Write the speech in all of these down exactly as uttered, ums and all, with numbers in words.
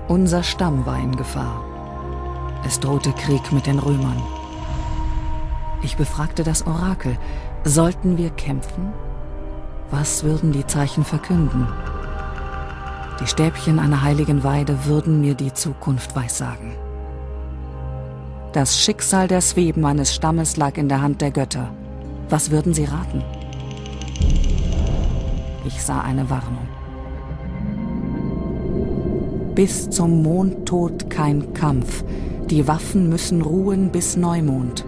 Unser Stamm war in Gefahr. Es drohte Krieg mit den Römern. Ich befragte das Orakel. Sollten wir kämpfen? Was würden die Zeichen verkünden? Die Stäbchen einer heiligen Weide würden mir die Zukunft weissagen. Das Schicksal der Sweben meines Stammes lag in der Hand der Götter. Was würden sie raten? Ich sah eine Warnung. Bis zum Mondtod kein Kampf. Die Waffen müssen ruhen bis Neumond.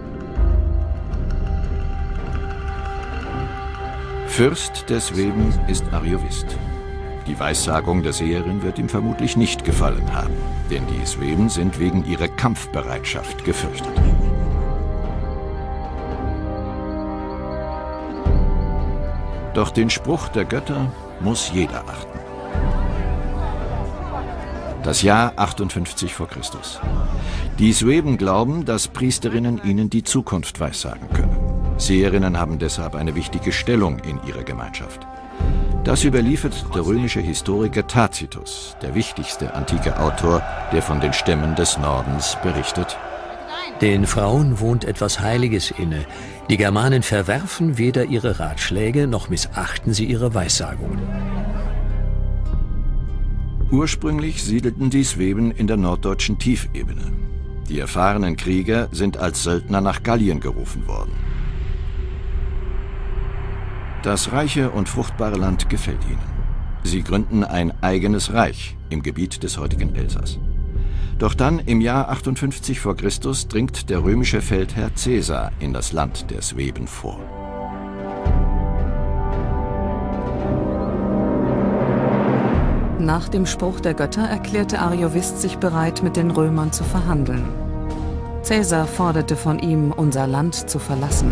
Fürst der Sweben ist Ariovist. Die Weissagung der Seherin wird ihm vermutlich nicht gefallen haben, denn die Sweben sind wegen ihrer Kampfbereitschaft gefürchtet. Doch den Spruch der Götter muss jeder achten. Das Jahr achtundfünfzig vor Christus. Die Sweben glauben, dass Priesterinnen ihnen die Zukunft weissagen können. Seherinnen haben deshalb eine wichtige Stellung in ihrer Gemeinschaft. Das überliefert der römische Historiker Tacitus, der wichtigste antike Autor, der von den Stämmen des Nordens berichtet. Den Frauen wohnt etwas Heiliges inne. Die Germanen verwerfen weder ihre Ratschläge, noch missachten sie ihre Weissagungen. Ursprünglich siedelten die Sweben in der norddeutschen Tiefebene. Die erfahrenen Krieger sind als Söldner nach Gallien gerufen worden. Das reiche und fruchtbare Land gefällt ihnen. Sie gründen ein eigenes Reich im Gebiet des heutigen Elsass. Doch dann, im Jahr achtundfünfzig vor Christus, dringt der römische Feldherr Caesar in das Land der Sweben vor. Nach dem Spruch der Götter erklärte Ariovist sich bereit, mit den Römern zu verhandeln. Caesar forderte von ihm, unser Land zu verlassen.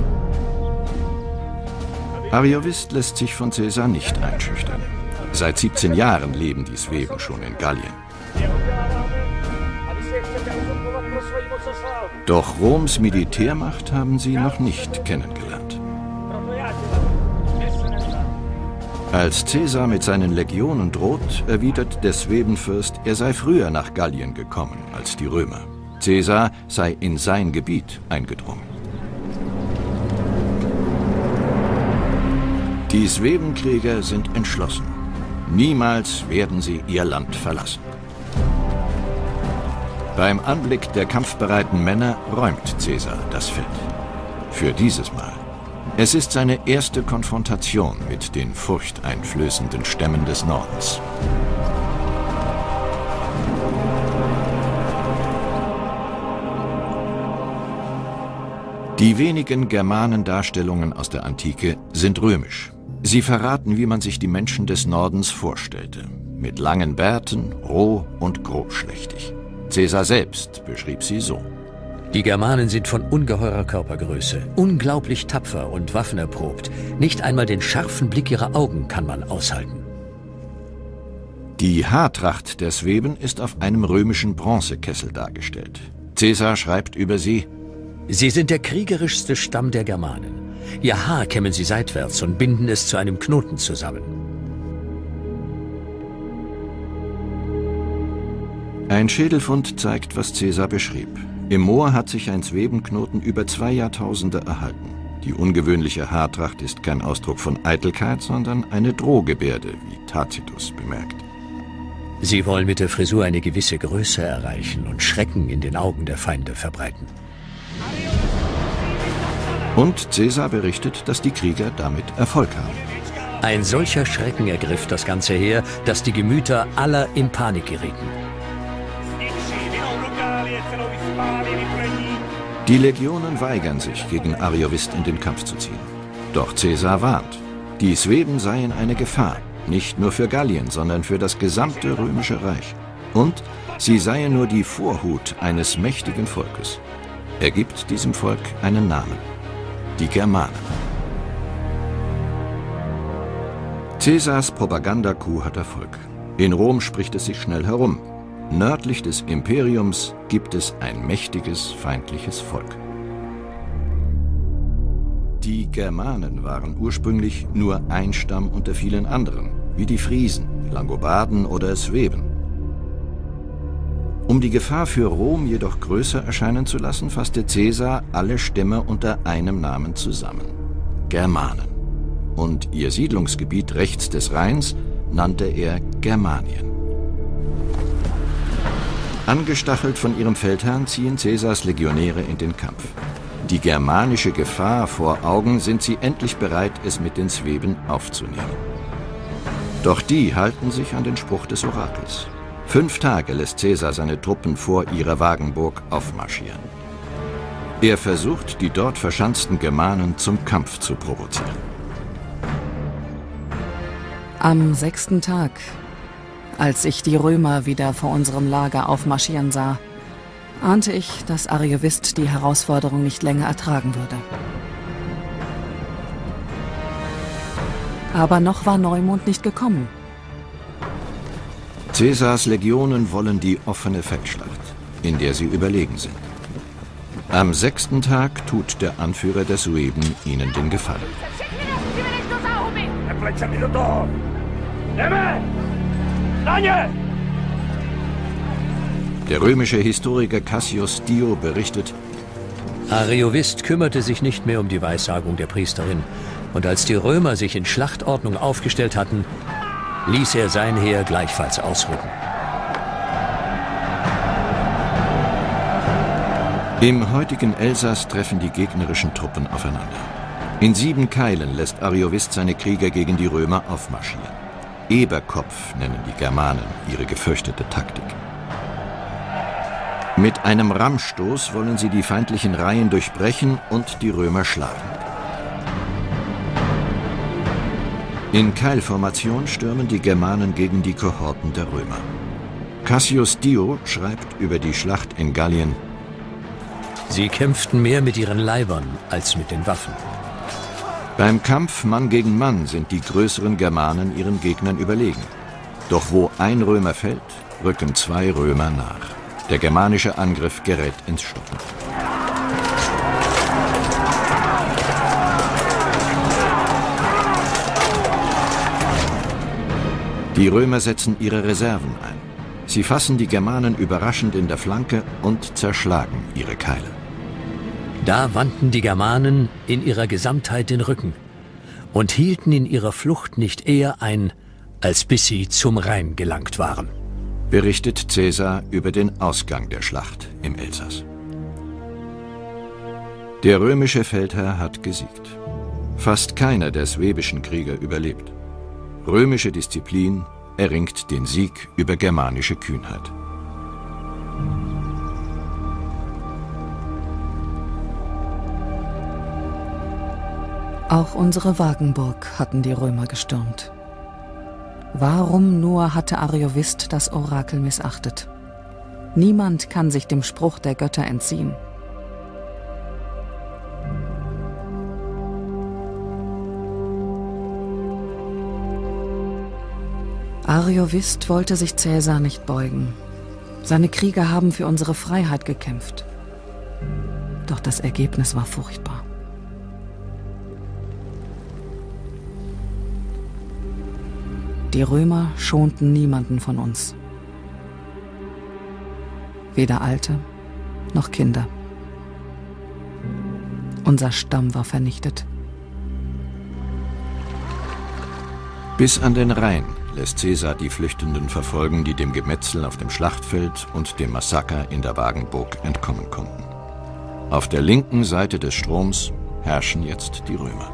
Ariovist lässt sich von Caesar nicht einschüchtern. Seit siebzehn Jahren leben die Sweben schon in Gallien. Doch Roms Militärmacht haben sie noch nicht kennengelernt. Als Caesar mit seinen Legionen droht, erwidert der Swebenfürst, er sei früher nach Gallien gekommen als die Römer. Caesar sei in sein Gebiet eingedrungen. Die Swebenkrieger sind entschlossen. Niemals werden sie ihr Land verlassen. Beim Anblick der kampfbereiten Männer räumt Caesar das Feld. Für dieses Mal. Es ist seine erste Konfrontation mit den furchteinflößenden Stämmen des Nordens. Die wenigen Germanendarstellungen aus der Antike sind römisch. Sie verraten, wie man sich die Menschen des Nordens vorstellte. Mit langen Bärten, roh und grobschlächtig. Caesar selbst beschrieb sie so. Die Germanen sind von ungeheurer Körpergröße, unglaublich tapfer und waffenerprobt. Nicht einmal den scharfen Blick ihrer Augen kann man aushalten. Die Haartracht der Sweben ist auf einem römischen Bronzekessel dargestellt. Caesar schreibt über sie: Sie sind der kriegerischste Stamm der Germanen. Ihr Haar kämmen sie seitwärts und binden es zu einem Knoten zusammen. Ein Schädelfund zeigt, was Caesar beschrieb. Im Moor hat sich ein Swebenknoten über zwei Jahrtausende erhalten. Die ungewöhnliche Haartracht ist kein Ausdruck von Eitelkeit, sondern eine Drohgebärde, wie Tacitus bemerkt. Sie wollen mit der Frisur eine gewisse Größe erreichen und Schrecken in den Augen der Feinde verbreiten. Und Caesar berichtet, dass die Krieger damit Erfolg haben. Ein solcher Schrecken ergriff das ganze Heer, dass die Gemüter aller in Panik gerieten. Die Legionen weigern sich, gegen Ariovist in den Kampf zu ziehen. Doch Caesar warnt, die Sweben seien eine Gefahr, nicht nur für Gallien, sondern für das gesamte römische Reich. Und sie seien nur die Vorhut eines mächtigen Volkes. Er gibt diesem Volk einen Namen: die Germanen. Caesars Propagandacoup hat Erfolg. In Rom spricht es sich schnell herum. Nördlich des Imperiums gibt es ein mächtiges, feindliches Volk. Die Germanen waren ursprünglich nur ein Stamm unter vielen anderen, wie die Friesen, Langobarden oder Sweben. Um die Gefahr für Rom jedoch größer erscheinen zu lassen, fasste Caesar alle Stämme unter einem Namen zusammen: Germanen. Und ihr Siedlungsgebiet rechts des Rheins nannte er Germanien. Angestachelt von ihrem Feldherrn ziehen Caesars Legionäre in den Kampf. Die germanische Gefahr vor Augen sind sie endlich bereit, es mit den Sueben aufzunehmen. Doch die halten sich an den Spruch des Orakels. Fünf Tage lässt Caesar seine Truppen vor ihrer Wagenburg aufmarschieren. Er versucht, die dort verschanzten Germanen zum Kampf zu provozieren. Am sechsten Tag, als ich die Römer wieder vor unserem Lager aufmarschieren sah, ahnte ich, dass Ariovist die Herausforderung nicht länger ertragen würde. Aber noch war Neumond nicht gekommen. Caesars Legionen wollen die offene Feldschlacht, in der sie überlegen sind. Am sechsten Tag tut der Anführer der Sueben ihnen den Gefallen. Der römische Historiker Cassius Dio berichtet: Ariovist kümmerte sich nicht mehr um die Weissagung der Priesterin, und als die Römer sich in Schlachtordnung aufgestellt hatten, ließ er sein Heer gleichfalls ausrücken. Im heutigen Elsass treffen die gegnerischen Truppen aufeinander. In sieben Keilen lässt Ariovist seine Krieger gegen die Römer aufmarschieren. Eberkopf nennen die Germanen ihre gefürchtete Taktik. Mit einem Rammstoß wollen sie die feindlichen Reihen durchbrechen und die Römer schlagen. In Keilformation stürmen die Germanen gegen die Kohorten der Römer. Cassius Dio schreibt über die Schlacht in Gallien: Sie kämpften mehr mit ihren Leibern als mit den Waffen. Beim Kampf Mann gegen Mann sind die größeren Germanen ihren Gegnern überlegen. Doch wo ein Römer fällt, rücken zwei Römer nach. Der germanische Angriff gerät ins Stocken. Die Römer setzen ihre Reserven ein. Sie fassen die Germanen überraschend in der Flanke und zerschlagen ihre Keile. Da wandten die Germanen in ihrer Gesamtheit den Rücken und hielten in ihrer Flucht nicht eher ein, als bis sie zum Rhein gelangt waren. Berichtet Caesar über den Ausgang der Schlacht im Elsass. Der römische Feldherr hat gesiegt. Fast keiner der suebischen Krieger überlebt. Römische Disziplin erringt den Sieg über germanische Kühnheit. Auch unsere Wagenburg hatten die Römer gestürmt. Warum nur hatte Ariovist das Orakel missachtet? Niemand kann sich dem Spruch der Götter entziehen. Ariovist wollte sich Caesar nicht beugen. Seine Krieger haben für unsere Freiheit gekämpft. Doch das Ergebnis war furchtbar. Die Römer schonten niemanden von uns. Weder Alte noch Kinder. Unser Stamm war vernichtet. Bis an den Rhein lässt Caesar die Flüchtenden verfolgen, die dem Gemetzel auf dem Schlachtfeld und dem Massaker in der Wagenburg entkommen konnten. Auf der linken Seite des Stroms herrschen jetzt die Römer.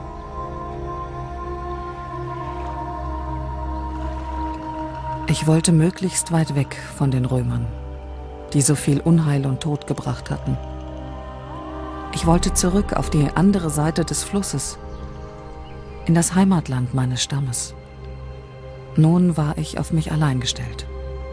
Ich wollte möglichst weit weg von den Römern, die so viel Unheil und Tod gebracht hatten. Ich wollte zurück auf die andere Seite des Flusses, in das Heimatland meines Stammes. Nun war ich auf mich allein gestellt.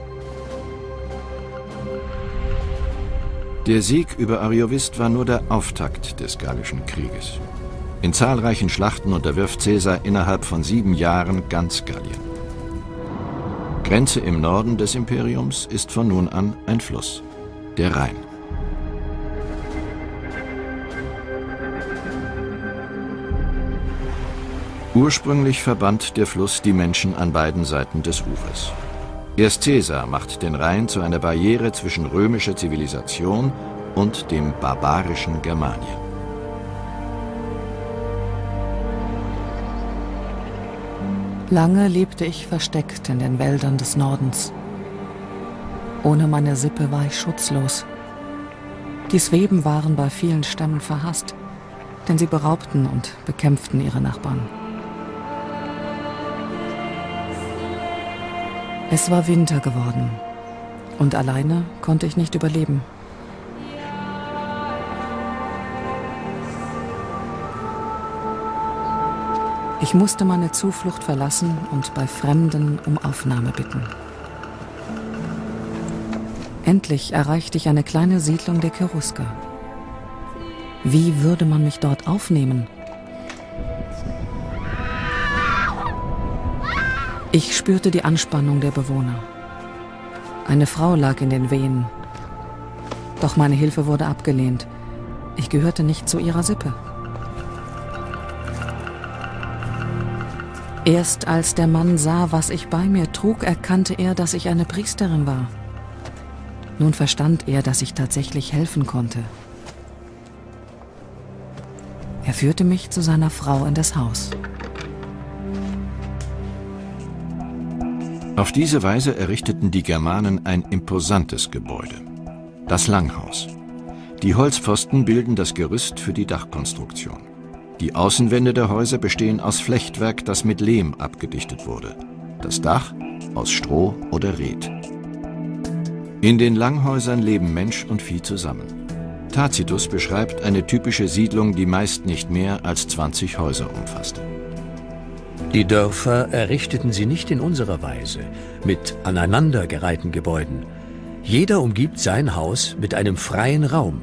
Der Sieg über Ariovist war nur der Auftakt des Gallischen Krieges. In zahlreichen Schlachten unterwirft Caesar innerhalb von sieben Jahren ganz Gallien. Grenze im Norden des Imperiums ist von nun an ein Fluss, der Rhein. Ursprünglich verband der Fluss die Menschen an beiden Seiten des Ufers. Erst Caesar macht den Rhein zu einer Barriere zwischen römischer Zivilisation und dem barbarischen Germanien. Lange lebte ich versteckt in den Wäldern des Nordens. Ohne meine Sippe war ich schutzlos. Die Sweben waren bei vielen Stämmen verhasst, denn sie beraubten und bekämpften ihre Nachbarn. Es war Winter geworden und alleine konnte ich nicht überleben. Ich musste meine Zuflucht verlassen und bei Fremden um Aufnahme bitten. Endlich erreichte ich eine kleine Siedlung der Cherusker. Wie würde man mich dort aufnehmen? Ich spürte die Anspannung der Bewohner. Eine Frau lag in den Wehen. Doch meine Hilfe wurde abgelehnt. Ich gehörte nicht zu ihrer Sippe. Erst als der Mann sah, was ich bei mir trug, erkannte er, dass ich eine Priesterin war. Nun verstand er, dass ich tatsächlich helfen konnte. Er führte mich zu seiner Frau in das Haus. Auf diese Weise errichteten die Germanen ein imposantes Gebäude, das Langhaus. Die Holzpfosten bilden das Gerüst für die Dachkonstruktion. Die Außenwände der Häuser bestehen aus Flechtwerk, das mit Lehm abgedichtet wurde. Das Dach aus Stroh oder Red. In den Langhäusern leben Mensch und Vieh zusammen. Tacitus beschreibt eine typische Siedlung, die meist nicht mehr als zwanzig Häuser umfasste. Die Dörfer errichteten sie nicht in unserer Weise, mit aneinandergereihten Gebäuden. Jeder umgibt sein Haus mit einem freien Raum.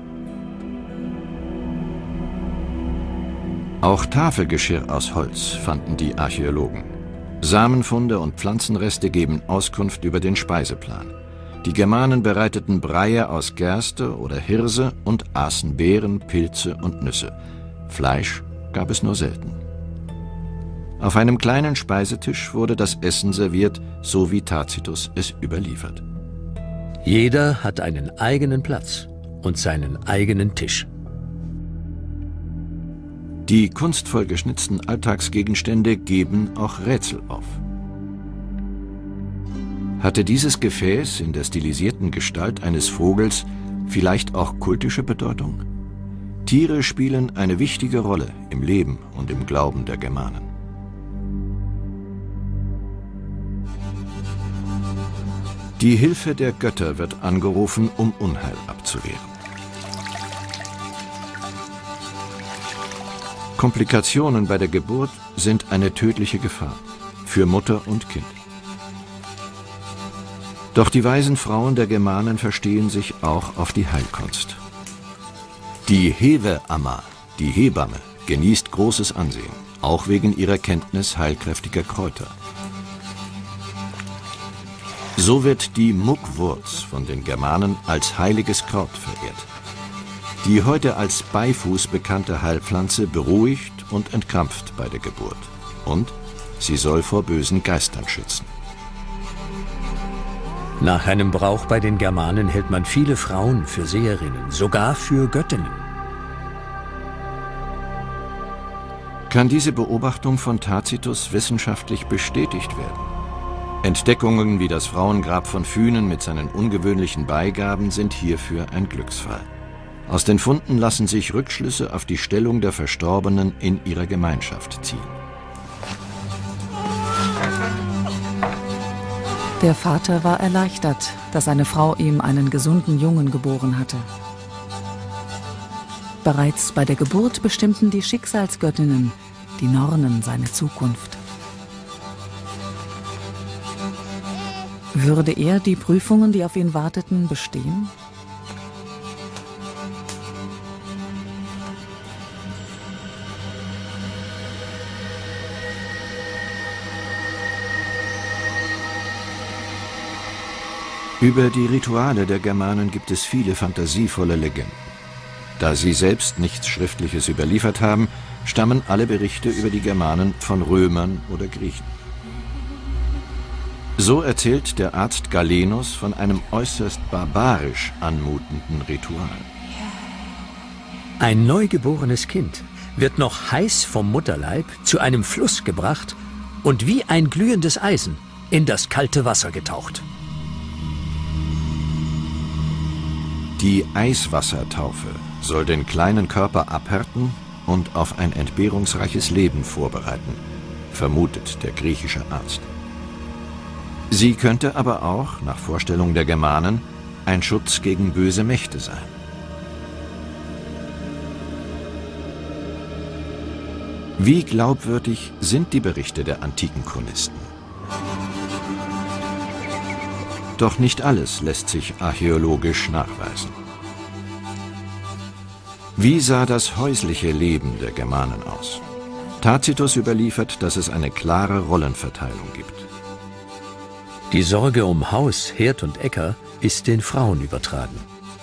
Auch Tafelgeschirr aus Holz fanden die Archäologen. Samenfunde und Pflanzenreste geben Auskunft über den Speiseplan. Die Germanen bereiteten Breie aus Gerste oder Hirse und aßen Beeren, Pilze und Nüsse. Fleisch gab es nur selten. Auf einem kleinen Speisetisch wurde das Essen serviert, so wie Tacitus es überliefert. Jeder hat einen eigenen Platz und seinen eigenen Tisch. Die kunstvoll geschnitzten Alltagsgegenstände geben auch Rätsel auf. Hatte dieses Gefäß in der stilisierten Gestalt eines Vogels vielleicht auch kultische Bedeutung? Tiere spielen eine wichtige Rolle im Leben und im Glauben der Germanen. Die Hilfe der Götter wird angerufen, um Unheil abzuwehren. Komplikationen bei der Geburt sind eine tödliche Gefahr für Mutter und Kind. Doch die weisen Frauen der Germanen verstehen sich auch auf die Heilkunst. Die Hewe-Amma, die Hebamme, genießt großes Ansehen, auch wegen ihrer Kenntnis heilkräftiger Kräuter. So wird die Muckwurz von den Germanen als heiliges Kraut verehrt. Die heute als Beifuß bekannte Heilpflanze beruhigt und entkrampft bei der Geburt. Und sie soll vor bösen Geistern schützen. Nach einem Brauch bei den Germanen hält man viele Frauen für Seherinnen, sogar für Göttinnen. Kann diese Beobachtung von Tacitus wissenschaftlich bestätigt werden? Entdeckungen wie das Frauengrab von Fünen mit seinen ungewöhnlichen Beigaben sind hierfür ein Glücksfall. Aus den Funden lassen sich Rückschlüsse auf die Stellung der Verstorbenen in ihrer Gemeinschaft ziehen. Der Vater war erleichtert, dass seine Frau ihm einen gesunden Jungen geboren hatte. Bereits bei der Geburt bestimmten die Schicksalsgöttinnen, die Nornen, seine Zukunft. Würde er die Prüfungen, die auf ihn warteten, bestehen? Über die Rituale der Germanen gibt es viele fantasievolle Legenden. Da sie selbst nichts Schriftliches überliefert haben, stammen alle Berichte über die Germanen von Römern oder Griechen. So erzählt der Arzt Galenus von einem äußerst barbarisch anmutenden Ritual. Ein neugeborenes Kind wird noch heiß vom Mutterleib zu einem Fluss gebracht und wie ein glühendes Eisen in das kalte Wasser getaucht. Die Eiswassertaufe soll den kleinen Körper abhärten und auf ein entbehrungsreiches Leben vorbereiten, vermutet der griechische Arzt. Sie könnte aber auch, nach Vorstellung der Germanen, ein Schutz gegen böse Mächte sein. Wie glaubwürdig sind die Berichte der antiken Chronisten? Doch nicht alles lässt sich archäologisch nachweisen. Wie sah das häusliche Leben der Germanen aus? Tacitus überliefert, dass es eine klare Rollenverteilung gibt. Die Sorge um Haus, Herd und Äcker ist den Frauen übertragen.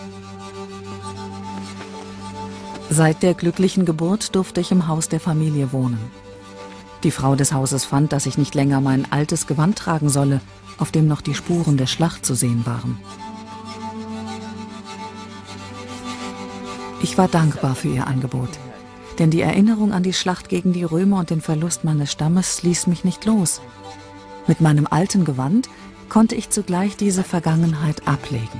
Seit der glücklichen Geburt durfte ich im Haus der Familie wohnen. Die Frau des Hauses fand, dass ich nicht länger mein altes Gewand tragen solle, auf dem noch die Spuren der Schlacht zu sehen waren. Ich war dankbar für ihr Angebot, denn die Erinnerung an die Schlacht gegen die Römer und den Verlust meines Stammes ließ mich nicht los. Mit meinem alten Gewand konnte ich zugleich diese Vergangenheit ablegen.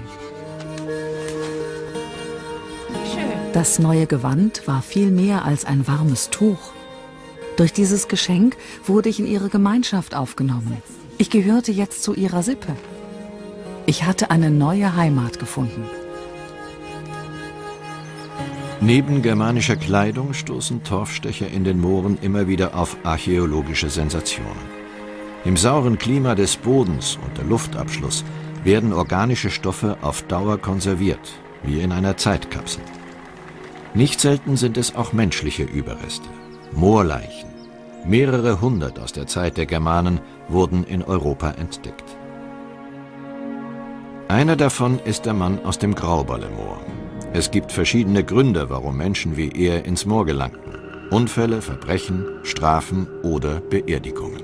Das neue Gewand war viel mehr als ein warmes Tuch. Durch dieses Geschenk wurde ich in ihre Gemeinschaft aufgenommen. Ich gehörte jetzt zu ihrer Sippe. Ich hatte eine neue Heimat gefunden. Neben germanischer Kleidung stoßen Torfstecher in den Mooren immer wieder auf archäologische Sensationen. Im sauren Klima des Bodens und der Luftabschluss werden organische Stoffe auf Dauer konserviert, wie in einer Zeitkapsel. Nicht selten sind es auch menschliche Überreste. Moorleichen, mehrere hundert aus der Zeit der Germanen, wurden in Europa entdeckt. Einer davon ist der Mann aus dem Grauballemoor. Es gibt verschiedene Gründe, warum Menschen wie er ins Moor gelangten. Unfälle, Verbrechen, Strafen oder Beerdigungen.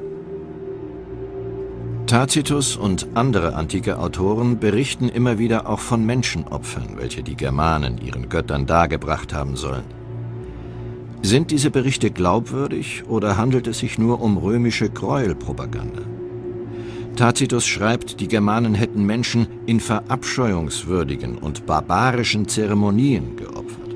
Tacitus und andere antike Autoren berichten immer wieder auch von Menschenopfern, welche die Germanen ihren Göttern dargebracht haben sollen. Sind diese Berichte glaubwürdig oder handelt es sich nur um römische Gräuelpropaganda? Tacitus schreibt, die Germanen hätten Menschen in verabscheuungswürdigen und barbarischen Zeremonien geopfert.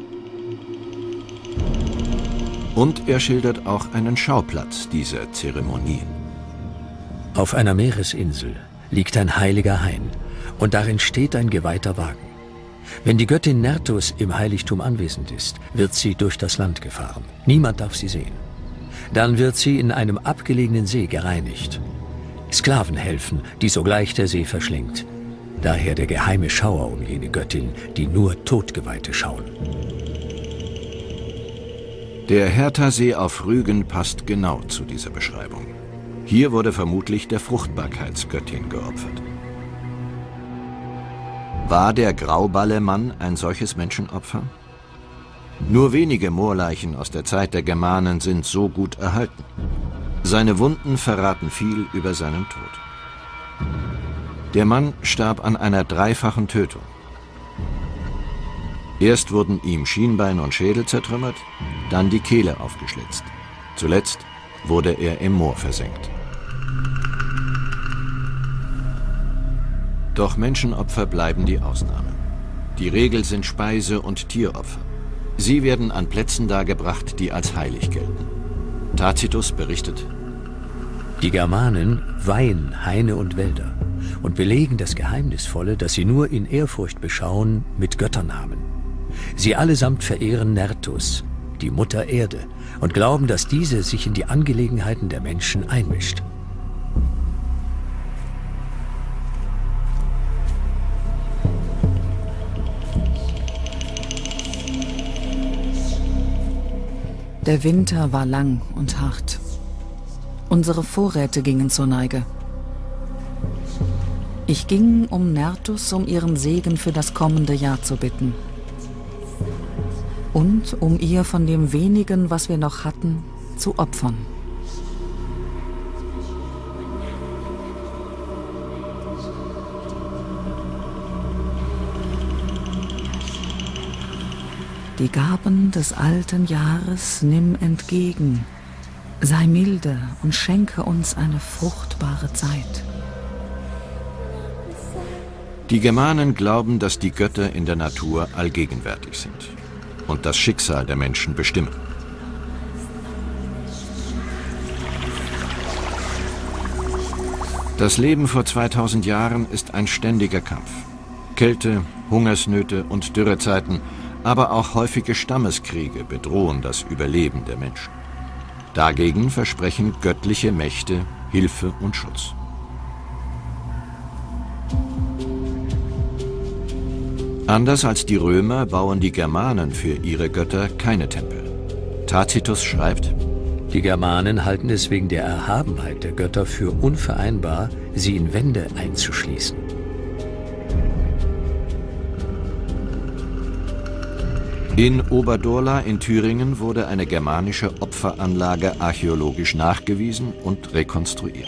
Und er schildert auch einen Schauplatz dieser Zeremonien. Auf einer Meeresinsel liegt ein heiliger Hain und darin steht ein geweihter Wagen. Wenn die Göttin Nertus im Heiligtum anwesend ist, wird sie durch das Land gefahren. Niemand darf sie sehen. Dann wird sie in einem abgelegenen See gereinigt. Sklaven helfen, die sogleich der See verschlingt. Daher der geheime Schauer um jene Göttin, die nur Todgeweihte schauen. Der Herthasee auf Rügen passt genau zu dieser Beschreibung. Hier wurde vermutlich der Fruchtbarkeitsgöttin geopfert. War der Grauballemann ein solches Menschenopfer? Nur wenige Moorleichen aus der Zeit der Germanen sind so gut erhalten. Seine Wunden verraten viel über seinen Tod. Der Mann starb an einer dreifachen Tötung. Erst wurden ihm Schienbein und Schädel zertrümmert, dann die Kehle aufgeschlitzt. Zuletzt wurde er im Moor versenkt. Doch Menschenopfer bleiben die Ausnahme. Die Regel sind Speise- und Tieropfer. Sie werden an Plätzen dargebracht, die als heilig gelten. Tacitus berichtet: Die Germanen weihen Haine und Wälder und belegen das Geheimnisvolle, das sie nur in Ehrfurcht beschauen, mit Götternamen. Sie allesamt verehren Nertus, die Mutter Erde, und glauben, dass diese sich in die Angelegenheiten der Menschen einmischt. Der Winter war lang und hart. Unsere Vorräte gingen zur Neige. Ich ging um Nertus, um ihren Segen für das kommende Jahr zu bitten. Und um ihr von dem wenigen, was wir noch hatten, zu opfern. Die Gaben des alten Jahres nimm entgegen. Sei milde und schenke uns eine fruchtbare Zeit. Die Germanen glauben, dass die Götter in der Natur allgegenwärtig sind und das Schicksal der Menschen bestimmen. Das Leben vor zweitausend Jahren ist ein ständiger Kampf. Kälte, Hungersnöte und Dürrezeiten, aber auch häufige Stammeskriege bedrohen das Überleben der Menschen. Dagegen versprechen göttliche Mächte Hilfe und Schutz. Anders als die Römer bauen die Germanen für ihre Götter keine Tempel. Tacitus schreibt: Die Germanen halten es wegen der Erhabenheit der Götter für unvereinbar, sie in Wände einzuschließen. In Oberdorla in Thüringen wurde eine germanische Opferanlage archäologisch nachgewiesen und rekonstruiert.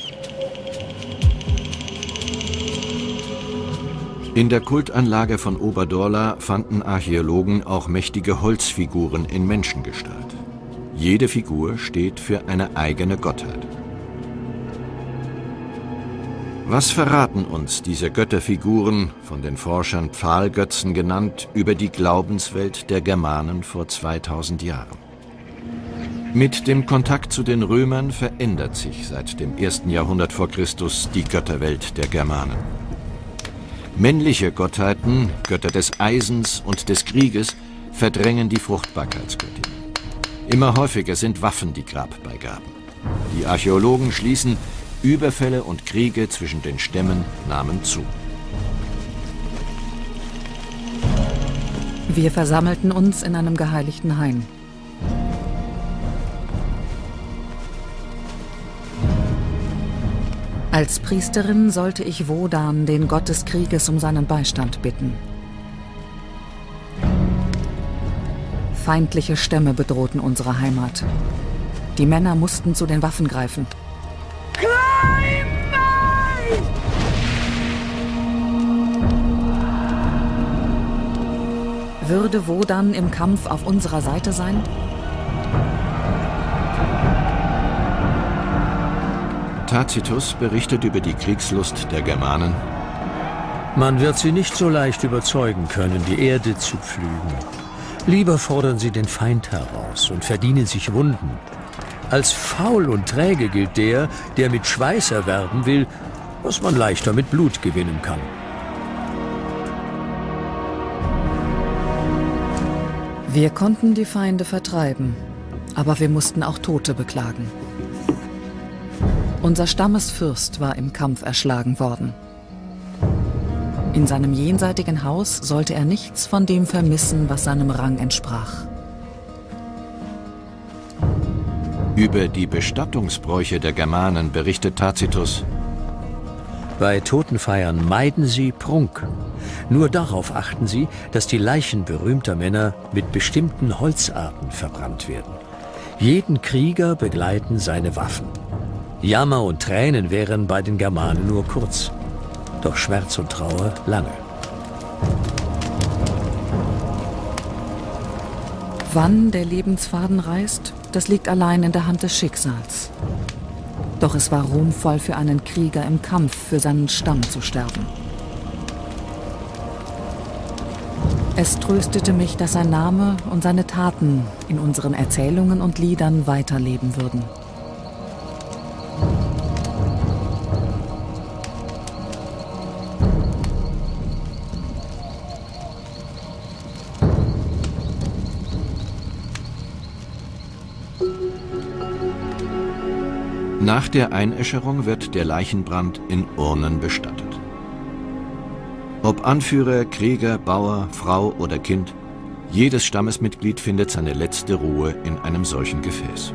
In der Kultanlage von Oberdorla fanden Archäologen auch mächtige Holzfiguren in Menschengestalt. Jede Figur steht für eine eigene Gottheit. Was verraten uns diese Götterfiguren, von den Forschern Pfahlgötzen genannt, über die Glaubenswelt der Germanen vor zweitausend Jahren? Mit dem Kontakt zu den Römern verändert sich seit dem ersten Jahrhundert vor Christus die Götterwelt der Germanen. Männliche Gottheiten, Götter des Eisens und des Krieges, verdrängen die Fruchtbarkeitsgöttin. Immer häufiger sind Waffen die Grabbeigaben. Die Archäologen schließen, Überfälle und Kriege zwischen den Stämmen nahmen zu. Wir versammelten uns in einem geheiligten Hain. Als Priesterin sollte ich Wodan, den Gott des Krieges, um seinen Beistand bitten. Feindliche Stämme bedrohten unsere Heimat. Die Männer mussten zu den Waffen greifen. Würde Wodan im Kampf auf unserer Seite sein? Tacitus berichtet über die Kriegslust der Germanen. Man wird sie nicht so leicht überzeugen können, die Erde zu pflügen. Lieber fordern sie den Feind heraus und verdienen sich Wunden. Als faul und träge gilt der, der mit Schweiß erwerben will, was man leichter mit Blut gewinnen kann. Wir konnten die Feinde vertreiben, aber wir mussten auch Tote beklagen. Unser Stammesfürst war im Kampf erschlagen worden. In seinem jenseitigen Haus sollte er nichts von dem vermissen, was seinem Rang entsprach. Über die Bestattungsbräuche der Germanen berichtet Tacitus: Bei Totenfeiern meiden sie Prunk. Nur darauf achten sie, dass die Leichen berühmter Männer mit bestimmten Holzarten verbrannt werden. Jeden Krieger begleiten seine Waffen. Jammer und Tränen wären bei den Germanen nur kurz, doch Schmerz und Trauer lange. Wann der Lebensfaden reißt, das liegt allein in der Hand des Schicksals. Doch es war ruhmvoll für einen Krieger im Kampf für seinen Stamm zu sterben. Es tröstete mich, dass sein Name und seine Taten in unseren Erzählungen und Liedern weiterleben würden. Nach der Einäscherung wird der Leichenbrand in Urnen bestattet. Ob Anführer, Krieger, Bauer, Frau oder Kind, jedes Stammesmitglied findet seine letzte Ruhe in einem solchen Gefäß.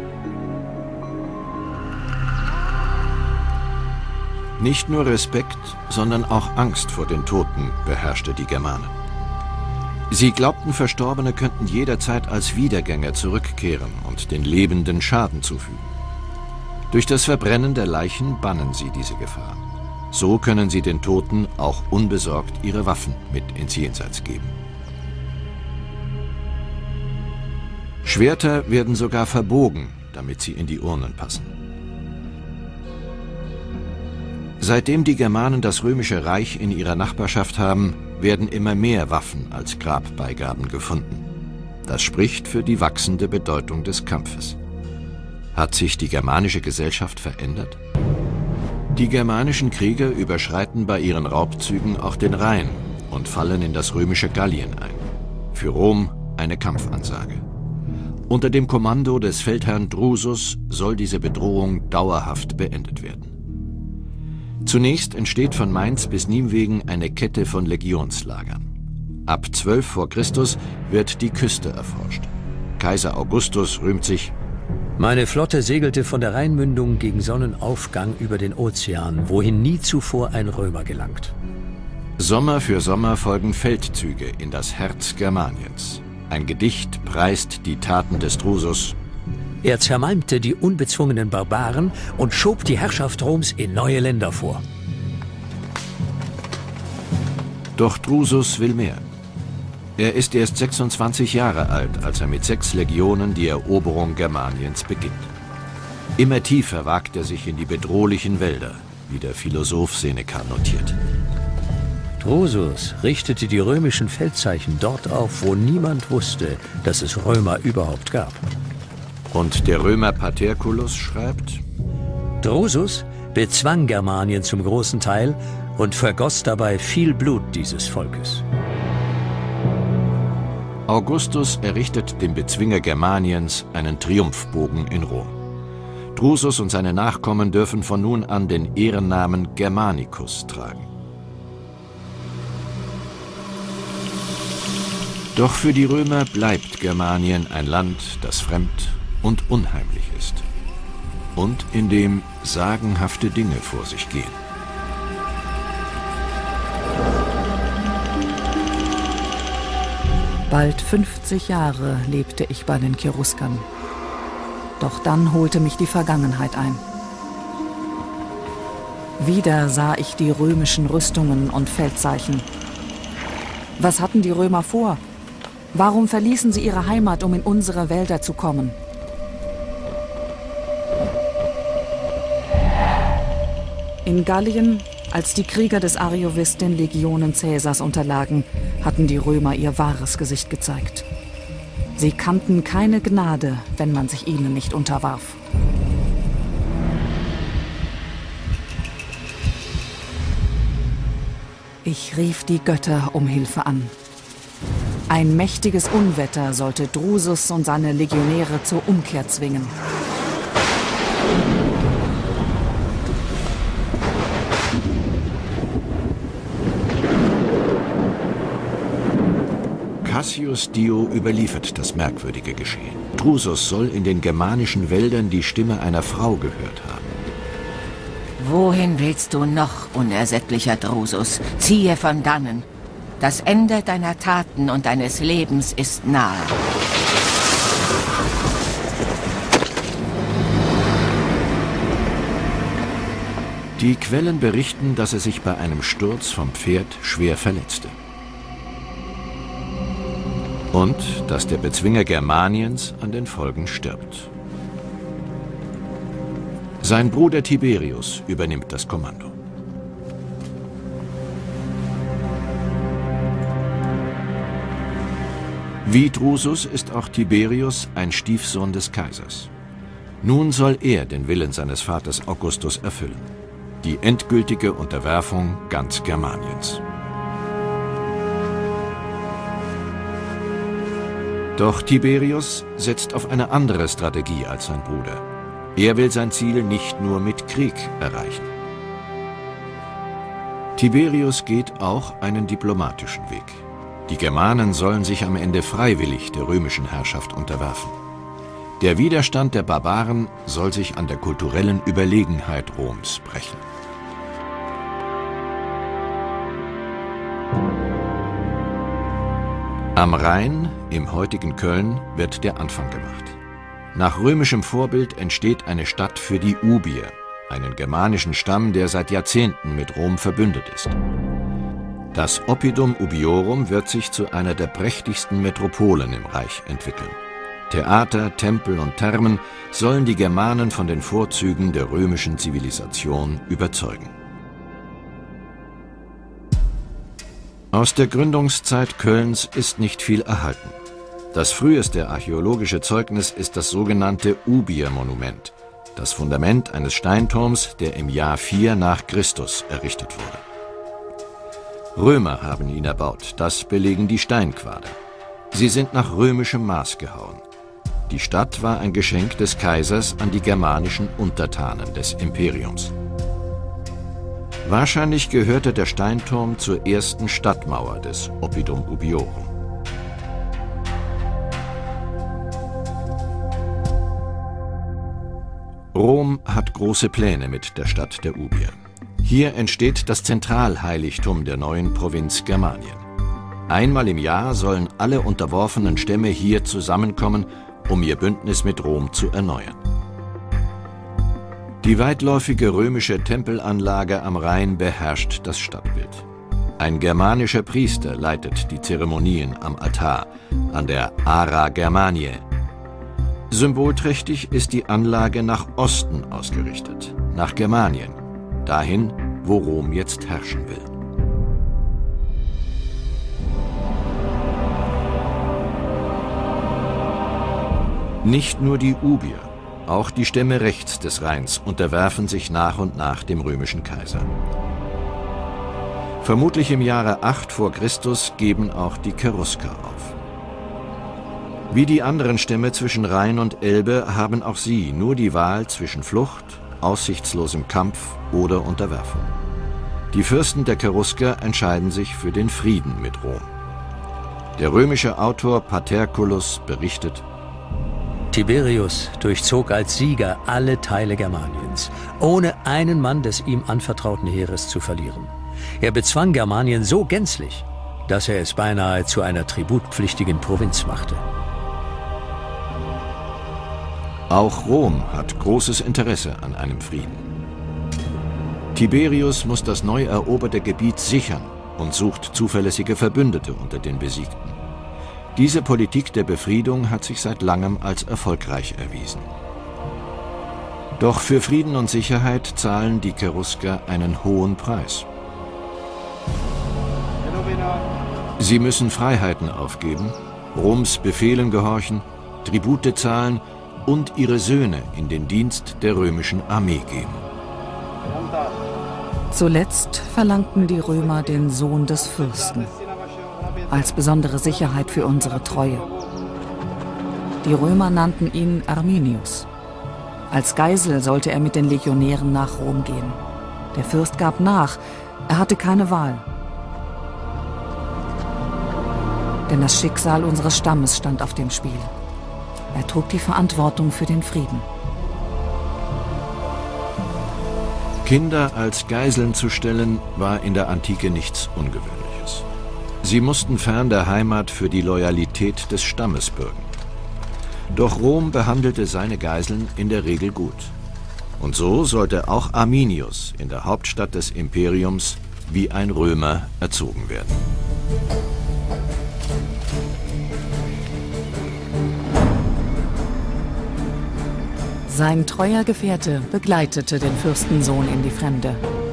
Nicht nur Respekt, sondern auch Angst vor den Toten beherrschte die Germanen. Sie glaubten, Verstorbene könnten jederzeit als Wiedergänger zurückkehren und den Lebenden Schaden zufügen. Durch das Verbrennen der Leichen bannen sie diese Gefahr. So können sie den Toten auch unbesorgt ihre Waffen mit ins Jenseits geben. Schwerter werden sogar verbogen, damit sie in die Urnen passen. Seitdem die Germanen das Römische Reich in ihrer Nachbarschaft haben, werden immer mehr Waffen als Grabbeigaben gefunden. Das spricht für die wachsende Bedeutung des Kampfes. Hat sich die germanische Gesellschaft verändert? Die germanischen Krieger überschreiten bei ihren Raubzügen auch den Rhein und fallen in das römische Gallien ein. Für Rom eine Kampfansage. Unter dem Kommando des Feldherrn Drusus soll diese Bedrohung dauerhaft beendet werden. Zunächst entsteht von Mainz bis Nimwegen eine Kette von Legionslagern. Ab zwölf vor Christus wird die Küste erforscht. Kaiser Augustus rühmt sich: Meine Flotte segelte von der Rheinmündung gegen Sonnenaufgang über den Ozean, wohin nie zuvor ein Römer gelangt. Sommer für Sommer folgen Feldzüge in das Herz Germaniens. Ein Gedicht preist die Taten des Drusus. Er zermalmte die unbezwungenen Barbaren und schob die Herrschaft Roms in neue Länder vor. Doch Drusus will mehr. Er ist erst sechsundzwanzig Jahre alt, als er mit sechs Legionen die Eroberung Germaniens beginnt. Immer tiefer wagt er sich in die bedrohlichen Wälder, wie der Philosoph Seneca notiert. Drusus richtete die römischen Feldzeichen dort auf, wo niemand wusste, dass es Römer überhaupt gab. Und der Römer Paterculus schreibt: Drusus bezwang Germanien zum großen Teil und vergoss dabei viel Blut dieses Volkes. Augustus errichtet dem Bezwinger Germaniens einen Triumphbogen in Rom. Drusus und seine Nachkommen dürfen von nun an den Ehrennamen Germanicus tragen. Doch für die Römer bleibt Germanien ein Land, das fremd und unheimlich ist und in dem sagenhafte Dinge vor sich gehen. Bald fünfzig Jahre lebte ich bei den Cheruskern. Doch dann holte mich die Vergangenheit ein. Wieder sah ich die römischen Rüstungen und Feldzeichen. Was hatten die Römer vor? Warum verließen sie ihre Heimat, um in unsere Wälder zu kommen? In Gallien, als die Krieger des Ariovis den Legionen Caesars unterlagen, hatten die Römer ihr wahres Gesicht gezeigt. Sie kannten keine Gnade, wenn man sich ihnen nicht unterwarf. Ich rief die Götter um Hilfe an. Ein mächtiges Unwetter sollte Drusus und seine Legionäre zur Umkehr zwingen. Cassius Dio überliefert das merkwürdige Geschehen. Drusus soll in den germanischen Wäldern die Stimme einer Frau gehört haben. Wohin willst du noch, unersättlicher Drusus? Ziehe von dannen. Das Ende deiner Taten und deines Lebens ist nahe. Die Quellen berichten, dass er sich bei einem Sturz vom Pferd schwer verletzte. Und dass der Bezwinger Germaniens an den Folgen stirbt. Sein Bruder Tiberius übernimmt das Kommando. Wie Drusus ist auch Tiberius ein Stiefsohn des Kaisers. Nun soll er den Willen seines Vaters Augustus erfüllen. Die endgültige Unterwerfung ganz Germaniens. Doch Tiberius setzt auf eine andere Strategie als sein Bruder. Er will sein Ziel nicht nur mit Krieg erreichen. Tiberius geht auch einen diplomatischen Weg. Die Germanen sollen sich am Ende freiwillig der römischen Herrschaft unterwerfen. Der Widerstand der Barbaren soll sich an der kulturellen Überlegenheit Roms brechen. Am Rhein, im heutigen Köln, wird der Anfang gemacht. Nach römischem Vorbild entsteht eine Stadt für die Ubier, einen germanischen Stamm, der seit Jahrzehnten mit Rom verbündet ist. Das Oppidum Ubiorum wird sich zu einer der prächtigsten Metropolen im Reich entwickeln. Theater, Tempel und Thermen sollen die Germanen von den Vorzügen der römischen Zivilisation überzeugen. Aus der Gründungszeit Kölns ist nicht viel erhalten. Das früheste archäologische Zeugnis ist das sogenannte Ubiermonument, das Fundament eines Steinturms, der im Jahr vier nach Christus errichtet wurde. Römer haben ihn erbaut, das belegen die Steinquader. Sie sind nach römischem Maß gehauen. Die Stadt war ein Geschenk des Kaisers an die germanischen Untertanen des Imperiums. Wahrscheinlich gehörte der Steinturm zur ersten Stadtmauer des Oppidum Ubiorum. Rom hat große Pläne mit der Stadt der Ubier. Hier entsteht das Zentralheiligtum der neuen Provinz Germanien. Einmal im Jahr sollen alle unterworfenen Stämme hier zusammenkommen, um ihr Bündnis mit Rom zu erneuern. Die weitläufige römische Tempelanlage am Rhein beherrscht das Stadtbild. Ein germanischer Priester leitet die Zeremonien am Altar, an der Ara Germaniae. Symbolträchtig ist die Anlage nach Osten ausgerichtet, nach Germanien, dahin, wo Rom jetzt herrschen will. Nicht nur die Ubier, auch die Stämme rechts des Rheins unterwerfen sich nach und nach dem römischen Kaiser. Vermutlich im Jahre acht vor Christus geben auch die Cherusker auf. Wie die anderen Stämme zwischen Rhein und Elbe haben auch sie nur die Wahl zwischen Flucht, aussichtslosem Kampf oder Unterwerfung. Die Fürsten der Cherusker entscheiden sich für den Frieden mit Rom. Der römische Autor Paterculus berichtet: Tiberius durchzog als Sieger alle Teile Germaniens, ohne einen Mann des ihm anvertrauten Heeres zu verlieren. Er bezwang Germanien so gänzlich, dass er es beinahe zu einer tributpflichtigen Provinz machte. Auch Rom hat großes Interesse an einem Frieden. Tiberius muss das neu eroberte Gebiet sichern und sucht zuverlässige Verbündete unter den Besiegten. Diese Politik der Befriedung hat sich seit langem als erfolgreich erwiesen. Doch für Frieden und Sicherheit zahlen die Cherusker einen hohen Preis. Sie müssen Freiheiten aufgeben, Roms Befehlen gehorchen, Tribute zahlen und ihre Söhne in den Dienst der römischen Armee geben. Zuletzt verlangten die Römer den Sohn des Fürsten, als besondere Sicherheit für unsere Treue. Die Römer nannten ihn Arminius. Als Geisel sollte er mit den Legionären nach Rom gehen. Der Fürst gab nach, er hatte keine Wahl. Denn das Schicksal unseres Stammes stand auf dem Spiel. Er trug die Verantwortung für den Frieden. Kinder als Geiseln zu stellen, war in der Antike nichts Ungewöhnliches. Sie mussten fern der Heimat für die Loyalität des Stammes bürgen. Doch Rom behandelte seine Geiseln in der Regel gut. Und so sollte auch Arminius in der Hauptstadt des Imperiums wie ein Römer erzogen werden. Sein treuer Gefährte begleitete den Fürstensohn in die Fremde.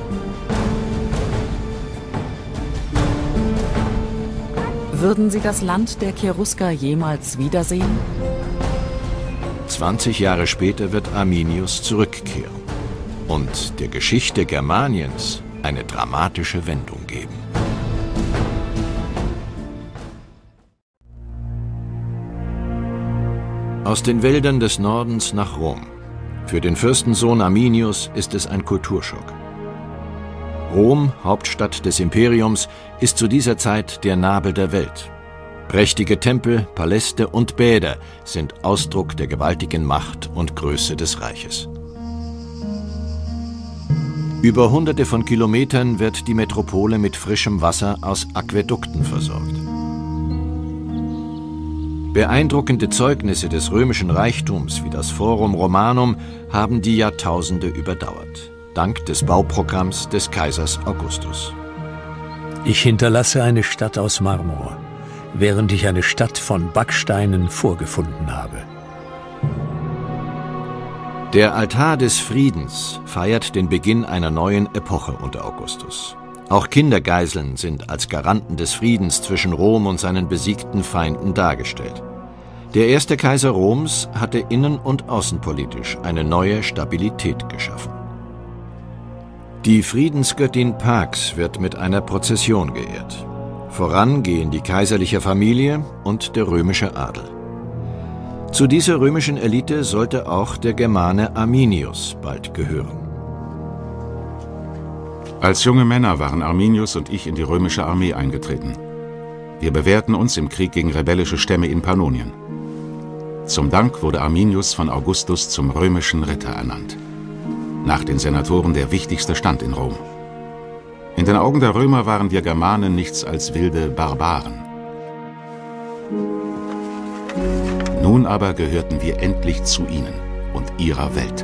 Würden sie das Land der Cherusker jemals wiedersehen? zwanzig Jahre später wird Arminius zurückkehren und der Geschichte Germaniens eine dramatische Wendung geben. Aus den Wäldern des Nordens nach Rom. Für den Fürstensohn Arminius ist es ein Kulturschock. Rom, Hauptstadt des Imperiums, ist zu dieser Zeit der Nabel der Welt. Prächtige Tempel, Paläste und Bäder sind Ausdruck der gewaltigen Macht und Größe des Reiches. Über hunderte von Kilometern wird die Metropole mit frischem Wasser aus Aquädukten versorgt. Beeindruckende Zeugnisse des römischen Reichtums wie das Forum Romanum haben die Jahrtausende überdauert, dank des Bauprogramms des Kaisers Augustus. Ich hinterlasse eine Stadt aus Marmor, während ich eine Stadt von Backsteinen vorgefunden habe. Der Altar des Friedens feiert den Beginn einer neuen Epoche unter Augustus. Auch Kindergeiseln sind als Garanten des Friedens zwischen Rom und seinen besiegten Feinden dargestellt. Der erste Kaiser Roms hatte innen- und außenpolitisch eine neue Stabilität geschaffen. Die Friedensgöttin Pax wird mit einer Prozession geehrt. Voran gehen die kaiserliche Familie und der römische Adel. Zu dieser römischen Elite sollte auch der Germane Arminius bald gehören. Als junge Männer waren Arminius und ich in die römische Armee eingetreten. Wir bewährten uns im Krieg gegen rebellische Stämme in Pannonien. Zum Dank wurde Arminius von Augustus zum römischen Ritter ernannt. Nach den Senatoren der wichtigste Stand in Rom. In den Augen der Römer waren wir Germanen nichts als wilde Barbaren. Nun aber gehörten wir endlich zu ihnen und ihrer Welt.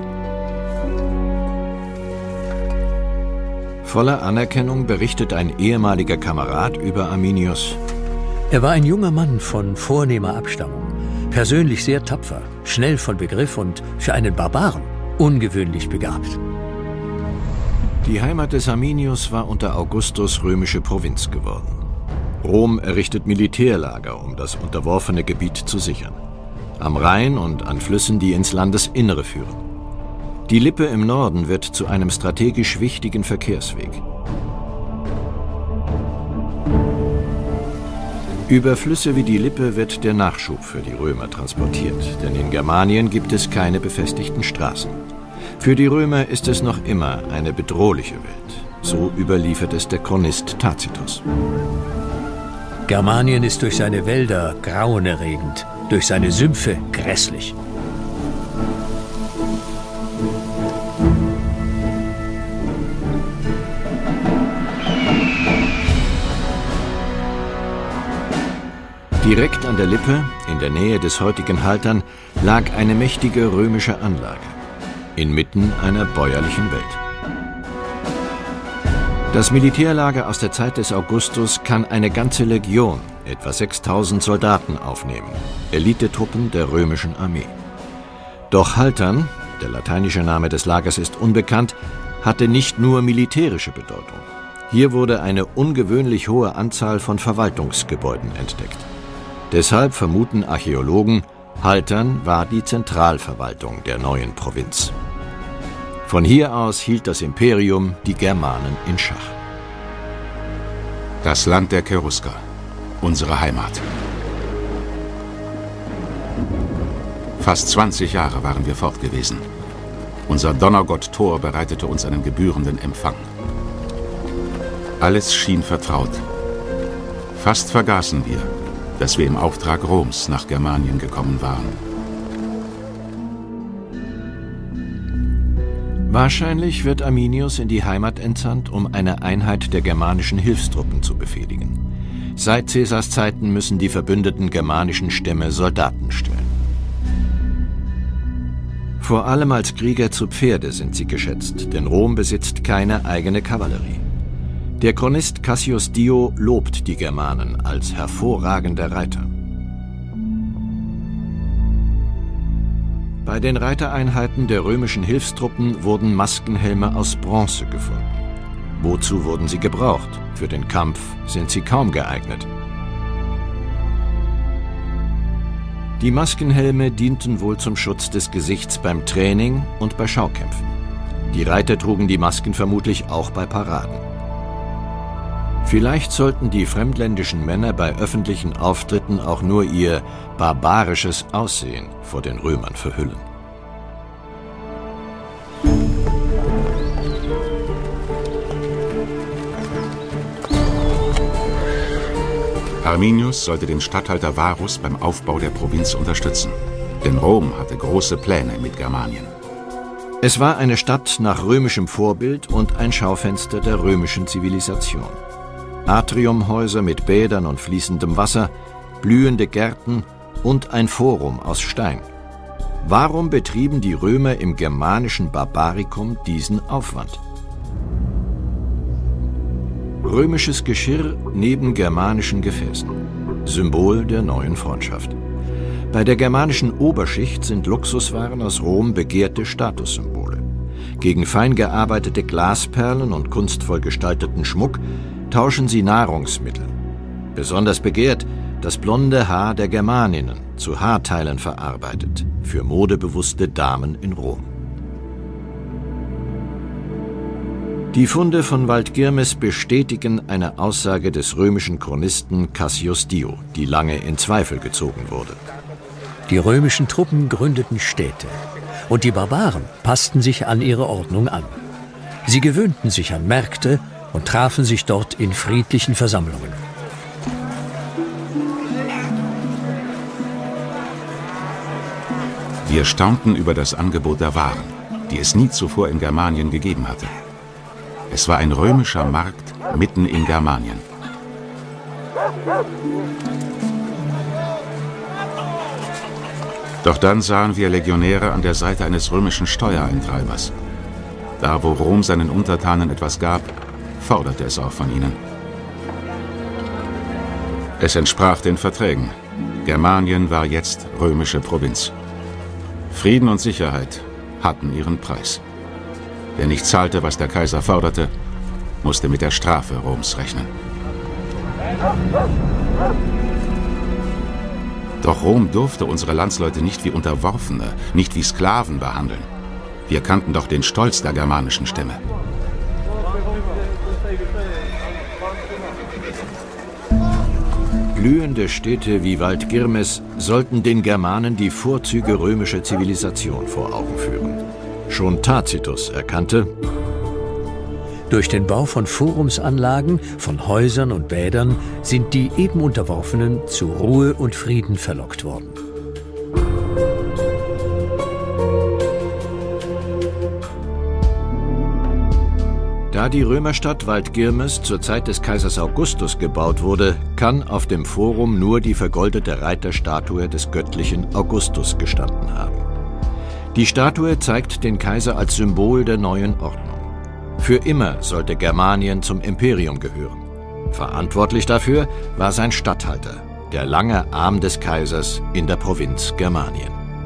Voller Anerkennung berichtet ein ehemaliger Kamerad über Arminius: Er war ein junger Mann von vornehmer Abstammung, persönlich sehr tapfer, schnell von Begriff und für einen Barbaren ungewöhnlich begabt. Die Heimat des Arminius war unter Augustus römische Provinz geworden. Rom errichtet Militärlager, um das unterworfene Gebiet zu sichern. Am Rhein und an Flüssen, die ins Landesinnere führen. Die Lippe im Norden wird zu einem strategisch wichtigen Verkehrsweg. Über Flüsse wie die Lippe wird der Nachschub für die Römer transportiert, denn in Germanien gibt es keine befestigten Straßen. Für die Römer ist es noch immer eine bedrohliche Welt. So überliefert es der Chronist Tacitus. Germanien ist durch seine Wälder grauenerregend, durch seine Sümpfe grässlich. Direkt an der Lippe, in der Nähe des heutigen Haltern, lag eine mächtige römische Anlage, inmitten einer bäuerlichen Welt. Das Militärlager aus der Zeit des Augustus kann eine ganze Legion, etwa sechstausend Soldaten, aufnehmen, Elitetruppen der römischen Armee. Doch Haltern, der lateinische Name des Lagers ist unbekannt, hatte nicht nur militärische Bedeutung. Hier wurde eine ungewöhnlich hohe Anzahl von Verwaltungsgebäuden entdeckt. Deshalb vermuten Archäologen, Haltern war die Zentralverwaltung der neuen Provinz. Von hier aus hielt das Imperium die Germanen in Schach. Das Land der Cherusker, unsere Heimat. Fast zwanzig Jahre waren wir fort gewesen. Unser Donnergott Thor bereitete uns einen gebührenden Empfang. Alles schien vertraut. Fast vergaßen wir, dass wir im Auftrag Roms nach Germanien gekommen waren. Wahrscheinlich wird Arminius in die Heimat entsandt, um eine Einheit der germanischen Hilfstruppen zu befehligen. Seit Caesars Zeiten müssen die verbündeten germanischen Stämme Soldaten stellen. Vor allem als Krieger zu Pferde sind sie geschätzt, denn Rom besitzt keine eigene Kavallerie. Der Chronist Cassius Dio lobt die Germanen als hervorragende Reiter. Bei den Reitereinheiten der römischen Hilfstruppen wurden Maskenhelme aus Bronze gefunden. Wozu wurden sie gebraucht? Für den Kampf sind sie kaum geeignet. Die Maskenhelme dienten wohl zum Schutz des Gesichts beim Training und bei Schaukämpfen. Die Reiter trugen die Masken vermutlich auch bei Paraden. Vielleicht sollten die fremdländischen Männer bei öffentlichen Auftritten auch nur ihr barbarisches Aussehen vor den Römern verhüllen. Arminius sollte den Statthalter Varus beim Aufbau der Provinz unterstützen. Denn Rom hatte große Pläne mit Germanien. Es war eine Stadt nach römischem Vorbild und ein Schaufenster der römischen Zivilisation. Atriumhäuser mit Bädern und fließendem Wasser, blühende Gärten und ein Forum aus Stein. Warum betrieben die Römer im germanischen Barbarikum diesen Aufwand? Römisches Geschirr neben germanischen Gefäßen. Symbol der neuen Freundschaft. Bei der germanischen Oberschicht sind Luxuswaren aus Rom begehrte Statussymbole. Gegen fein gearbeitete Glasperlen und kunstvoll gestalteten Schmuck tauschen sie Nahrungsmittel. Besonders begehrt das blonde Haar der Germaninnen, zu Haarteilen verarbeitet, für modebewusste Damen in Rom. Die Funde von Waldgirmes bestätigen eine Aussage des römischen Chronisten Cassius Dio, die lange in Zweifel gezogen wurde. Die römischen Truppen gründeten Städte und die Barbaren passten sich an ihre Ordnung an. Sie gewöhnten sich an Märkte und trafen sich dort in friedlichen Versammlungen. Wir staunten über das Angebot der Waren, die es nie zuvor in Germanien gegeben hatte. Es war ein römischer Markt mitten in Germanien. Doch dann sahen wir Legionäre an der Seite eines römischen Steuereintreibers. Da, wo Rom seinen Untertanen etwas gab, forderte es auch von ihnen. Es entsprach den Verträgen. Germanien war jetzt römische Provinz. Frieden und Sicherheit hatten ihren Preis. Wer nicht zahlte, was der Kaiser forderte, musste mit der Strafe Roms rechnen. Doch Rom durfte unsere Landsleute nicht wie Unterworfene, nicht wie Sklaven behandeln. Wir kannten doch den Stolz der germanischen Stämme. Blühende Städte wie Waldgirmes sollten den Germanen die Vorzüge römischer Zivilisation vor Augen führen. Schon Tacitus erkannte: Durch den Bau von Forumsanlagen, von Häusern und Bädern sind die eben Unterworfenen zu Ruhe und Frieden verlockt worden. Da die Römerstadt Waldgirmes zur Zeit des Kaisers Augustus gebaut wurde, kann auf dem Forum nur die vergoldete Reiterstatue des göttlichen Augustus gestanden haben. Die Statue zeigt den Kaiser als Symbol der neuen Ordnung. Für immer sollte Germanien zum Imperium gehören. Verantwortlich dafür war sein Statthalter, der lange Arm des Kaisers in der Provinz Germanien.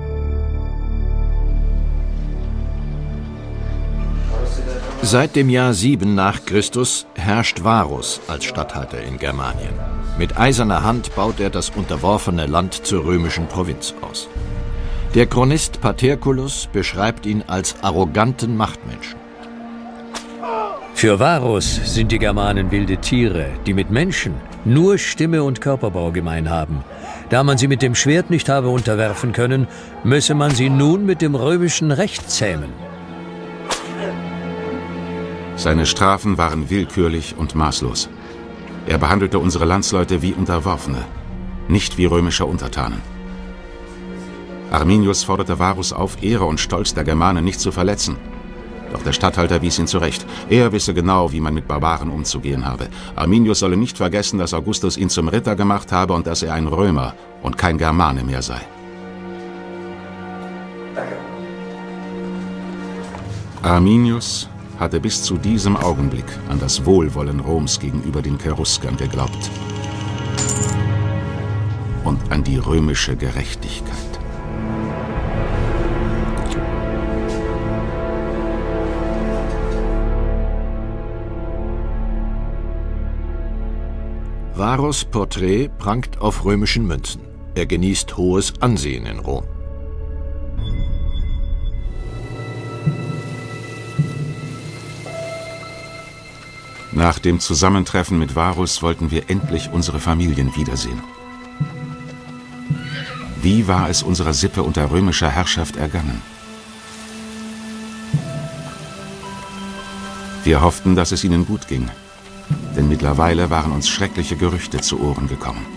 Seit dem Jahr sieben nach Christus herrscht Varus als Statthalter in Germanien. Mit eiserner Hand baut er das unterworfene Land zur römischen Provinz aus. Der Chronist Paterculus beschreibt ihn als arroganten Machtmenschen. Für Varus sind die Germanen wilde Tiere, die mit Menschen nur Stimme und Körperbau gemein haben. Da man sie mit dem Schwert nicht habe unterwerfen können, müsse man sie nun mit dem römischen Recht zähmen. Seine Strafen waren willkürlich und maßlos. Er behandelte unsere Landsleute wie Unterworfene, nicht wie römische Untertanen. Arminius forderte Varus auf, Ehre und Stolz der Germanen nicht zu verletzen. Doch der Statthalter wies ihn zurecht. Er wisse genau, wie man mit Barbaren umzugehen habe. Arminius solle nicht vergessen, dass Augustus ihn zum Ritter gemacht habe und dass er ein Römer und kein Germane mehr sei. Arminius hatte bis zu diesem Augenblick an das Wohlwollen Roms gegenüber den Cheruskern geglaubt und an die römische Gerechtigkeit. Varus' Porträt prangt auf römischen Münzen. Er genießt hohes Ansehen in Rom. Nach dem Zusammentreffen mit Varus wollten wir endlich unsere Familien wiedersehen. Wie war es unserer Sippe unter römischer Herrschaft ergangen? Wir hofften, dass es ihnen gut ging, denn mittlerweile waren uns schreckliche Gerüchte zu Ohren gekommen.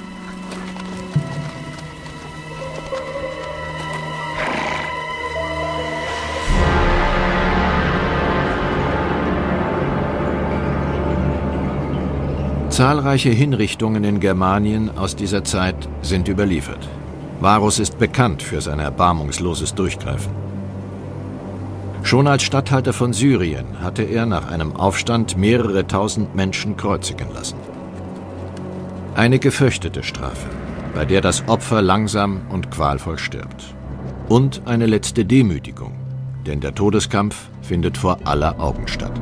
Zahlreiche Hinrichtungen in Germanien aus dieser Zeit sind überliefert. Varus ist bekannt für sein erbarmungsloses Durchgreifen. Schon als Statthalter von Syrien hatte er nach einem Aufstand mehrere tausend Menschen kreuzigen lassen. Eine gefürchtete Strafe, bei der das Opfer langsam und qualvoll stirbt. Und eine letzte Demütigung, denn der Todeskampf findet vor aller Augen statt.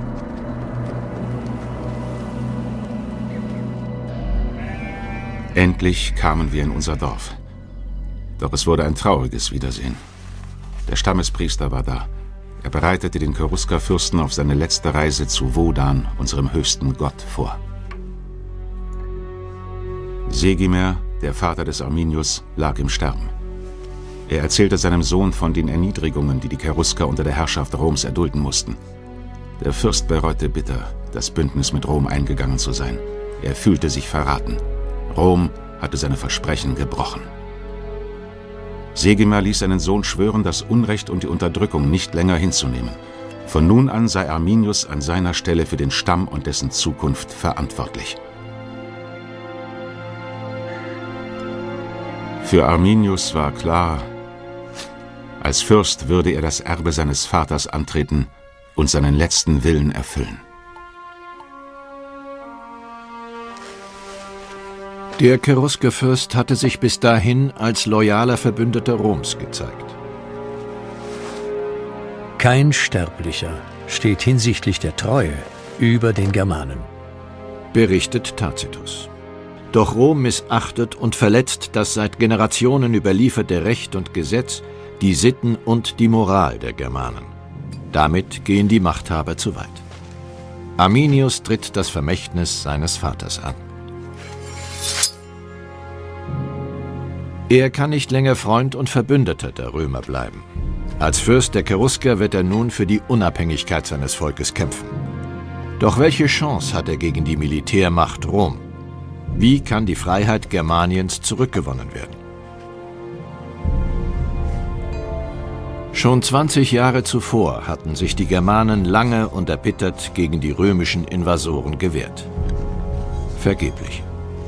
Endlich kamen wir in unser Dorf. Doch es wurde ein trauriges Wiedersehen. Der Stammespriester war da. Er bereitete den Cherusker-Fürsten auf seine letzte Reise zu Wodan, unserem höchsten Gott, vor. Segimer, der Vater des Arminius, lag im Sterben. Er erzählte seinem Sohn von den Erniedrigungen, die die Cherusker unter der Herrschaft Roms erdulden mussten. Der Fürst bereute bitter, das Bündnis mit Rom eingegangen zu sein. Er fühlte sich verraten. Rom hatte seine Versprechen gebrochen. Segimer ließ seinen Sohn schwören, das Unrecht und die Unterdrückung nicht länger hinzunehmen. Von nun an sei Arminius an seiner Stelle für den Stamm und dessen Zukunft verantwortlich. Für Arminius war klar, als Fürst würde er das Erbe seines Vaters antreten und seinen letzten Willen erfüllen. Der Cherusker-Fürst hatte sich bis dahin als loyaler Verbündeter Roms gezeigt. Kein Sterblicher steht hinsichtlich der Treue über den Germanen, berichtet Tacitus. Doch Rom missachtet und verletzt das seit Generationen überlieferte Recht und Gesetz, die Sitten und die Moral der Germanen. Damit gehen die Machthaber zu weit. Arminius tritt das Vermächtnis seines Vaters an. Er kann nicht länger Freund und Verbündeter der Römer bleiben. Als Fürst der Cherusker wird er nun für die Unabhängigkeit seines Volkes kämpfen. Doch welche Chance hat er gegen die Militärmacht Rom? Wie kann die Freiheit Germaniens zurückgewonnen werden? Schon zwanzig Jahre zuvor hatten sich die Germanen lange und erbittert gegen die römischen Invasoren gewehrt. Vergeblich.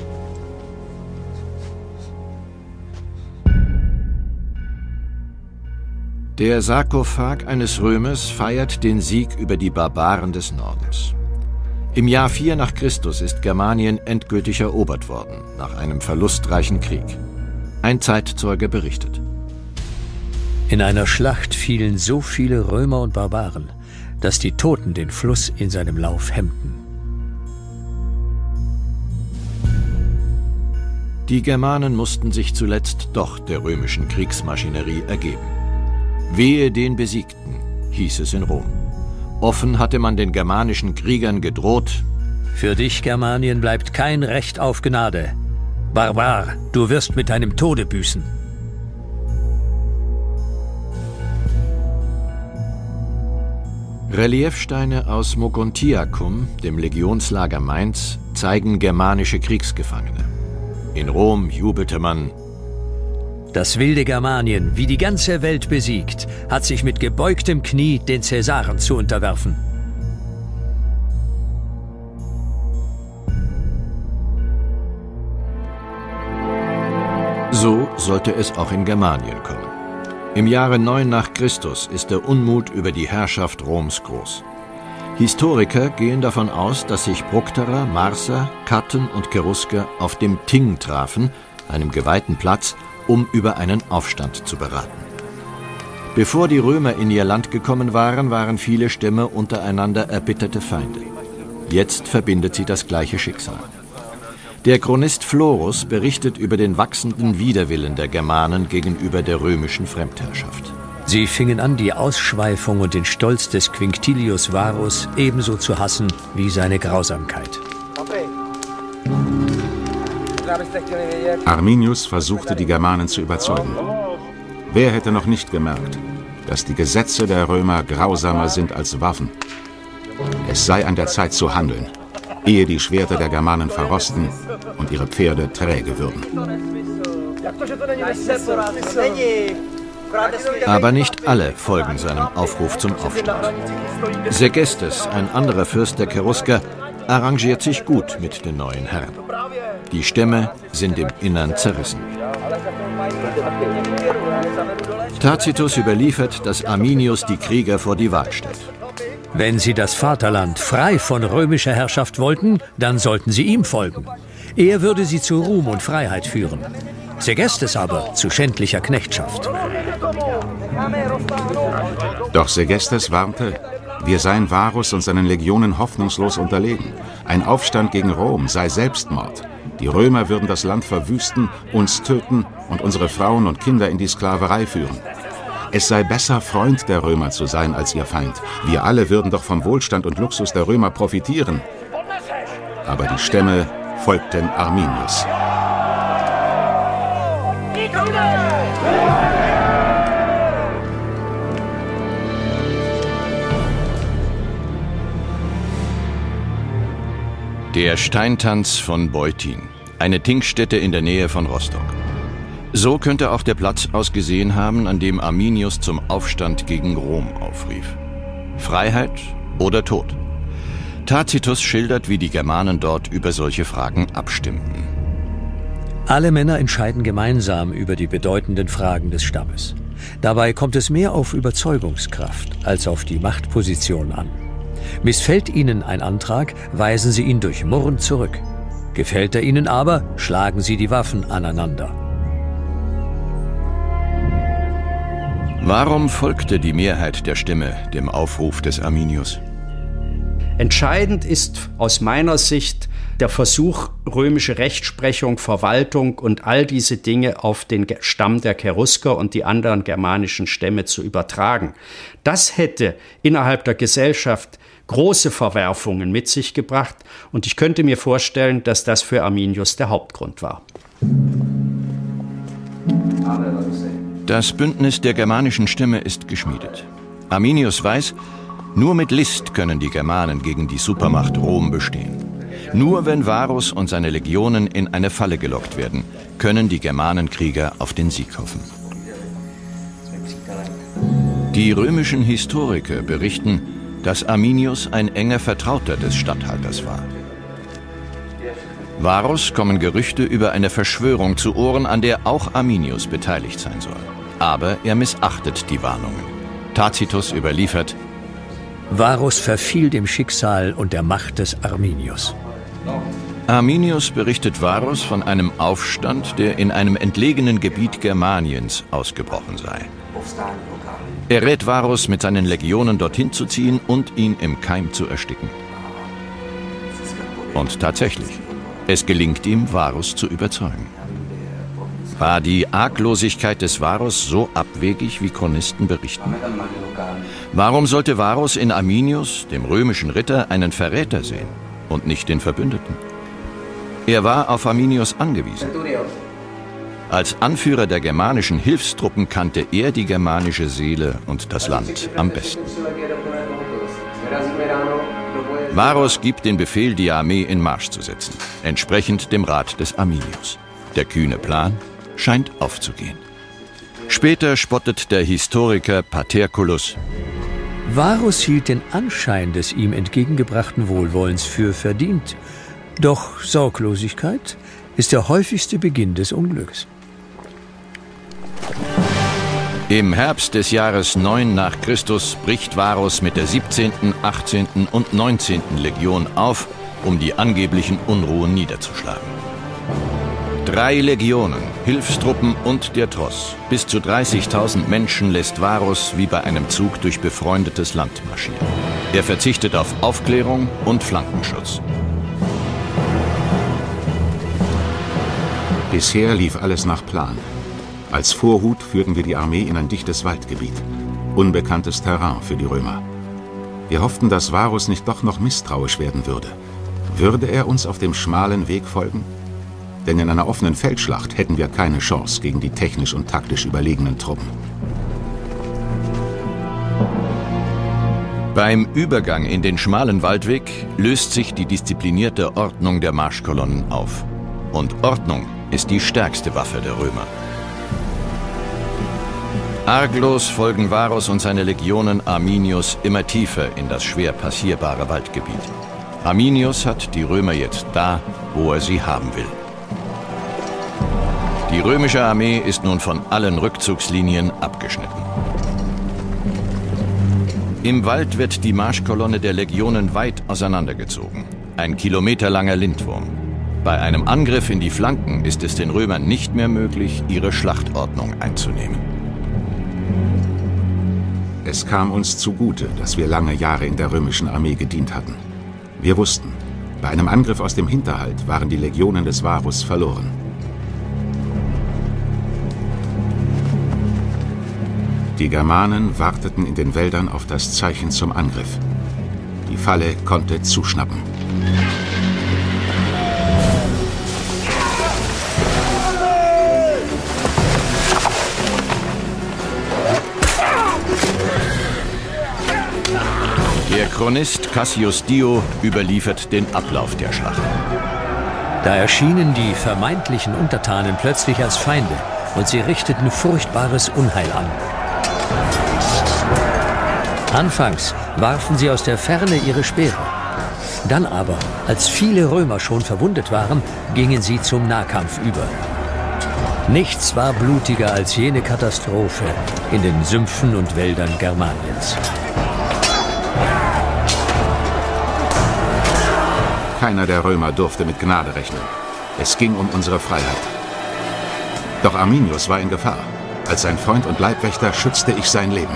Der Sarkophag eines Römers feiert den Sieg über die Barbaren des Nordens. Im Jahr vier nach Christus ist Germanien endgültig erobert worden, nach einem verlustreichen Krieg. Ein Zeitzeuge berichtet. In einer Schlacht fielen so viele Römer und Barbaren, dass die Toten den Fluss in seinem Lauf hemmten. Die Germanen mussten sich zuletzt doch der römischen Kriegsmaschinerie ergeben. Wehe den Besiegten, hieß es in Rom. Offen hatte man den germanischen Kriegern gedroht: Für dich, Germanien, bleibt kein Recht auf Gnade. Barbar, du wirst mit deinem Tode büßen. Reliefsteine aus Mogontiacum, dem Legionslager Mainz, zeigen germanische Kriegsgefangene. In Rom jubelte man: Das wilde Germanien, wie die ganze Welt besiegt, hat sich mit gebeugtem Knie den Cäsaren zu unterwerfen. So sollte es auch in Germanien kommen. Im Jahre neun nach Christus ist der Unmut über die Herrschaft Roms groß. Historiker gehen davon aus, dass sich Bructerer, Marser, Katten und Cherusker auf dem Ting trafen, einem geweihten Platz, um über einen Aufstand zu beraten. Bevor die Römer in ihr Land gekommen waren, waren viele Stämme untereinander erbitterte Feinde. Jetzt verbindet sie das gleiche Schicksal. Der Chronist Florus berichtet über den wachsenden Widerwillen der Germanen gegenüber der römischen Fremdherrschaft. Sie fingen an, die Ausschweifung und den Stolz des Quinctilius Varus ebenso zu hassen wie seine Grausamkeit. Arminius versuchte, die Germanen zu überzeugen. Wer hätte noch nicht gemerkt, dass die Gesetze der Römer grausamer sind als Waffen? Es sei an der Zeit zu handeln, ehe die Schwerter der Germanen verrosten und ihre Pferde träge würden. Aber nicht alle folgen seinem Aufruf zum Aufstand. Sergestes, ein anderer Fürst der Cherusker, arrangiert sich gut mit den neuen Herren. Die Stämme sind im Innern zerrissen. Tacitus überliefert, dass Arminius die Krieger vor die Wahl stellt. Wenn sie das Vaterland frei von römischer Herrschaft wollten, dann sollten sie ihm folgen. Er würde sie zu Ruhm und Freiheit führen, Segestes aber zu schändlicher Knechtschaft. Doch Segestes warnte, wir seien Varus und seinen Legionen hoffnungslos unterlegen. Ein Aufstand gegen Rom sei Selbstmord. Die Römer würden das Land verwüsten, uns töten und unsere Frauen und Kinder in die Sklaverei führen. Es sei besser, Freund der Römer zu sein als ihr Feind. Wir alle würden doch vom Wohlstand und Luxus der Römer profitieren. Aber die Stämme folgten Arminius. Der Steintanz von Beutin, eine Tinkstätte in der Nähe von Rostock. So könnte auch der Platz ausgesehen haben, an dem Arminius zum Aufstand gegen Rom aufrief. Freiheit oder Tod? Tacitus schildert, wie die Germanen dort über solche Fragen abstimmten. Alle Männer entscheiden gemeinsam über die bedeutenden Fragen des Stammes. Dabei kommt es mehr auf Überzeugungskraft als auf die Machtposition an. Missfällt ihnen ein Antrag, weisen sie ihn durch Murren zurück. Gefällt er ihnen aber, schlagen sie die Waffen aneinander. Warum folgte die Mehrheit der Stimme dem Aufruf des Arminius? Entscheidend ist aus meiner Sicht der Versuch, römische Rechtsprechung, Verwaltung und all diese Dinge auf den Stamm der Cherusker und die anderen germanischen Stämme zu übertragen. Das hätte innerhalb der Gesellschaft große Verwerfungen mit sich gebracht und ich könnte mir vorstellen, dass das für Arminius der Hauptgrund war. Das Bündnis der germanischen Stämme ist geschmiedet. Arminius weiß, nur mit List können die Germanen gegen die Supermacht Rom bestehen. Nur wenn Varus und seine Legionen in eine Falle gelockt werden, können die Germanenkrieger auf den Sieg hoffen. Die römischen Historiker berichten, dass Arminius ein enger Vertrauter des Statthalters war. Varus kommen Gerüchte über eine Verschwörung zu Ohren, an der auch Arminius beteiligt sein soll. Aber er missachtet die Warnungen. Tacitus überliefert: Varus verfiel dem Schicksal und der Macht des Arminius. Arminius berichtet Varus von einem Aufstand, der in einem entlegenen Gebiet Germaniens ausgebrochen sei. Er rät Varus, mit seinen Legionen dorthin zu ziehen und ihn im Keim zu ersticken. Und tatsächlich, es gelingt ihm, Varus zu überzeugen. War die Arglosigkeit des Varus so abwegig, wie Chronisten berichten? Warum sollte Varus in Arminius, dem römischen Ritter, einen Verräter sehen und nicht den Verbündeten? Er war auf Arminius angewiesen. Als Anführer der germanischen Hilfstruppen kannte er die germanische Seele und das Land am besten. Varus gibt den Befehl, die Armee in Marsch zu setzen, entsprechend dem Rat des Arminius. Der kühne Plan scheint aufzugehen. Später spottet der Historiker Paterculus: Varus hielt den Anschein des ihm entgegengebrachten Wohlwollens für verdient. Doch Sorglosigkeit ist der häufigste Beginn des Unglücks. Im Herbst des Jahres neun nach Christus bricht Varus mit der siebzehnten, achtzehnten und neunzehnten Legion auf, um die angeblichen Unruhen niederzuschlagen. Drei Legionen, Hilfstruppen und der Tross, bis zu dreißigtausend Menschen lässt Varus wie bei einem Zug durch befreundetes Land marschieren. Er verzichtet auf Aufklärung und Flankenschutz. Bisher lief alles nach Plan. Als Vorhut führten wir die Armee in ein dichtes Waldgebiet. Unbekanntes Terrain für die Römer. Wir hofften, dass Varus nicht doch noch misstrauisch werden würde. Würde er uns auf dem schmalen Weg folgen? Denn in einer offenen Feldschlacht hätten wir keine Chance gegen die technisch und taktisch überlegenen Truppen. Beim Übergang in den schmalen Waldweg löst sich die disziplinierte Ordnung der Marschkolonnen auf. Und Ordnung ist die stärkste Waffe der Römer. Arglos folgen Varus und seine Legionen Arminius immer tiefer in das schwer passierbare Waldgebiet. Arminius hat die Römer jetzt da, wo er sie haben will. Die römische Armee ist nun von allen Rückzugslinien abgeschnitten. Im Wald wird die Marschkolonne der Legionen weit auseinandergezogen. Ein kilometerlanger Lindwurm. Bei einem Angriff in die Flanken ist es den Römern nicht mehr möglich, ihre Schlachtordnung einzunehmen. Es kam uns zugute, dass wir lange Jahre in der römischen Armee gedient hatten. Wir wussten, bei einem Angriff aus dem Hinterhalt waren die Legionen des Varus verloren. Die Germanen warteten in den Wäldern auf das Zeichen zum Angriff. Die Falle konnte zuschnappen. Der Chronist Cassius Dio überliefert den Ablauf der Schlacht. Da erschienen die vermeintlichen Untertanen plötzlich als Feinde und sie richteten furchtbares Unheil an. Anfangs warfen sie aus der Ferne ihre Speere. Dann aber, als viele Römer schon verwundet waren, gingen sie zum Nahkampf über. Nichts war blutiger als jene Katastrophe in den Sümpfen und Wäldern Germaniens. Keiner der Römer durfte mit Gnade rechnen. Es ging um unsere Freiheit. Doch Arminius war in Gefahr. Als sein Freund und Leibwächter schützte ich sein Leben.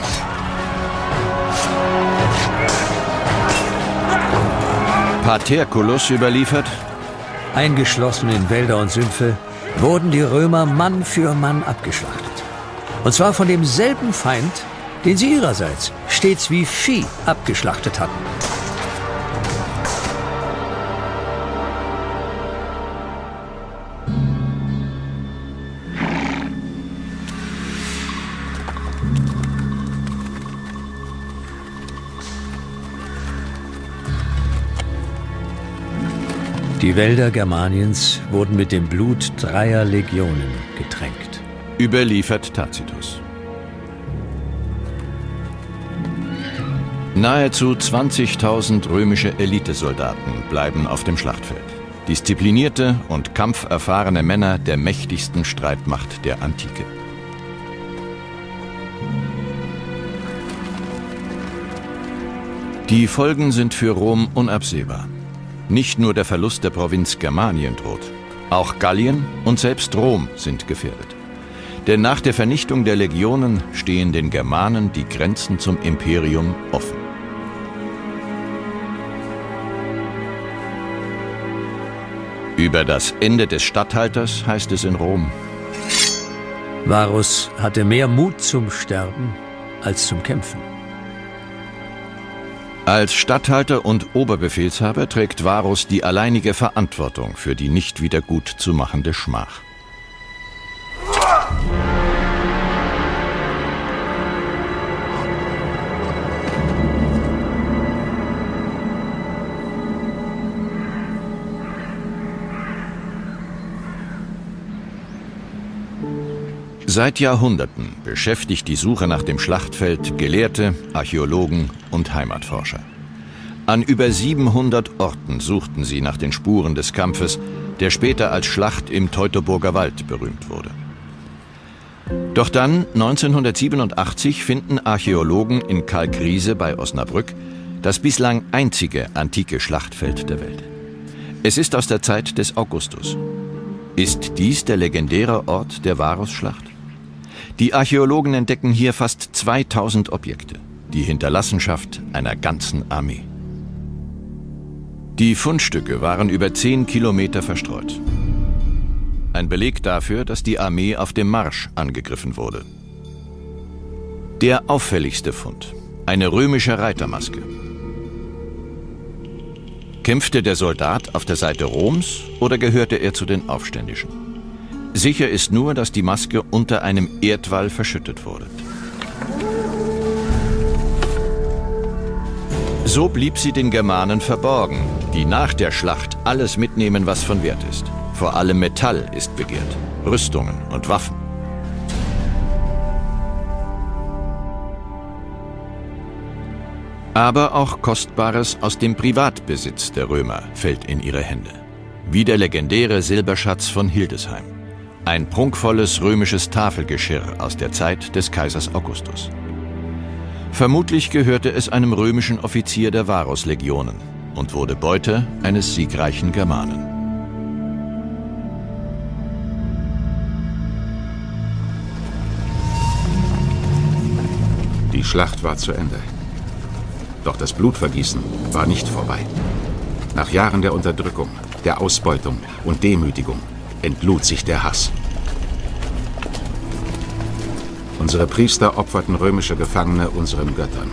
Paterculus überliefert: Eingeschlossen in Wälder und Sümpfe wurden die Römer Mann für Mann abgeschlachtet. Und zwar von demselben Feind, den sie ihrerseits stets wie Vieh abgeschlachtet hatten. Die Wälder Germaniens wurden mit dem Blut dreier Legionen getränkt. Überliefert Tacitus. Nahezu zwanzigtausend römische Elitesoldaten bleiben auf dem Schlachtfeld. Disziplinierte und kampferfahrene Männer der mächtigsten Streitmacht der Antike. Die Folgen sind für Rom unabsehbar. Nicht nur der Verlust der Provinz Germanien droht, auch Gallien und selbst Rom sind gefährdet. Denn nach der Vernichtung der Legionen stehen den Germanen die Grenzen zum Imperium offen. Über das Ende des Statthalters heißt es in Rom: Varus hatte mehr Mut zum Sterben als zum Kämpfen. Als Statthalter und Oberbefehlshaber trägt Varus die alleinige Verantwortung für die nicht wieder gut zu machende Schmach. Seit Jahrhunderten beschäftigt die Suche nach dem Schlachtfeld Gelehrte, Archäologen und Heimatforscher. An über siebenhundert Orten suchten sie nach den Spuren des Kampfes, der später als Schlacht im Teutoburger Wald berühmt wurde. Doch dann, neunzehnhundertsiebenundachtzig, finden Archäologen in Kalkriese bei Osnabrück das bislang einzige antike Schlachtfeld der Welt. Es ist aus der Zeit des Augustus. Ist dies der legendäre Ort der Varusschlacht? Die Archäologen entdecken hier fast zweitausend Objekte, die Hinterlassenschaft einer ganzen Armee. Die Fundstücke waren über zehn Kilometer verstreut. Ein Beleg dafür, dass die Armee auf dem Marsch angegriffen wurde. Der auffälligste Fund: eine römische Reitermaske. Kämpfte der Soldat auf der Seite Roms oder gehörte er zu den Aufständischen? Sicher ist nur, dass die Maske unter einem Erdwall verschüttet wurde. So blieb sie den Germanen verborgen, die nach der Schlacht alles mitnehmen, was von Wert ist. Vor allem Metall ist begehrt, Rüstungen und Waffen. Aber auch Kostbares aus dem Privatbesitz der Römer fällt in ihre Hände. Wie der legendäre Silberschatz von Hildesheim. Ein prunkvolles römisches Tafelgeschirr aus der Zeit des Kaisers Augustus. Vermutlich gehörte es einem römischen Offizier der Varuslegionen und wurde Beute eines siegreichen Germanen. Die Schlacht war zu Ende. Doch das Blutvergießen war nicht vorbei. Nach Jahren der Unterdrückung, der Ausbeutung und Demütigung entlud sich der Hass. Unsere Priester opferten römische Gefangene unseren Göttern.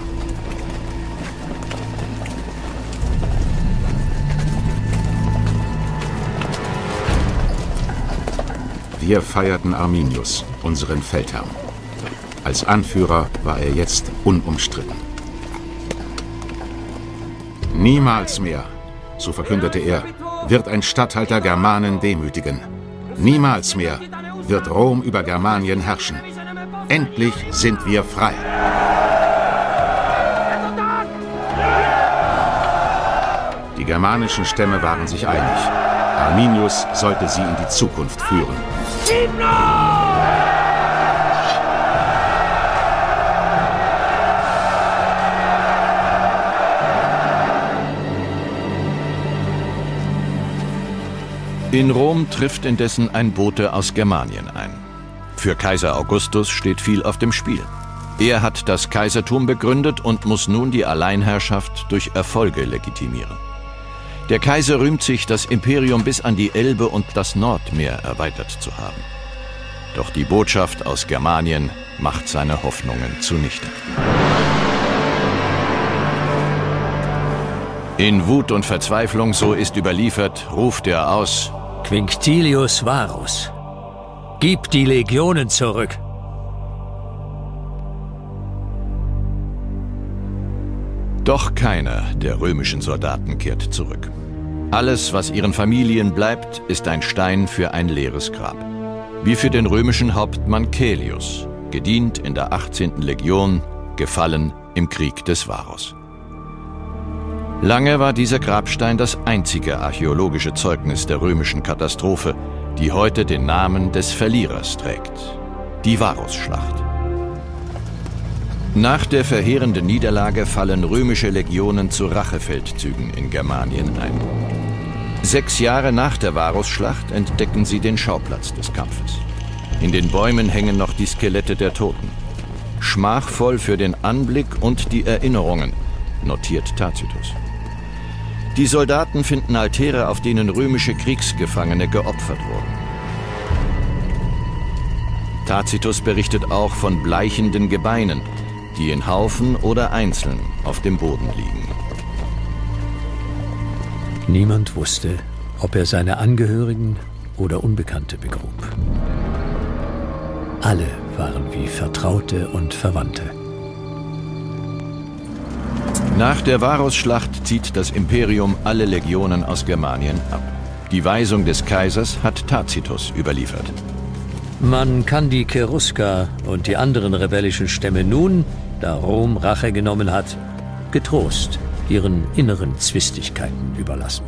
Wir feierten Arminius, unseren Feldherrn. Als Anführer war er jetzt unumstritten. Niemals mehr, so verkündete er, wird ein Statthalter Germanen demütigen. Niemals mehr wird Rom über Germanien herrschen. Endlich sind wir frei. Die germanischen Stämme waren sich einig. Arminius sollte sie in die Zukunft führen. In Rom trifft indessen ein Bote aus Germanien ein. Für Kaiser Augustus steht viel auf dem Spiel. Er hat das Kaisertum begründet und muss nun die Alleinherrschaft durch Erfolge legitimieren. Der Kaiser rühmt sich, das Imperium bis an die Elbe und das Nordmeer erweitert zu haben. Doch die Botschaft aus Germanien macht seine Hoffnungen zunichte. In Wut und Verzweiflung, so ist überliefert, ruft er aus: Quinctilius Varus, gib die Legionen zurück! Doch keiner der römischen Soldaten kehrt zurück. Alles, was ihren Familien bleibt, ist ein Stein für ein leeres Grab. Wie für den römischen Hauptmann Caelius, gedient in der achtzehnten Legion, gefallen im Krieg des Varus. Lange war dieser Grabstein das einzige archäologische Zeugnis der römischen Katastrophe, die heute den Namen des Verlierers trägt: die Varusschlacht. Nach der verheerenden Niederlage fallen römische Legionen zu Rachefeldzügen in Germanien ein. Sechs Jahre nach der Varusschlacht entdecken sie den Schauplatz des Kampfes. In den Bäumen hängen noch die Skelette der Toten. Schmachvoll für den Anblick und die Erinnerungen, notiert Tacitus. Die Soldaten finden Altäre, auf denen römische Kriegsgefangene geopfert wurden. Tacitus berichtet auch von bleichenden Gebeinen, die in Haufen oder einzeln auf dem Boden liegen. Niemand wusste, ob er seine Angehörigen oder Unbekannte begrub. Alle waren wie Vertraute und Verwandte. Nach der Varusschlacht zieht das Imperium alle Legionen aus Germanien ab. Die Weisung des Kaisers hat Tacitus überliefert. Man kann die Cherusker und die anderen rebellischen Stämme nun, da Rom Rache genommen hat, getrost ihren inneren Zwistigkeiten überlassen.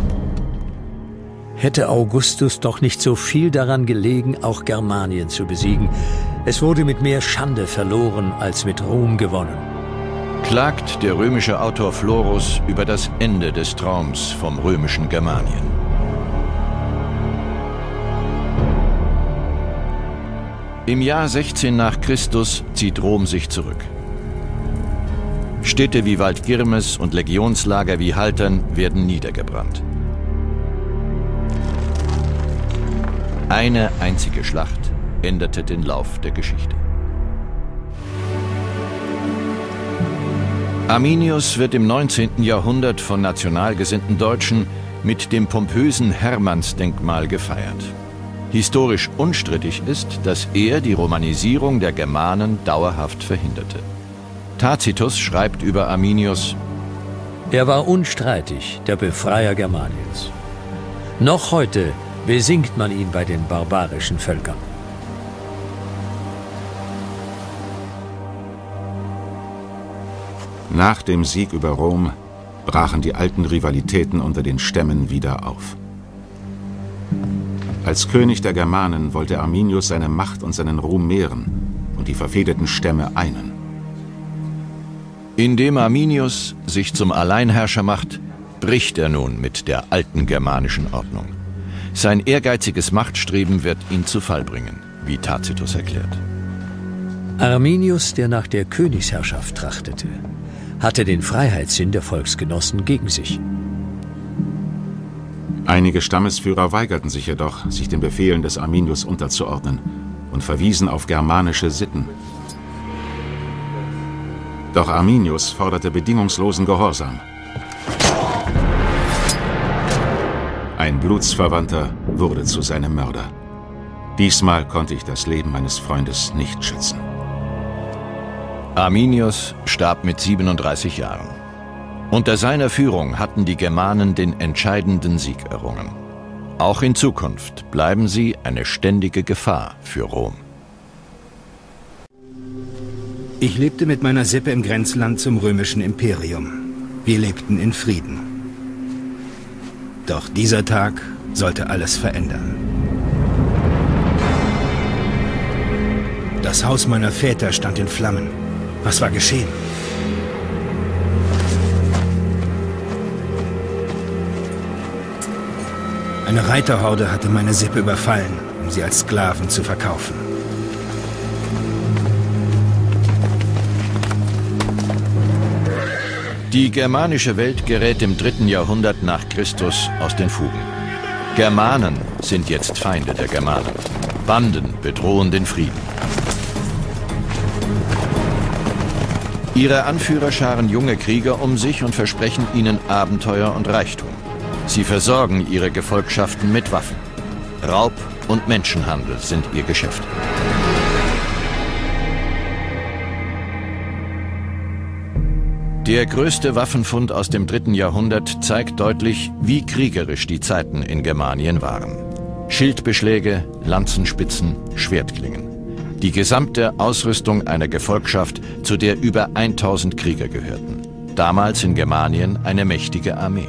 Hätte Augustus doch nicht so viel daran gelegen, auch Germanien zu besiegen. Es wurde mit mehr Schande verloren als mit Ruhm gewonnen. Klagt der römische Autor Florus über das Ende des Traums vom römischen Germanien. Im Jahr sechzehn nach Christus zieht Rom sich zurück. Städte wie Waldgirmes und Legionslager wie Haltern werden niedergebrannt. Eine einzige Schlacht änderte den Lauf der Geschichte. Arminius wird im neunzehnten Jahrhundert von national gesinnten Deutschen mit dem pompösen Hermannsdenkmal gefeiert. Historisch unstrittig ist, dass er die Romanisierung der Germanen dauerhaft verhinderte. Tacitus schreibt über Arminius: Er war unstreitig der Befreier Germaniens. Noch heute besingt man ihn bei den barbarischen Völkern. Nach dem Sieg über Rom brachen die alten Rivalitäten unter den Stämmen wieder auf. Als König der Germanen wollte Arminius seine Macht und seinen Ruhm mehren und die verfehdeten Stämme einen. Indem Arminius sich zum Alleinherrscher macht, bricht er nun mit der alten germanischen Ordnung. Sein ehrgeiziges Machtstreben wird ihn zu Fall bringen, wie Tacitus erklärt. Arminius, der nach der Königsherrschaft trachtete, hatte den Freiheitssinn der Volksgenossen gegen sich. Einige Stammesführer weigerten sich jedoch, sich den Befehlen des Arminius unterzuordnen und verwiesen auf germanische Sitten. Doch Arminius forderte bedingungslosen Gehorsam. Ein Blutsverwandter wurde zu seinem Mörder. Diesmal konnte ich das Leben meines Freundes nicht schützen. Arminius starb mit siebenunddreißig Jahren. Unter seiner Führung hatten die Germanen den entscheidenden Sieg errungen. Auch in Zukunft bleiben sie eine ständige Gefahr für Rom. Ich lebte mit meiner Sippe im Grenzland zum römischen Imperium. Wir lebten in Frieden. Doch dieser Tag sollte alles verändern. Das Haus meiner Väter stand in Flammen. Was war geschehen? Eine Reiterhorde hatte meine Sippe überfallen, um sie als Sklaven zu verkaufen. Die germanische Welt gerät im dritten Jahrhundert nach Christus aus den Fugen. Germanen sind jetzt Feinde der Germanen. Banden bedrohen den Frieden. Ihre Anführer scharen junge Krieger um sich und versprechen ihnen Abenteuer und Reichtum. Sie versorgen ihre Gefolgschaften mit Waffen. Raub und Menschenhandel sind ihr Geschäft. Der größte Waffenfund aus dem dritten Jahrhundert zeigt deutlich, wie kriegerisch die Zeiten in Germanien waren. Schildbeschläge, Lanzenspitzen, Schwertklingen. Die gesamte Ausrüstung einer Gefolgschaft, zu der über tausend Krieger gehörten. Damals in Germanien eine mächtige Armee.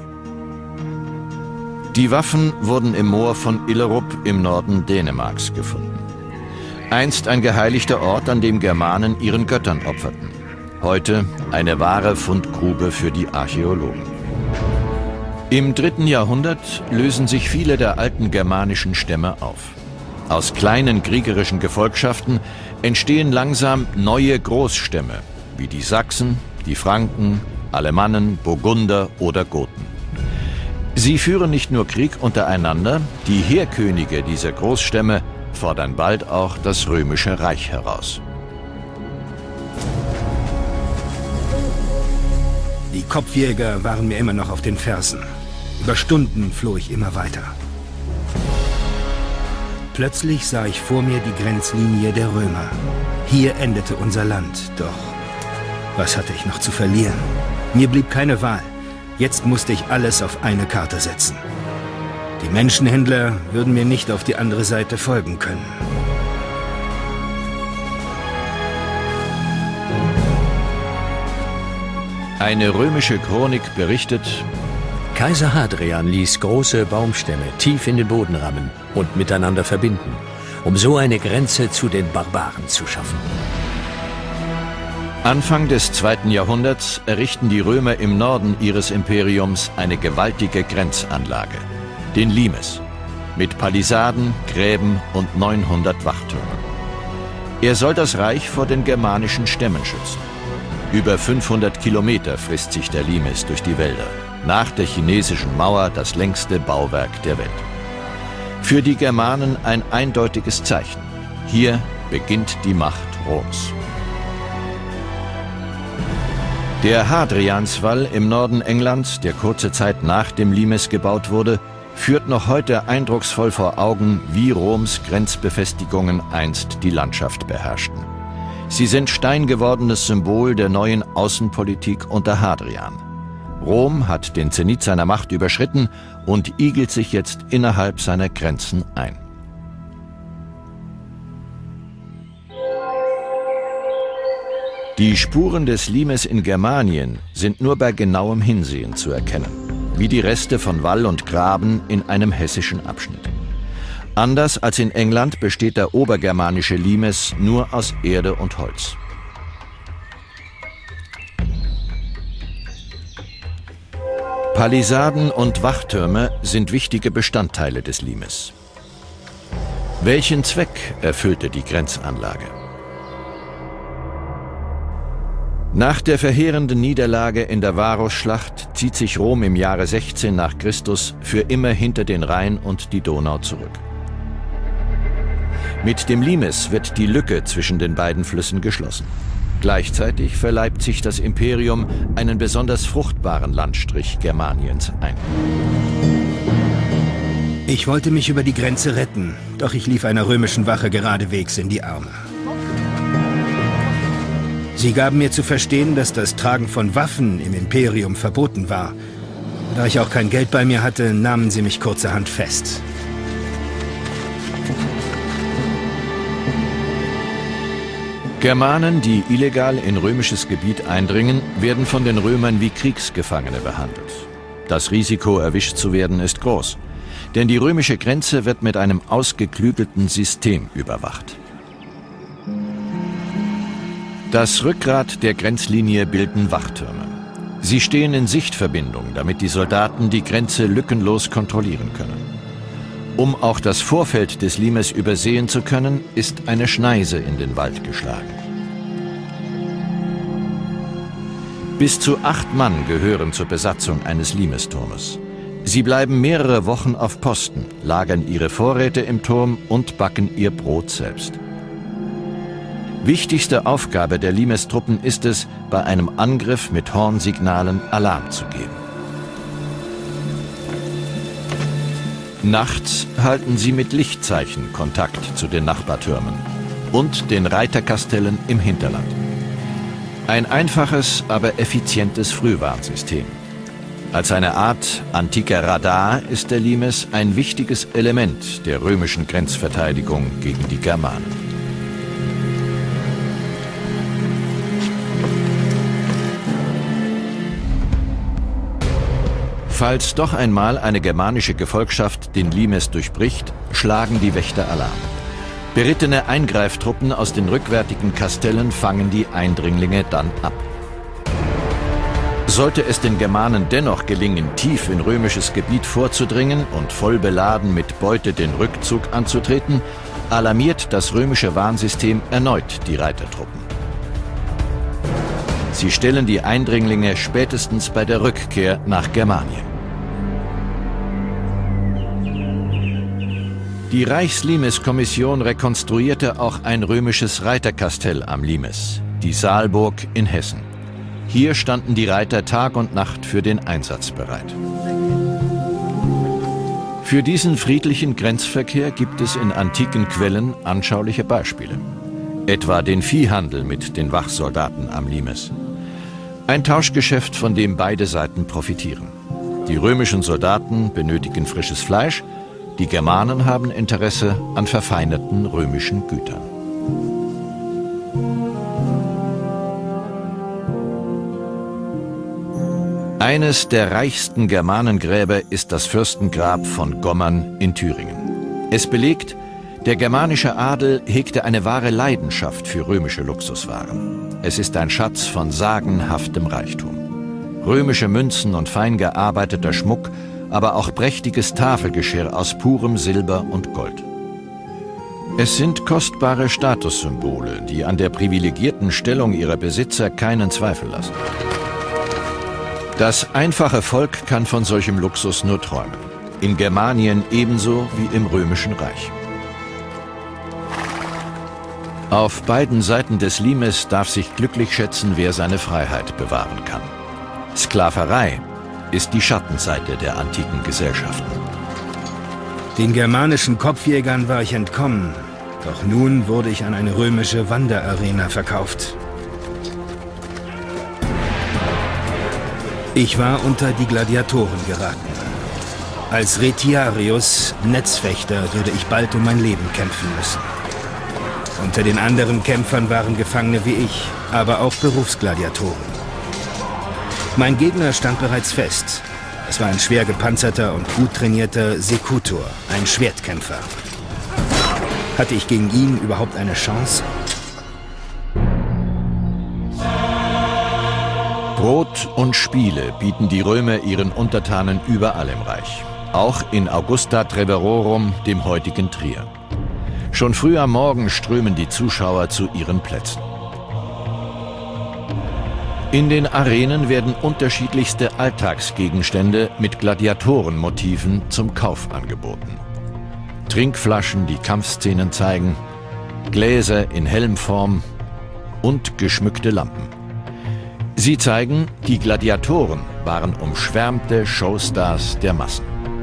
Die Waffen wurden im Moor von Illerup im Norden Dänemarks gefunden. Einst ein geheiligter Ort, an dem Germanen ihren Göttern opferten. Heute eine wahre Fundgrube für die Archäologen. Im dritten Jahrhundert lösen sich viele der alten germanischen Stämme auf. Aus kleinen kriegerischen Gefolgschaften entstehen langsam neue Großstämme, wie die Sachsen, die Franken, Alemannen, Burgunder oder Goten. Sie führen nicht nur Krieg untereinander, die Heerkönige dieser Großstämme fordern bald auch das Römische Reich heraus. Die Kopfjäger waren mir immer noch auf den Fersen. Über Stunden floh ich immer weiter. Plötzlich sah ich vor mir die Grenzlinie der Römer. Hier endete unser Land, doch was hatte ich noch zu verlieren? Mir blieb keine Wahl. Jetzt musste ich alles auf eine Karte setzen. Die Menschenhändler würden mir nicht auf die andere Seite folgen können. Eine römische Chronik berichtet: Kaiser Hadrian ließ große Baumstämme tief in den Boden rammen und miteinander verbinden, um so eine Grenze zu den Barbaren zu schaffen. Anfang des zweiten Jahrhunderts errichten die Römer im Norden ihres Imperiums eine gewaltige Grenzanlage, den Limes, mit Palisaden, Gräben und neunhundert Wachtürmen. Er soll das Reich vor den germanischen Stämmen schützen. Über fünfhundert Kilometer frisst sich der Limes durch die Wälder. Nach der chinesischen Mauer das längste Bauwerk der Welt. Für die Germanen ein eindeutiges Zeichen. Hier beginnt die Macht Roms. Der Hadrianswall im Norden Englands, der kurze Zeit nach dem Limes gebaut wurde, führt noch heute eindrucksvoll vor Augen, wie Roms Grenzbefestigungen einst die Landschaft beherrschten. Sie sind steingewordenes Symbol der neuen Außenpolitik unter Hadrian. Rom hat den Zenit seiner Macht überschritten und igelt sich jetzt innerhalb seiner Grenzen ein. Die Spuren des Limes in Germanien sind nur bei genauem Hinsehen zu erkennen, wie die Reste von Wall und Graben in einem hessischen Abschnitt. Anders als in England besteht der obergermanische Limes nur aus Erde und Holz. Palisaden und Wachtürme sind wichtige Bestandteile des Limes. Welchen Zweck erfüllte die Grenzanlage? Nach der verheerenden Niederlage in der Varusschlacht zieht sich Rom im Jahre sechzehn nach Christus für immer hinter den Rhein und die Donau zurück. Mit dem Limes wird die Lücke zwischen den beiden Flüssen geschlossen. Gleichzeitig verleibt sich das Imperium einen besonders fruchtbaren Landstrich Germaniens ein. Ich wollte mich über die Grenze retten, doch ich lief einer römischen Wache geradewegs in die Arme. Sie gaben mir zu verstehen, dass das Tragen von Waffen im Imperium verboten war. Da ich auch kein Geld bei mir hatte, nahmen sie mich kurzerhand fest. Germanen, die illegal in römisches Gebiet eindringen, werden von den Römern wie Kriegsgefangene behandelt. Das Risiko, erwischt zu werden, ist groß, denn die römische Grenze wird mit einem ausgeklügelten System überwacht. Das Rückgrat der Grenzlinie bilden Wachtürme. Sie stehen in Sichtverbindung, damit die Soldaten die Grenze lückenlos kontrollieren können. Um auch das Vorfeld des Limes übersehen zu können, ist eine Schneise in den Wald geschlagen. Bis zu acht Mann gehören zur Besatzung eines Limesturmes. Sie bleiben mehrere Wochen auf Posten, lagern ihre Vorräte im Turm und backen ihr Brot selbst. Wichtigste Aufgabe der Limestruppen ist es, bei einem Angriff mit Hornsignalen Alarm zu geben. Nachts halten sie mit Lichtzeichen Kontakt zu den Nachbartürmen und den Reiterkastellen im Hinterland. Ein einfaches, aber effizientes Frühwarnsystem. Als eine Art antiker Radar ist der Limes ein wichtiges Element der römischen Grenzverteidigung gegen die Germanen. Falls doch einmal eine germanische Gefolgschaft den Limes durchbricht, schlagen die Wächter Alarm. Berittene Eingreiftruppen aus den rückwärtigen Kastellen fangen die Eindringlinge dann ab. Sollte es den Germanen dennoch gelingen, tief in römisches Gebiet vorzudringen und voll beladen mit Beute den Rückzug anzutreten, alarmiert das römische Warnsystem erneut die Reitertruppen. Sie stellen die Eindringlinge spätestens bei der Rückkehr nach Germanien. Die Reichslimes-Kommission rekonstruierte auch ein römisches Reiterkastell am Limes, die Saalburg in Hessen. Hier standen die Reiter Tag und Nacht für den Einsatz bereit. Für diesen friedlichen Grenzverkehr gibt es in antiken Quellen anschauliche Beispiele. Etwa den Viehhandel mit den Wachsoldaten am Limes. Ein Tauschgeschäft, von dem beide Seiten profitieren. Die römischen Soldaten benötigen frisches Fleisch, die Germanen haben Interesse an verfeinerten römischen Gütern. Eines der reichsten Germanengräber ist das Fürstengrab von Gommern in Thüringen. Es belegt, der germanische Adel hegte eine wahre Leidenschaft für römische Luxuswaren. Es ist ein Schatz von sagenhaftem Reichtum. Römische Münzen und fein gearbeiteter Schmuck, aber auch prächtiges Tafelgeschirr aus purem Silber und Gold. Es sind kostbare Statussymbole, die an der privilegierten Stellung ihrer Besitzer keinen Zweifel lassen. Das einfache Volk kann von solchem Luxus nur träumen. In Germanien ebenso wie im Römischen Reich. Auf beiden Seiten des Limes darf sich glücklich schätzen, wer seine Freiheit bewahren kann. Sklaverei ist die Schattenseite der antiken Gesellschaften. Den germanischen Kopfjägern war ich entkommen, doch nun wurde ich an eine römische Wanderarena verkauft. Ich war unter die Gladiatoren geraten. Als Retiarius, Netzfechter, würde ich bald um mein Leben kämpfen müssen. Unter den anderen Kämpfern waren Gefangene wie ich, aber auch Berufsgladiatoren. Mein Gegner stand bereits fest. Es war ein schwer gepanzerter und gut trainierter Sekutor, ein Schwertkämpfer. Hatte ich gegen ihn überhaupt eine Chance? Brot und Spiele bieten die Römer ihren Untertanen überall im Reich. Auch in Augusta Treverorum, dem heutigen Trier. Schon früh am Morgen strömen die Zuschauer zu ihren Plätzen. In den Arenen werden unterschiedlichste Alltagsgegenstände mit Gladiatorenmotiven zum Kauf angeboten. Trinkflaschen, die Kampfszenen zeigen, Gläser in Helmform und geschmückte Lampen. Sie zeigen, die Gladiatoren waren umschwärmte Showstars der Massen.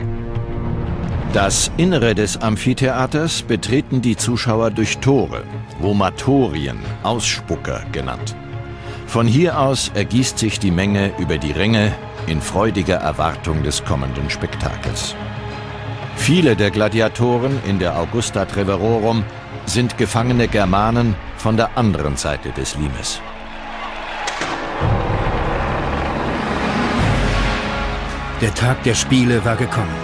Das Innere des Amphitheaters betreten die Zuschauer durch Tore, Vomatorien, Ausspucker genannt. Von hier aus ergießt sich die Menge über die Ränge in freudiger Erwartung des kommenden Spektakels. Viele der Gladiatoren in der Augusta Treverorum sind gefangene Germanen von der anderen Seite des Limes. Der Tag der Spiele war gekommen.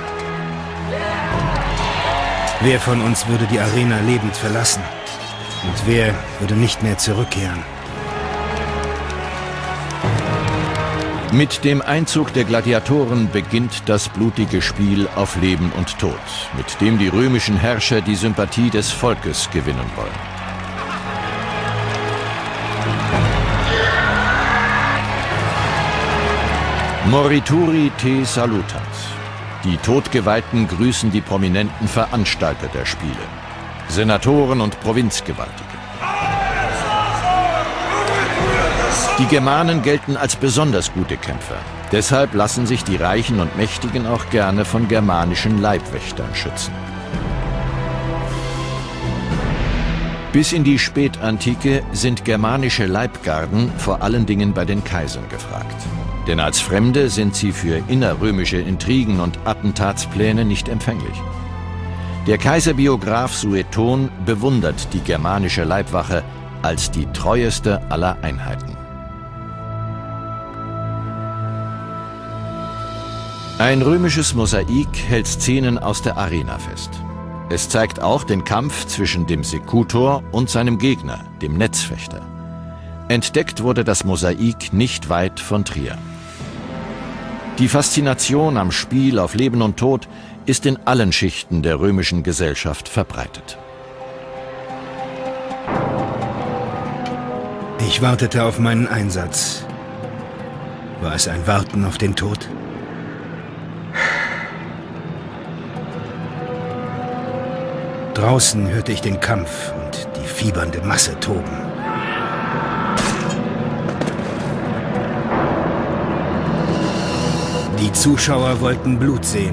Wer von uns würde die Arena lebend verlassen? Und wer würde nicht mehr zurückkehren? Mit dem Einzug der Gladiatoren beginnt das blutige Spiel auf Leben und Tod, mit dem die römischen Herrscher die Sympathie des Volkes gewinnen wollen. Morituri te salutat. Die Todgeweihten grüßen die prominenten Veranstalter der Spiele, Senatoren und Provinzgewaltige. Die Germanen gelten als besonders gute Kämpfer. Deshalb lassen sich die Reichen und Mächtigen auch gerne von germanischen Leibwächtern schützen. Bis in die Spätantike sind germanische Leibgarden vor allen Dingen bei den Kaisern gefragt. Denn als Fremde sind sie für innerrömische Intrigen und Attentatspläne nicht empfänglich. Der Kaiserbiograf Sueton bewundert die germanische Leibwache als die treueste aller Einheiten. Ein römisches Mosaik hält Szenen aus der Arena fest. Es zeigt auch den Kampf zwischen dem Sekutor und seinem Gegner, dem Netzfechter. Entdeckt wurde das Mosaik nicht weit von Trier. Die Faszination am Spiel auf Leben und Tod ist in allen Schichten der römischen Gesellschaft verbreitet. Ich wartete auf meinen Einsatz. War es ein Warten auf den Tod? Draußen hörte ich den Kampf und die fiebernde Masse toben. Die Zuschauer wollten Blut sehen.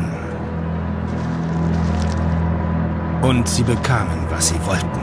Und sie bekamen, was sie wollten.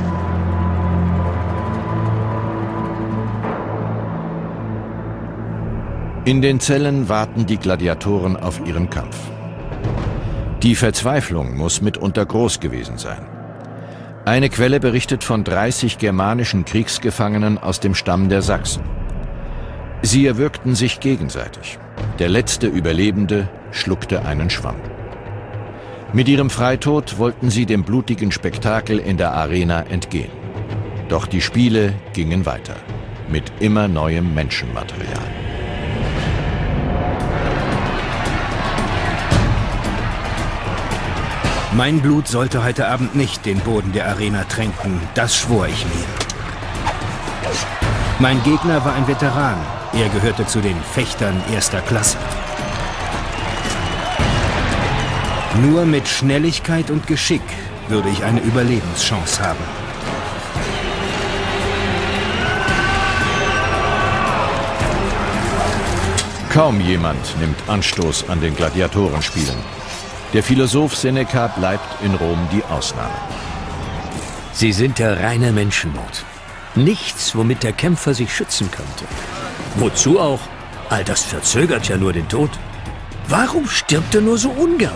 In den Zellen warten die Gladiatoren auf ihren Kampf. Die Verzweiflung muss mitunter groß gewesen sein. Eine Quelle berichtet von dreißig germanischen Kriegsgefangenen aus dem Stamm der Sachsen. Sie erwürgten sich gegenseitig. Der letzte Überlebende schluckte einen Schwamm. Mit ihrem Freitod wollten sie dem blutigen Spektakel in der Arena entgehen. Doch die Spiele gingen weiter, mit immer neuem Menschenmaterial. Mein Blut sollte heute Abend nicht den Boden der Arena tränken, das schwor ich mir. Mein Gegner war ein Veteran, er gehörte zu den Fechtern erster Klasse. Nur mit Schnelligkeit und Geschick würde ich eine Überlebenschance haben. Kaum jemand nimmt Anstoß an den Gladiatorenspielen. Der Philosoph Seneca bleibt in Rom die Ausnahme. Sie sind der reine Menschenmord. Nichts, womit der Kämpfer sich schützen könnte. Wozu auch? All das verzögert ja nur den Tod. Warum stirbt er nur so ungern?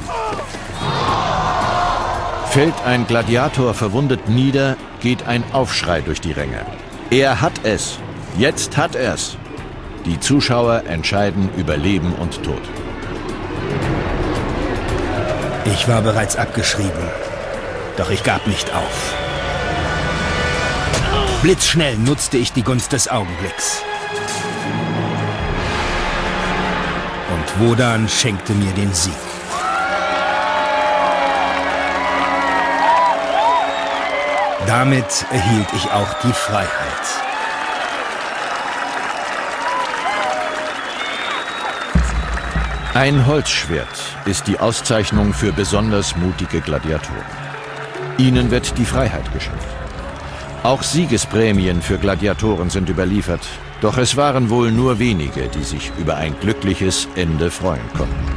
Fällt ein Gladiator verwundet nieder, geht ein Aufschrei durch die Ränge. Er hat es. Jetzt hat er's. Die Zuschauer entscheiden über Leben und Tod. Ich war bereits abgeschrieben, doch ich gab nicht auf. Blitzschnell nutzte ich die Gunst des Augenblicks. Und Wodan schenkte mir den Sieg. Damit erhielt ich auch die Freiheit. Ein Holzschwert ist die Auszeichnung für besonders mutige Gladiatoren. Ihnen wird die Freiheit geschenkt. Auch Siegesprämien für Gladiatoren sind überliefert, doch es waren wohl nur wenige, die sich über ein glückliches Ende freuen konnten.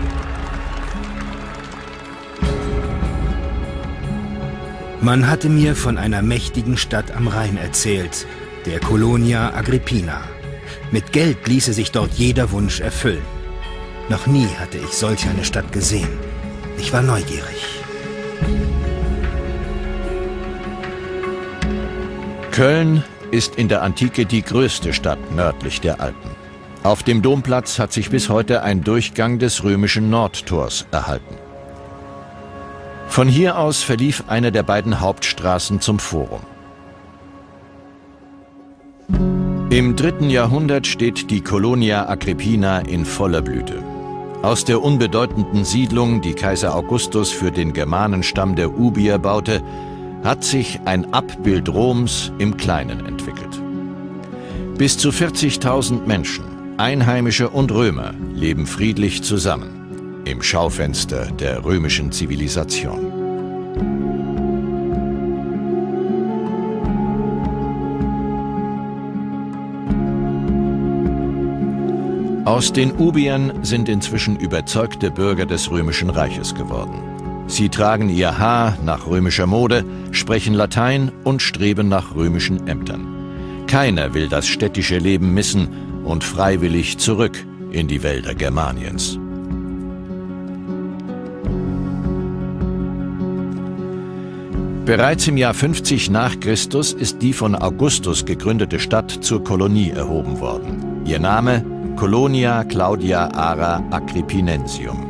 Man hatte mir von einer mächtigen Stadt am Rhein erzählt, der Colonia Agrippina. Mit Geld ließe sich dort jeder Wunsch erfüllen. Noch nie hatte ich solch eine Stadt gesehen. Ich war neugierig. Köln ist in der Antike die größte Stadt nördlich der Alpen. Auf dem Domplatz hat sich bis heute ein Durchgang des römischen Nordtors erhalten. Von hier aus verlief eine der beiden Hauptstraßen zum Forum. Im dritten Jahrhundert steht die Colonia Agrippina in voller Blüte. Aus der unbedeutenden Siedlung, die Kaiser Augustus für den Germanenstamm der Ubier baute, hat sich ein Abbild Roms im Kleinen entwickelt. Bis zu vierzigtausend Menschen, Einheimische und Römer, leben friedlich zusammen im Schaufenster der römischen Zivilisation. Aus den Ubiern sind inzwischen überzeugte Bürger des Römischen Reiches geworden. Sie tragen ihr Haar nach römischer Mode, sprechen Latein und streben nach römischen Ämtern. Keiner will das städtische Leben missen und freiwillig zurück in die Wälder Germaniens. Bereits im Jahr fünfzig nach Christus ist die von Augustus gegründete Stadt zur Kolonie erhoben worden. Ihr Name Colonia Claudia Ara Agrippinensium.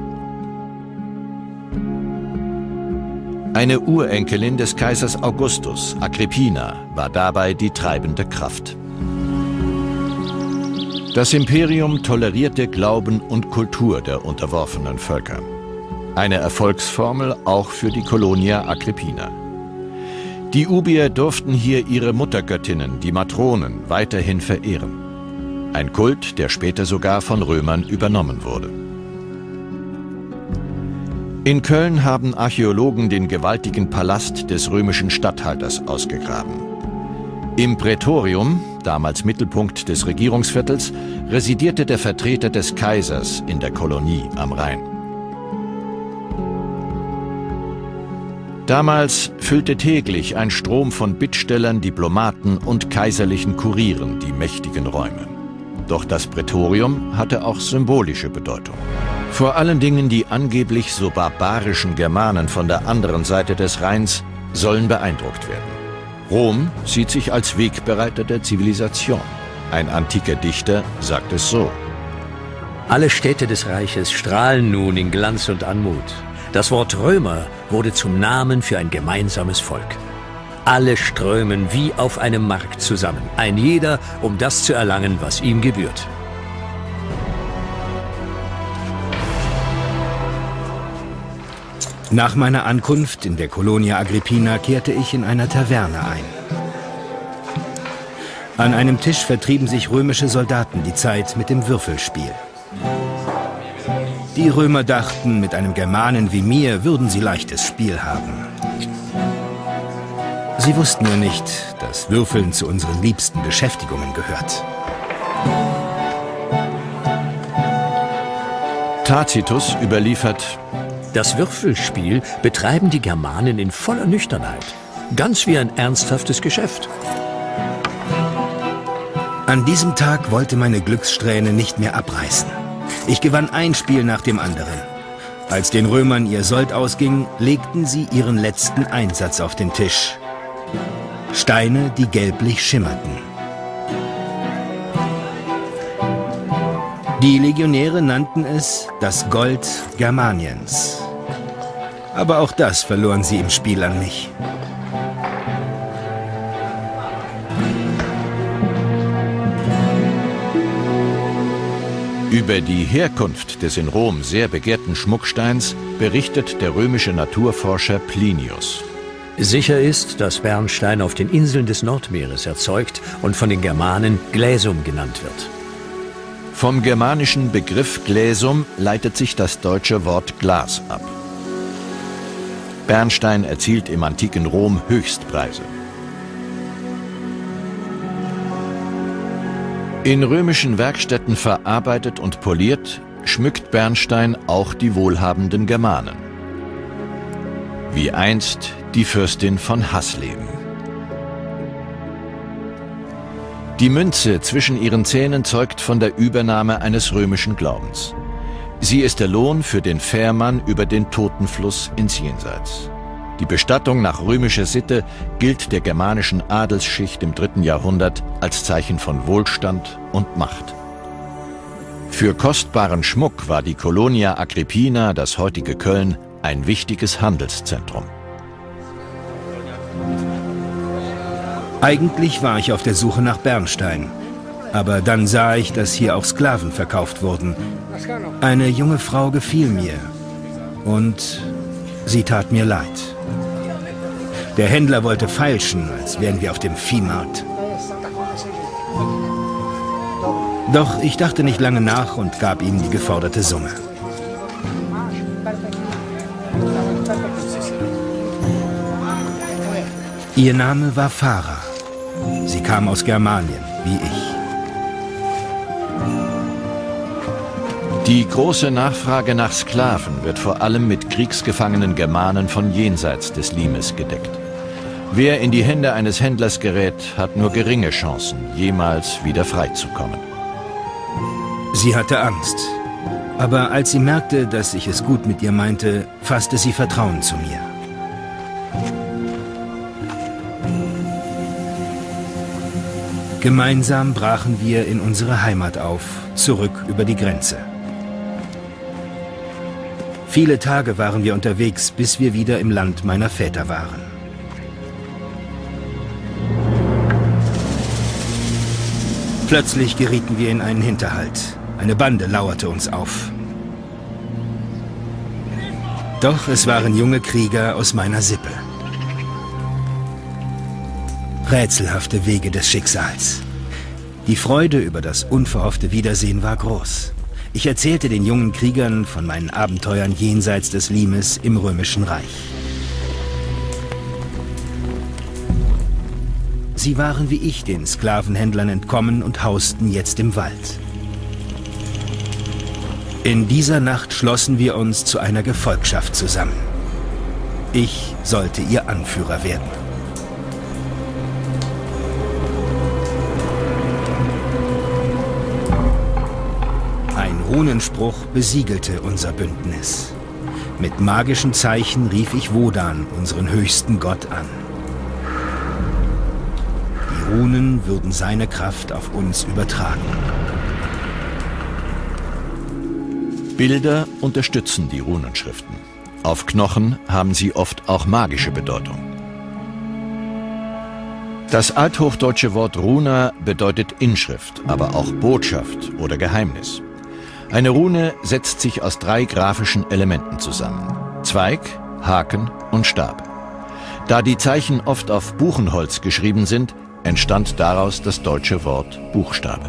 Eine Urenkelin des Kaisers Augustus, Agrippina, war dabei die treibende Kraft. Das Imperium tolerierte Glauben und Kultur der unterworfenen Völker. Eine Erfolgsformel auch für die Colonia Agrippina. Die Ubier durften hier ihre Muttergöttinnen, die Matronen, weiterhin verehren. Ein Kult, der später sogar von Römern übernommen wurde. In Köln haben Archäologen den gewaltigen Palast des römischen Statthalters ausgegraben. Im Prätorium, damals Mittelpunkt des Regierungsviertels, residierte der Vertreter des Kaisers in der Kolonie am Rhein. Damals füllte täglich ein Strom von Bittstellern, Diplomaten und kaiserlichen Kurieren die mächtigen Räume. Doch das Prätorium hatte auch symbolische Bedeutung. Vor allen Dingen die angeblich so barbarischen Germanen von der anderen Seite des Rheins sollen beeindruckt werden. Rom sieht sich als Wegbereiter der Zivilisation. Ein antiker Dichter sagt es so: Alle Städte des Reiches strahlen nun in Glanz und Anmut. Das Wort Römer wurde zum Namen für ein gemeinsames Volk. Alle strömen wie auf einem Markt zusammen, ein jeder, um das zu erlangen, was ihm gebührt. Nach meiner Ankunft in der Colonia Agrippina kehrte ich in einer Taverne ein. An einem Tisch vertrieben sich römische Soldaten die Zeit mit dem Würfelspiel. Die Römer dachten, mit einem Germanen wie mir würden sie leichtes Spiel haben. Sie wussten ja nicht, dass Würfeln zu unseren liebsten Beschäftigungen gehört. Tacitus überliefert: Das Würfelspiel betreiben die Germanen in voller Nüchternheit. Ganz wie ein ernsthaftes Geschäft. An diesem Tag wollte meine Glückssträhne nicht mehr abreißen. Ich gewann ein Spiel nach dem anderen. Als den Römern ihr Sold ausging, legten sie ihren letzten Einsatz auf den Tisch. Steine, die gelblich schimmerten. Die Legionäre nannten es das Gold Germaniens. Aber auch das verloren sie im Spiel an mich. Über die Herkunft des in Rom sehr begehrten Schmucksteins berichtet der römische Naturforscher Plinius. Sicher ist, dass Bernstein auf den Inseln des Nordmeeres erzeugt und von den Germanen Gläsum genannt wird. Vom germanischen Begriff Gläsum leitet sich das deutsche Wort Glas ab. Bernstein erzielt im antiken Rom Höchstpreise. In römischen Werkstätten verarbeitet und poliert, schmückt Bernstein auch die wohlhabenden Germanen. Wie einst die Fürstin von Hasleben. Die Münze zwischen ihren Zähnen zeugt von der Übernahme eines römischen Glaubens. Sie ist der Lohn für den Fährmann über den Totenfluss ins Jenseits. Die Bestattung nach römischer Sitte gilt der germanischen Adelsschicht im dritten Jahrhundert als Zeichen von Wohlstand und Macht. Für kostbaren Schmuck war die Colonia Agrippina, das heutige Köln, ein wichtiges Handelszentrum. Eigentlich war ich auf der Suche nach Bernstein. Aber dann sah ich, dass hier auch Sklaven verkauft wurden. Eine junge Frau gefiel mir. Und sie tat mir leid. Der Händler wollte feilschen, als wären wir auf dem Viehmarkt. Doch ich dachte nicht lange nach und gab ihm die geforderte Summe. Ihr Name war Farah. Sie kam aus Germanien, wie ich. Die große Nachfrage nach Sklaven wird vor allem mit kriegsgefangenen Germanen von jenseits des Limes gedeckt. Wer in die Hände eines Händlers gerät, hat nur geringe Chancen, jemals wieder freizukommen. Sie hatte Angst. Aber als sie merkte, dass ich es gut mit ihr meinte, fasste sie Vertrauen zu mir. Gemeinsam brachen wir in unsere Heimat auf, zurück über die Grenze. Viele Tage waren wir unterwegs, bis wir wieder im Land meiner Väter waren. Plötzlich gerieten wir in einen Hinterhalt. Eine Bande lauerte uns auf. Doch es waren junge Krieger aus meiner Sippe. Rätselhafte Wege des Schicksals. Die Freude über das unverhoffte Wiedersehen war groß. Ich erzählte den jungen Kriegern von meinen Abenteuern jenseits des Limes im Römischen Reich. Sie waren wie ich den Sklavenhändlern entkommen und hausten jetzt im Wald. In dieser Nacht schlossen wir uns zu einer Gefolgschaft zusammen. Ich sollte ihr Anführer werden. Ein Runenspruch besiegelte unser Bündnis. Mit magischen Zeichen rief ich Wodan, unseren höchsten Gott, an. Die Runen würden seine Kraft auf uns übertragen. Bilder unterstützen die Runenschriften. Auf Knochen haben sie oft auch magische Bedeutung. Das althochdeutsche Wort Runa bedeutet Inschrift, aber auch Botschaft oder Geheimnis. Eine Rune setzt sich aus drei graphischen Elementen zusammen: Zweig, Haken und Stab. Da die Zeichen oft auf Buchenholz geschrieben sind, entstand daraus das deutsche Wort Buchstabe.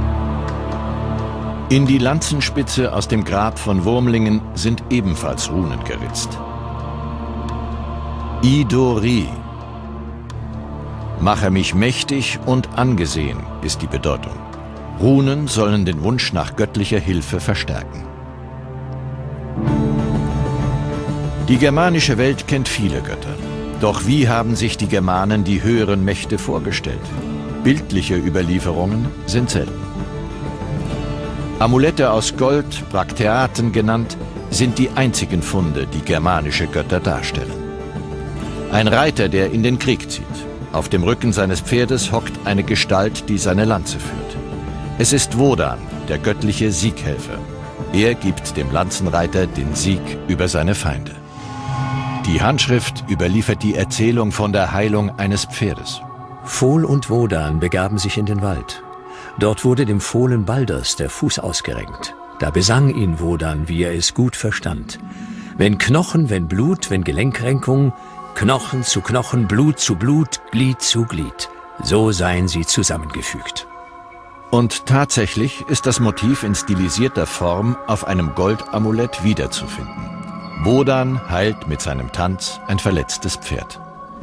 In die Lanzenspitze aus dem Grab von Wurmlingen sind ebenfalls Runen geritzt. Idori. Mache mich mächtig und angesehen ist die Bedeutung. Runen sollen den Wunsch nach göttlicher Hilfe verstärken. Die germanische Welt kennt viele Götter. Doch wie haben sich die Germanen die höheren Mächte vorgestellt? Bildliche Überlieferungen sind selten. Amulette aus Gold, Brakteaten genannt, sind die einzigen Funde, die germanische Götter darstellen. Ein Reiter, der in den Krieg zieht. Auf dem Rücken seines Pferdes hockt eine Gestalt, die seine Lanze führt. Es ist Wodan, der göttliche Sieghelfer. Er gibt dem Lanzenreiter den Sieg über seine Feinde. Die Handschrift überliefert die Erzählung von der Heilung eines Pferdes. Fohl und Wodan begaben sich in den Wald. Dort wurde dem Fohlen Balders der Fuß ausgerenkt. Da besang ihn Wodan, wie er es gut verstand. Wenn Knochen, wenn Blut, wenn Gelenkrenkung, Knochen zu Knochen, Blut zu Blut, Glied zu Glied. So seien sie zusammengefügt. Und tatsächlich ist das Motiv in stilisierter Form auf einem Goldamulett wiederzufinden. Wodan heilt mit seinem Tanz ein verletztes Pferd.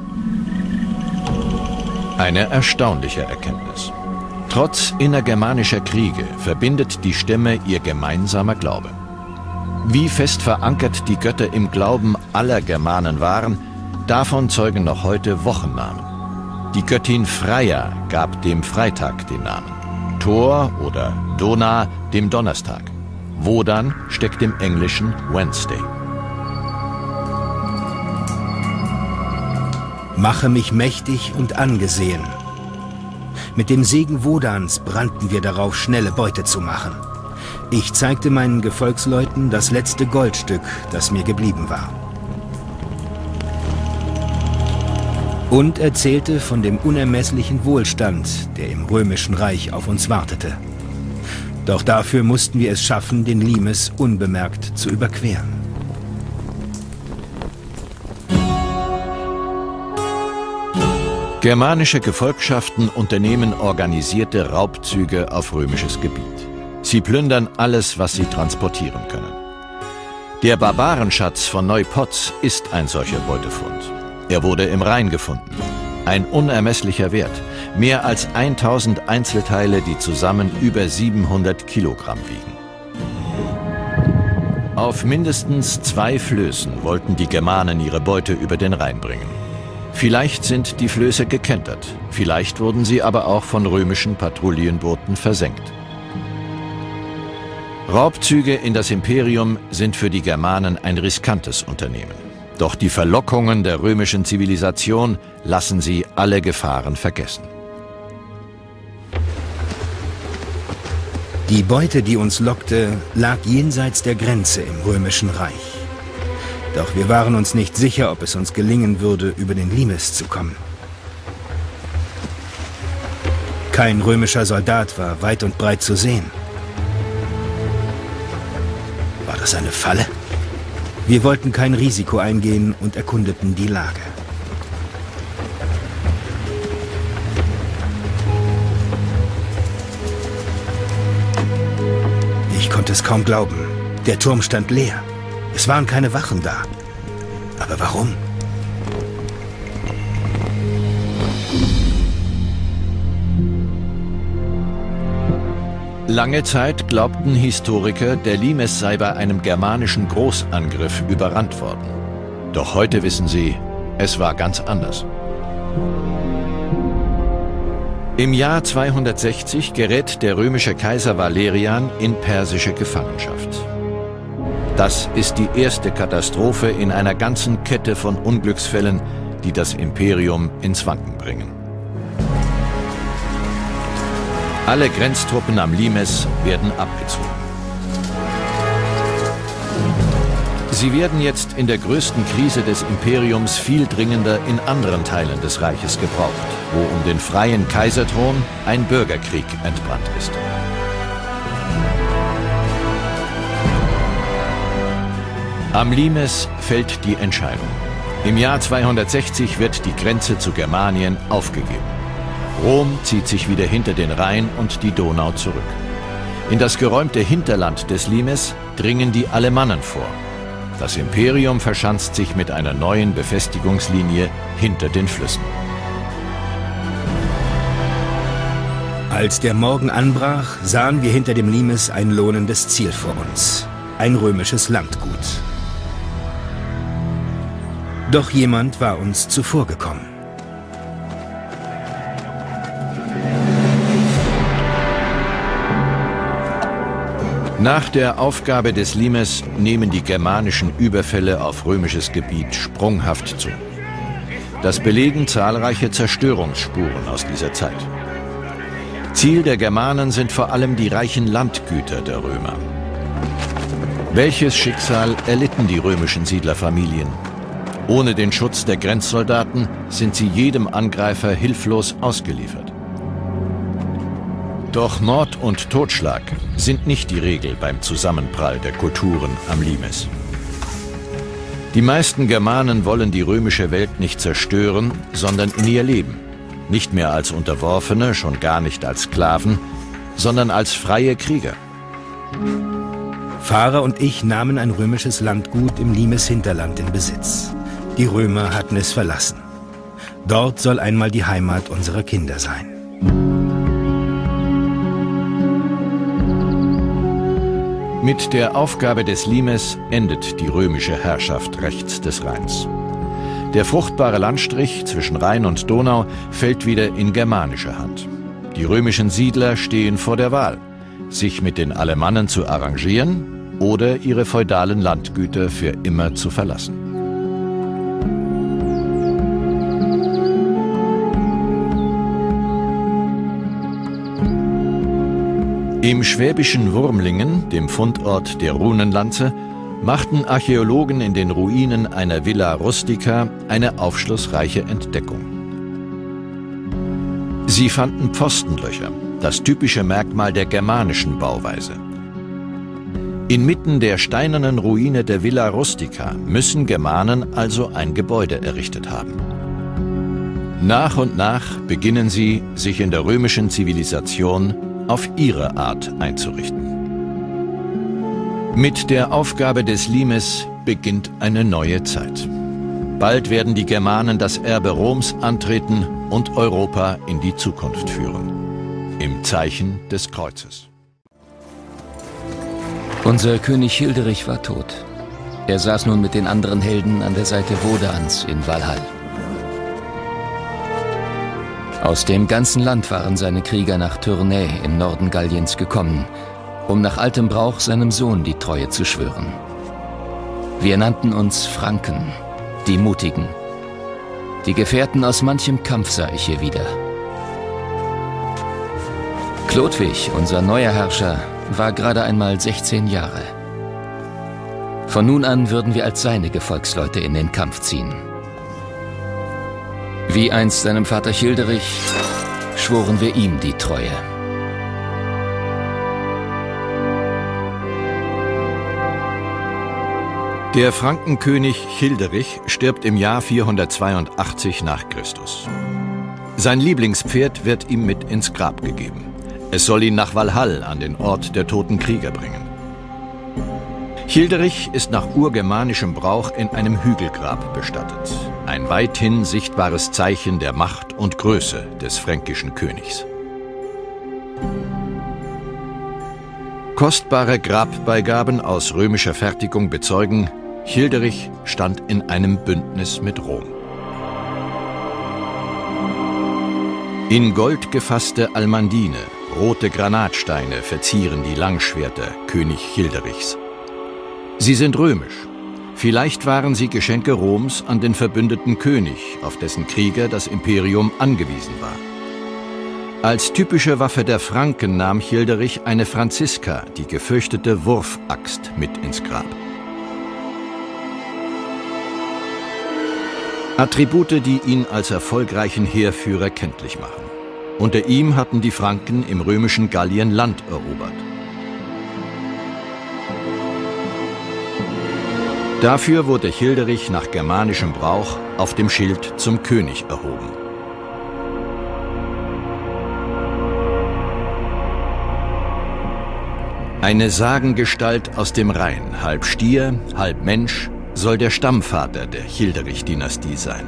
Eine erstaunliche Erkenntnis. Trotz innergermanischer Kriege verbindet die Stämme ihr gemeinsamer Glaube. Wie fest verankert die Götter im Glauben aller Germanen waren, davon zeugen noch heute Wochennamen. Die Göttin Freya gab dem Freitag den Namen, Thor oder Dona dem Donnerstag. Wodan steckt im Englischen Wednesday. Mache mich mächtig und angesehen. Mit dem Segen Wodans brannten wir darauf, schnelle Beute zu machen. Ich zeigte meinen Gefolgsleuten das letzte Goldstück, das mir geblieben war. Und erzählte von dem unermesslichen Wohlstand, der im Römischen Reich auf uns wartete. Doch dafür mussten wir es schaffen, den Limes unbemerkt zu überqueren. Germanische Gefolgschaften unternehmen organisierte Raubzüge auf römisches Gebiet. Sie plündern alles, was sie transportieren können. Der Barbarenschatz von Neupotz ist ein solcher Beutefund. Er wurde im Rhein gefunden. Ein unermesslicher Wert. Mehr als tausend Einzelteile, die zusammen über siebenhundert Kilogramm wiegen. Auf mindestens zwei Flößen wollten die Germanen ihre Beute über den Rhein bringen. Vielleicht sind die Flöße gekentert, vielleicht wurden sie aber auch von römischen Patrouillenbooten versenkt. Raubzüge in das Imperium sind für die Germanen ein riskantes Unternehmen. Doch die Verlockungen der römischen Zivilisation lassen sie alle Gefahren vergessen. Die Beute, die uns lockte, lag jenseits der Grenze im Römischen Reich. Doch wir waren uns nicht sicher, ob es uns gelingen würde, über den Limes zu kommen. Kein römischer Soldat war weit und breit zu sehen. War das eine Falle? Wir wollten kein Risiko eingehen und erkundeten die Lage. Ich konnte es kaum glauben. Der Turm stand leer. Es waren keine Wachen da. Aber warum? Lange Zeit glaubten Historiker, der Limes sei bei einem germanischen Großangriff überrannt worden. Doch heute wissen sie, es war ganz anders. Im Jahr zweihundertsechzig gerät der römische Kaiser Valerian in persische Gefangenschaft. Das ist die erste Katastrophe in einer ganzen Kette von Unglücksfällen, die das Imperium ins Wanken bringen. Alle Grenztruppen am Limes werden abgezogen. Sie werden jetzt in der größten Krise des Imperiums viel dringender in anderen Teilen des Reiches gebraucht, wo um den freien Kaiserthron ein Bürgerkrieg entbrannt ist. Am Limes fällt die Entscheidung. Im Jahr zweihundertsechzig wird die Grenze zu Germanien aufgegeben. Rom zieht sich wieder hinter den Rhein und die Donau zurück. In das geräumte Hinterland des Limes dringen die Alemannen vor. Das Imperium verschanzt sich mit einer neuen Befestigungslinie hinter den Flüssen. Als der Morgen anbrach, sahen wir hinter dem Limes ein lohnendes Ziel vor uns. Ein römisches Landgut. Doch jemand war uns zuvorgekommen. Nach der Aufgabe des Limes nehmen die germanischen Überfälle auf römisches Gebiet sprunghaft zu. Das belegen zahlreiche Zerstörungsspuren aus dieser Zeit. Ziel der Germanen sind vor allem die reichen Landgüter der Römer. Welches Schicksal erlitten die römischen Siedlerfamilien? Ohne den Schutz der Grenzsoldaten sind sie jedem Angreifer hilflos ausgeliefert. Doch Mord und Totschlag sind nicht die Regel beim Zusammenprall der Kulturen am Limes. Die meisten Germanen wollen die römische Welt nicht zerstören, sondern in ihr Leben. Nicht mehr als Unterworfene, schon gar nicht als Sklaven, sondern als freie Krieger. Fahrer und ich nahmen ein römisches Landgut im Limes Hinterland in Besitz. Die Römer hatten es verlassen. Dort soll einmal die Heimat unserer Kinder sein. Mit der Aufgabe des Limes endet die römische Herrschaft rechts des Rheins. Der fruchtbare Landstrich zwischen Rhein und Donau fällt wieder in germanische Hand. Die römischen Siedler stehen vor der Wahl, sich mit den Alemannen zu arrangieren oder ihre feudalen Landgüter für immer zu verlassen. Im schwäbischen Wurmlingen, dem Fundort der Runenlanze, machten Archäologen in den Ruinen einer Villa Rustica eine aufschlussreiche Entdeckung. Sie fanden Pfostenlöcher, das typische Merkmal der germanischen Bauweise. Inmitten der steinernen Ruine der Villa Rustica müssen Germanen also ein Gebäude errichtet haben. Nach und nach beginnen sie, sich in der römischen Zivilisation auf ihre Art einzurichten. Mit der Aufgabe des Limes beginnt eine neue Zeit. Bald werden die Germanen das Erbe Roms antreten und Europa in die Zukunft führen. Im Zeichen des Kreuzes. Unser König Hilderich war tot. Er saß nun mit den anderen Helden an der Seite Wodans in Walhall. Aus dem ganzen Land waren seine Krieger nach Tournai im Norden Galliens gekommen, um nach altem Brauch seinem Sohn die Treue zu schwören. Wir nannten uns Franken, die Mutigen. Die Gefährten aus manchem Kampf sah ich hier wieder. Chlodwig, unser neuer Herrscher, war gerade einmal sechzehn Jahre. Von nun an würden wir als seine Gefolgsleute in den Kampf ziehen. Wie einst seinem Vater Childerich schworen wir ihm die Treue. Der Frankenkönig Childerich stirbt im Jahr vierhundertzweiundachtzig nach Christus. Sein Lieblingspferd wird ihm mit ins Grab gegeben. Es soll ihn nach Walhall an den Ort der toten Krieger bringen. Childerich ist nach urgermanischem Brauch in einem Hügelgrab bestattet. Ein weithin sichtbares Zeichen der Macht und Größe des fränkischen Königs. Kostbare Grabbeigaben aus römischer Fertigung bezeugen, Childerich stand in einem Bündnis mit Rom. In Gold gefasste Almandine, rote Granatsteine verzieren die Langschwerter König Childerichs. Sie sind römisch. Vielleicht waren sie Geschenke Roms an den verbündeten König, auf dessen Krieger das Imperium angewiesen war. Als typische Waffe der Franken nahm Childerich eine Franziska, die gefürchtete Wurfaxt, mit ins Grab. Attribute, die ihn als erfolgreichen Heerführer kenntlich machen. Unter ihm hatten die Franken im römischen Gallien Land erobert. Dafür wurde Childerich nach germanischem Brauch auf dem Schild zum König erhoben. Eine Sagengestalt aus dem Rhein, halb Stier, halb Mensch, soll der Stammvater der Childerich-Dynastie sein.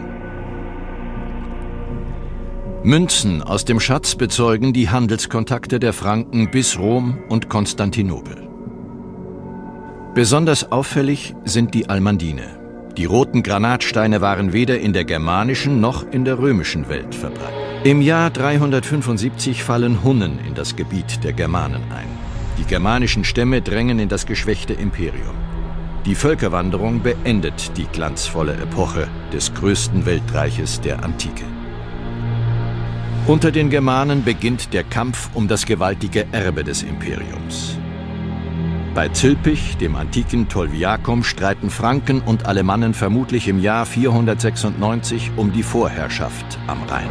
Münzen aus dem Schatz bezeugen die Handelskontakte der Franken bis Rom und Konstantinopel. Besonders auffällig sind die Almandine. Die roten Granatsteine waren weder in der germanischen noch in der römischen Welt verbreitet. Im Jahr dreihundertfünfundsiebzig fallen Hunnen in das Gebiet der Germanen ein. Die germanischen Stämme drängen in das geschwächte Imperium. Die Völkerwanderung beendet die glanzvolle Epoche des größten Weltreiches der Antike. Unter den Germanen beginnt der Kampf um das gewaltige Erbe des Imperiums. Bei Zülpich, dem antiken Tolviacum, streiten Franken und Alemannen vermutlich im Jahr vierhundertsechsundneunzig um die Vorherrschaft am Rhein.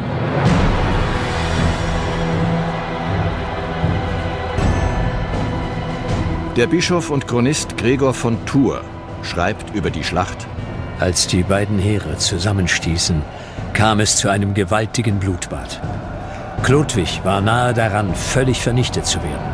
Der Bischof und Chronist Gregor von Tours schreibt über die Schlacht: Als die beiden Heere zusammenstießen, kam es zu einem gewaltigen Blutbad. Chlodwig war nahe daran, völlig vernichtet zu werden.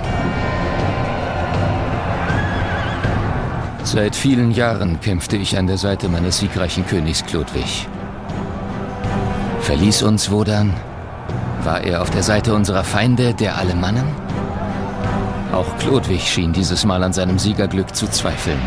Seit vielen Jahren kämpfte ich an der Seite meines siegreichen Königs Chlodwig. Verließ uns Wodan? War er auf der Seite unserer Feinde, der Alemannen? Auch Chlodwig schien dieses Mal an seinem Siegerglück zu zweifeln.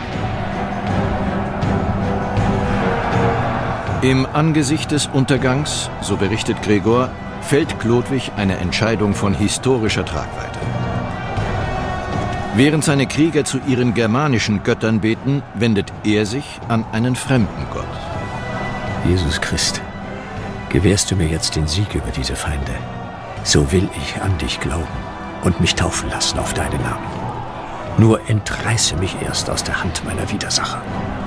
Im Angesicht des Untergangs, so berichtet Gregor, fällt Chlodwig eine Entscheidung von historischer Tragweite. Während seine Krieger zu ihren germanischen Göttern beten, wendet er sich an einen fremden Gott. Jesus Christ, gewährst du mir jetzt den Sieg über diese Feinde, so will ich an dich glauben und mich taufen lassen auf deinen Namen. Nur entreiße mich erst aus der Hand meiner Widersacher.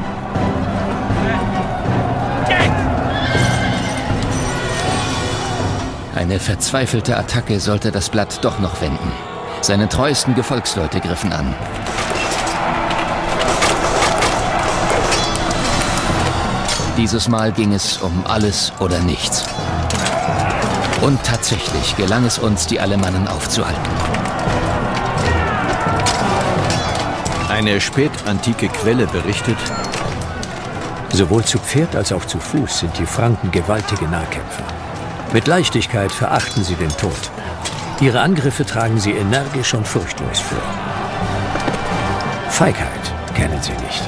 Eine verzweifelte Attacke sollte das Blatt doch noch wenden. Seine treuesten Gefolgsleute griffen an. Dieses Mal ging es um alles oder nichts. Und tatsächlich gelang es uns, die Alemannen aufzuhalten. Eine spätantike Quelle berichtet: Sowohl zu Pferd als auch zu Fuß sind die Franken gewaltige Nahkämpfer. Mit Leichtigkeit verachten sie den Tod. Ihre Angriffe tragen sie energisch und furchtlos vor. Feigheit kennen sie nicht.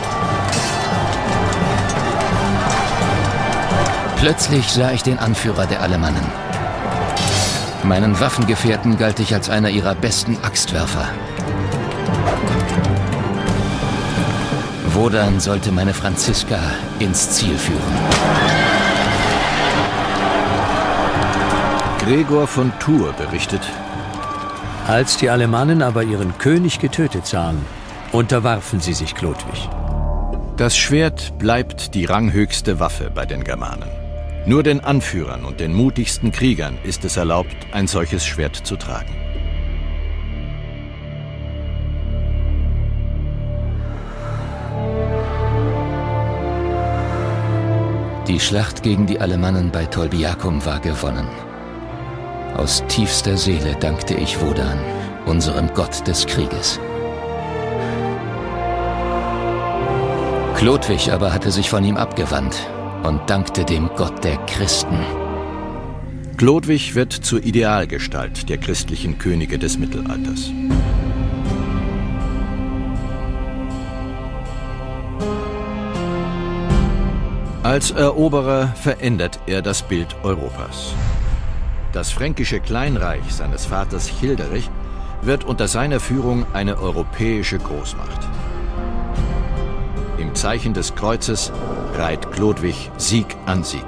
Plötzlich sah ich den Anführer der Alemannen. Meinen Waffengefährten galt ich als einer ihrer besten Axtwerfer. Wodan sollte meine Franziska ins Ziel führen. Gregor von Tours berichtet: Als die Alemannen aber ihren König getötet sahen, unterwarfen sie sich Chlodwig. Das Schwert bleibt die ranghöchste Waffe bei den Germanen. Nur den Anführern und den mutigsten Kriegern ist es erlaubt, ein solches Schwert zu tragen. Die Schlacht gegen die Alemannen bei Tolbiacum war gewonnen. Aus tiefster Seele dankte ich Wodan, unserem Gott des Krieges. Chlodwig aber hatte sich von ihm abgewandt und dankte dem Gott der Christen. Chlodwig wird zur Idealgestalt der christlichen Könige des Mittelalters. Als Eroberer verändert er das Bild Europas. Das fränkische Kleinreich seines Vaters Childerich wird unter seiner Führung eine europäische Großmacht. Im Zeichen des Kreuzes reiht Chlodwig Sieg an Sieg.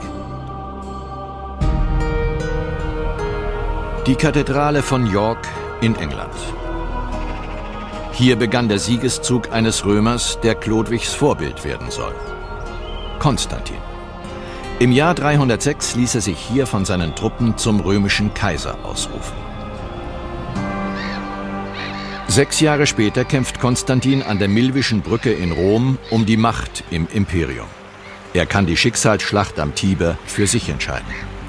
Die Kathedrale von York in England. Hier begann der Siegeszug eines Römers, der Chlodwigs Vorbild werden soll: Konstantin. Im Jahr dreihundertsechs ließ er sich hier von seinen Truppen zum römischen Kaiser ausrufen. Sechs Jahre später kämpft Konstantin an der Milvischen Brücke in Rom um die Macht im Imperium. Er kann die Schicksalsschlacht am Tiber für sich entscheiden.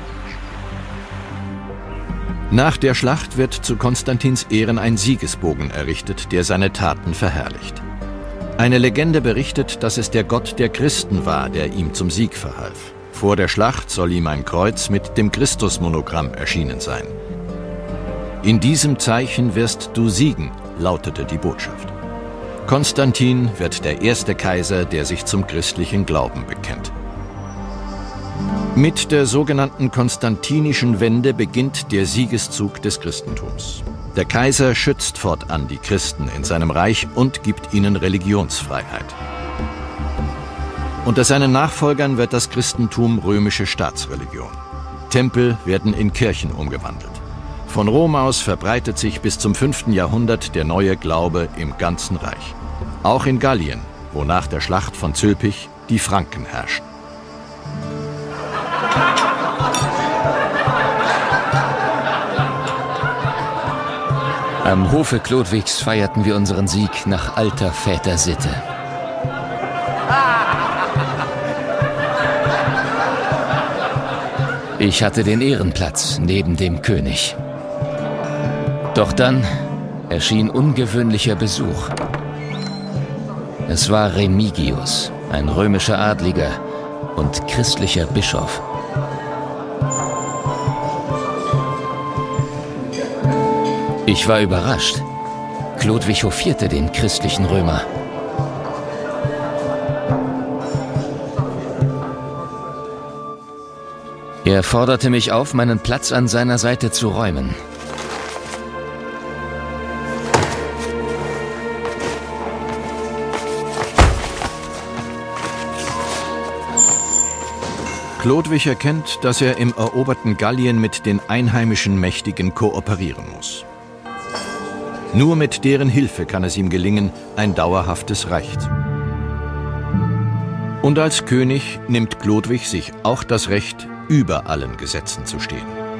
Nach der Schlacht wird zu Konstantins Ehren ein Siegesbogen errichtet, der seine Taten verherrlicht. Eine Legende berichtet, dass es der Gott der Christen war, der ihm zum Sieg verhalf. Vor der Schlacht soll ihm ein Kreuz mit dem Christusmonogramm erschienen sein. In diesem Zeichen wirst du siegen, lautete die Botschaft. Konstantin wird der erste Kaiser, der sich zum christlichen Glauben bekennt. Mit der sogenannten Konstantinischen Wende beginnt der Siegeszug des Christentums. Der Kaiser schützt fortan die Christen in seinem Reich und gibt ihnen Religionsfreiheit. Unter seinen Nachfolgern wird das Christentum römische Staatsreligion. Tempel werden in Kirchen umgewandelt. Von Rom aus verbreitet sich bis zum fünften Jahrhundert der neue Glaube im ganzen Reich. Auch in Gallien, wo nach der Schlacht von Zülpich die Franken herrschen. Am Hofe Chlodwigs feierten wir unseren Sieg nach alter Vätersitte. Ich hatte den Ehrenplatz neben dem König. Doch dann erschien ungewöhnlicher Besuch. Es war Remigius, ein römischer Adliger und christlicher Bischof. Ich war überrascht. Chlodwig hofierte den christlichen Römer. Er forderte mich auf, meinen Platz an seiner Seite zu räumen. Chlodwig erkennt, dass er im eroberten Gallien mit den einheimischen Mächtigen kooperieren muss. Nur mit deren Hilfe kann es ihm gelingen, ein dauerhaftes Reich zu. Und als König nimmt Chlodwig sich auch das Recht, über allen Gesetzen zu stehen.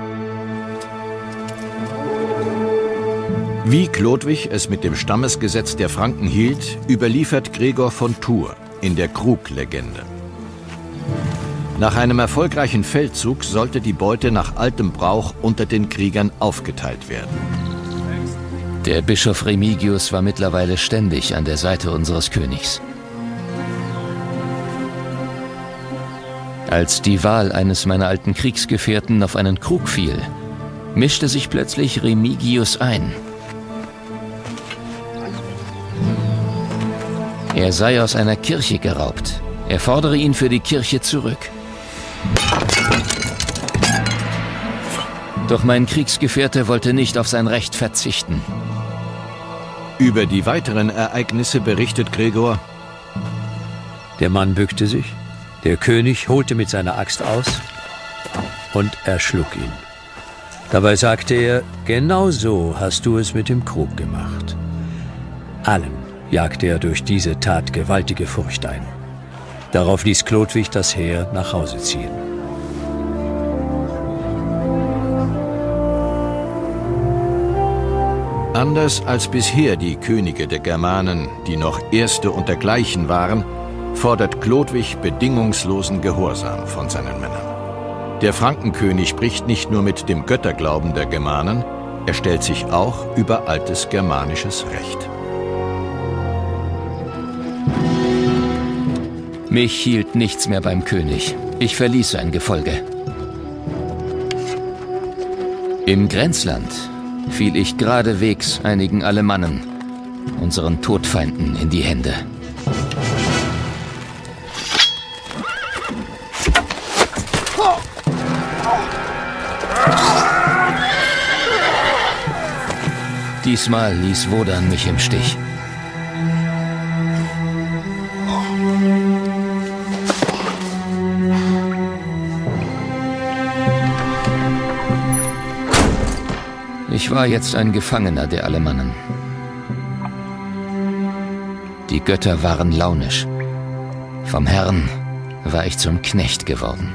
Wie Chlodwig es mit dem Stammesgesetz der Franken hielt, überliefert Gregor von Tours in der Krug-Legende. Nach einem erfolgreichen Feldzug sollte die Beute nach altem Brauch unter den Kriegern aufgeteilt werden. Der Bischof Remigius war mittlerweile ständig an der Seite unseres Königs. Als die Wahl eines meiner alten Kriegsgefährten auf einen Krug fiel, mischte sich plötzlich Remigius ein. Er sei aus einer Kirche geraubt. Er fordere ihn für die Kirche zurück. Doch mein Kriegsgefährte wollte nicht auf sein Recht verzichten. Über die weiteren Ereignisse berichtet Gregor: Der Mann bückte sich, der König holte mit seiner Axt aus und erschlug ihn. Dabei sagte er, genau so hast du es mit dem Krug gemacht. Allen jagte er durch diese Tat gewaltige Furcht ein. Darauf ließ Chlodwig das Heer nach Hause ziehen. Anders als bisher die Könige der Germanen, die noch Erste unter Gleichen waren, fordert Chlodwig bedingungslosen Gehorsam von seinen Männern. Der Frankenkönig spricht nicht nur mit dem Götterglauben der Germanen, er stellt sich auch über altes germanisches Recht. Mich hielt nichts mehr beim König. Ich verließ sein Gefolge. Im Grenzland fiel ich geradewegs einigen Alemannen, unseren Todfeinden, in die Hände. Diesmal ließ Wodan mich im Stich. Ich war jetzt ein Gefangener der Alemannen. Die Götter waren launisch. Vom Herrn war ich zum Knecht geworden.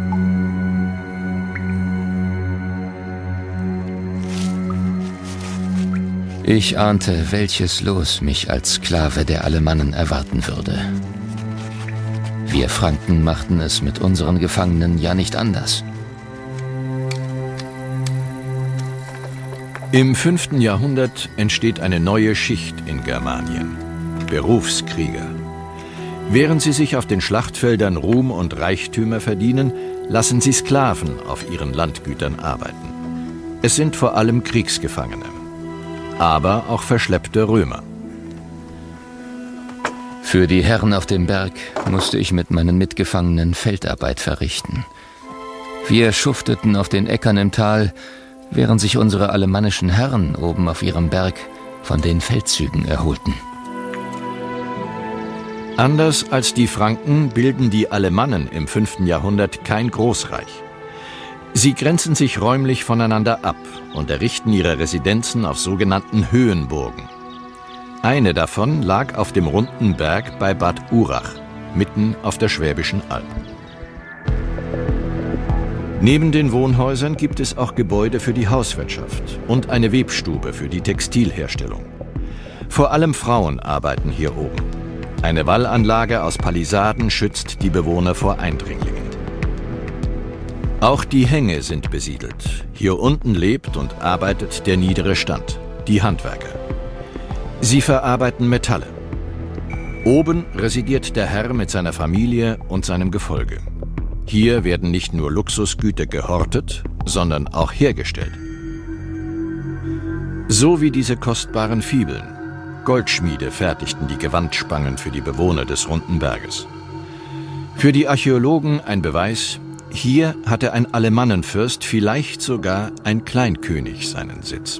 Ich ahnte, welches Los mich als Sklave der Alemannen erwarten würde. Wir Franken machten es mit unseren Gefangenen ja nicht anders. Im fünften Jahrhundert entsteht eine neue Schicht in Germanien: Berufskrieger. Während sie sich auf den Schlachtfeldern Ruhm und Reichtümer verdienen, lassen sie Sklaven auf ihren Landgütern arbeiten. Es sind vor allem Kriegsgefangene, aber auch verschleppte Römer. Für die Herren auf dem Berg musste ich mit meinen Mitgefangenen Feldarbeit verrichten. Wir schufteten auf den Äckern im Tal, während sich unsere alemannischen Herren oben auf ihrem Berg von den Feldzügen erholten. Anders als die Franken bilden die Alemannen im fünften Jahrhundert kein Großreich. Sie grenzen sich räumlich voneinander ab und errichten ihre Residenzen auf sogenannten Höhenburgen. Eine davon lag auf dem runden Berg bei Bad Urach, mitten auf der Schwäbischen Alb. Neben den Wohnhäusern gibt es auch Gebäude für die Hauswirtschaft und eine Webstube für die Textilherstellung. Vor allem Frauen arbeiten hier oben. Eine Wallanlage aus Palisaden schützt die Bewohner vor Eindringlingen. Auch die Hänge sind besiedelt. Hier unten lebt und arbeitet der niedere Stand, die Handwerker. Sie verarbeiten Metalle. Oben residiert der Herr mit seiner Familie und seinem Gefolge. Hier werden nicht nur Luxusgüter gehortet, sondern auch hergestellt. So wie diese kostbaren Fibeln. Goldschmiede fertigten die Gewandspangen für die Bewohner des Runden Berges. Für die Archäologen ein Beweis, hier hatte ein Alemannenfürst, vielleicht sogar ein Kleinkönig, seinen Sitz.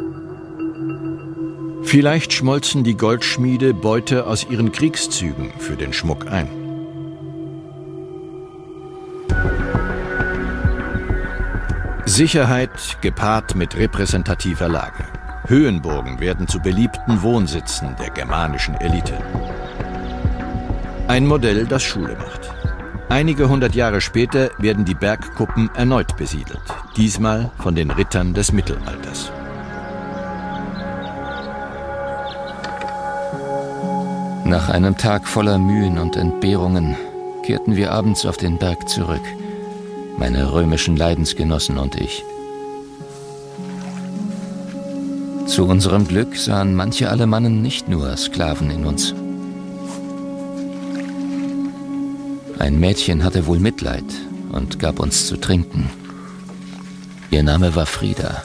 Vielleicht schmolzen die Goldschmiede Beute aus ihren Kriegszügen für den Schmuck ein. Sicherheit gepaart mit repräsentativer Lage. Höhenburgen werden zu beliebten Wohnsitzen der germanischen Elite. Ein Modell, das Schule macht. Einige hundert Jahre später werden die Bergkuppen erneut besiedelt, diesmal von den Rittern des Mittelalters. Nach einem Tag voller Mühen und Entbehrungen kehrten wir abends auf den Berg zurück, meine römischen Leidensgenossen und ich. Zu unserem Glück sahen manche Alemannen nicht nur Sklaven in uns. Ein Mädchen hatte wohl Mitleid und gab uns zu trinken. Ihr Name war Frida.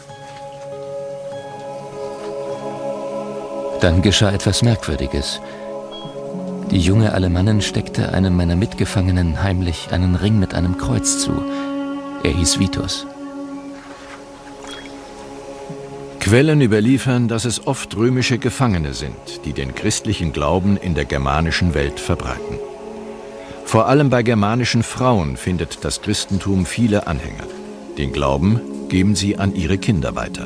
Dann geschah etwas Merkwürdiges. Die junge Alemannin steckte einem meiner Mitgefangenen heimlich einen Ring mit einem Kreuz zu. Er hieß Vitus. Quellen überliefern, dass es oft römische Gefangene sind, die den christlichen Glauben in der germanischen Welt verbreiten. Vor allem bei germanischen Frauen findet das Christentum viele Anhänger. Den Glauben geben sie an ihre Kinder weiter.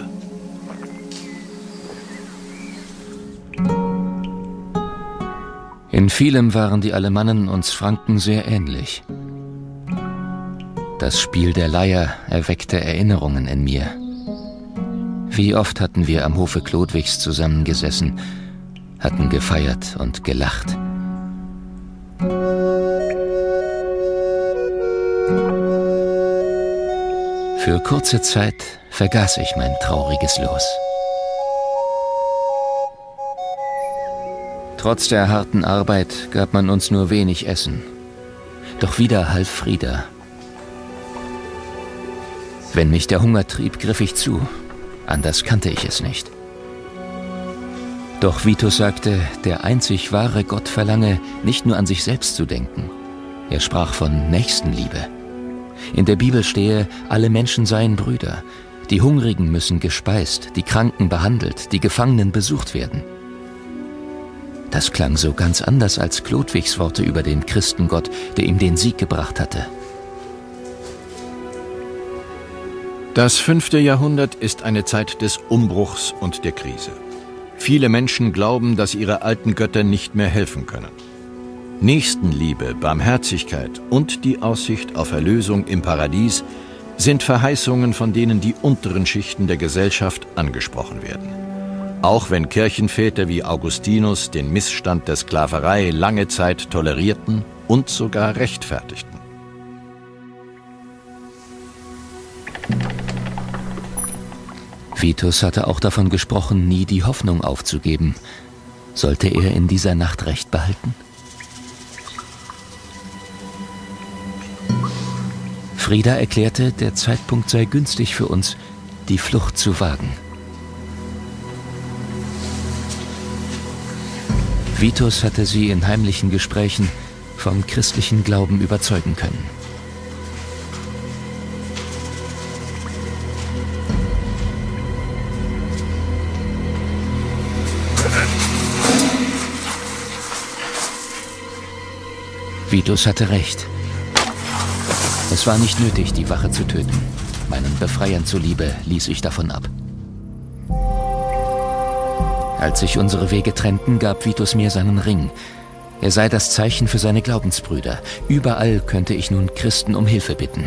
In vielem waren die Alemannen uns Franken sehr ähnlich. Das Spiel der Leier erweckte Erinnerungen in mir. Wie oft hatten wir am Hofe Chlodwigs zusammengesessen, hatten gefeiert und gelacht. Für kurze Zeit vergaß ich mein trauriges Los. Trotz der harten Arbeit gab man uns nur wenig Essen. Doch wieder half Frida. Wenn mich der Hunger trieb, griff ich zu. Anders kannte ich es nicht. Doch Vitus sagte, der einzig wahre Gott verlange, nicht nur an sich selbst zu denken. Er sprach von Nächstenliebe. In der Bibel stehe, alle Menschen seien Brüder. Die Hungrigen müssen gespeist, die Kranken behandelt, die Gefangenen besucht werden. Das klang so ganz anders als Chlodwigs Worte über den Christengott, der ihm den Sieg gebracht hatte. Das fünfte Jahrhundert ist eine Zeit des Umbruchs und der Krise. Viele Menschen glauben, dass ihre alten Götter nicht mehr helfen können. Nächstenliebe, Barmherzigkeit und die Aussicht auf Erlösung im Paradies sind Verheißungen, von denen die unteren Schichten der Gesellschaft angesprochen werden. Auch wenn Kirchenväter wie Augustinus den Missstand der Sklaverei lange Zeit tolerierten und sogar rechtfertigten. Vitus hatte auch davon gesprochen, nie die Hoffnung aufzugeben. Sollte er in dieser Nacht Recht behalten? Frida erklärte, der Zeitpunkt sei günstig für uns, die Flucht zu wagen. Vitus hatte sie in heimlichen Gesprächen vom christlichen Glauben überzeugen können. Vitus hatte recht. Es war nicht nötig, die Wache zu töten. Meinen Befreiern zuliebe ließ ich davon ab. Als sich unsere Wege trennten, gab Vitus mir seinen Ring. Er sei das Zeichen für seine Glaubensbrüder. Überall könnte ich nun Christen um Hilfe bitten.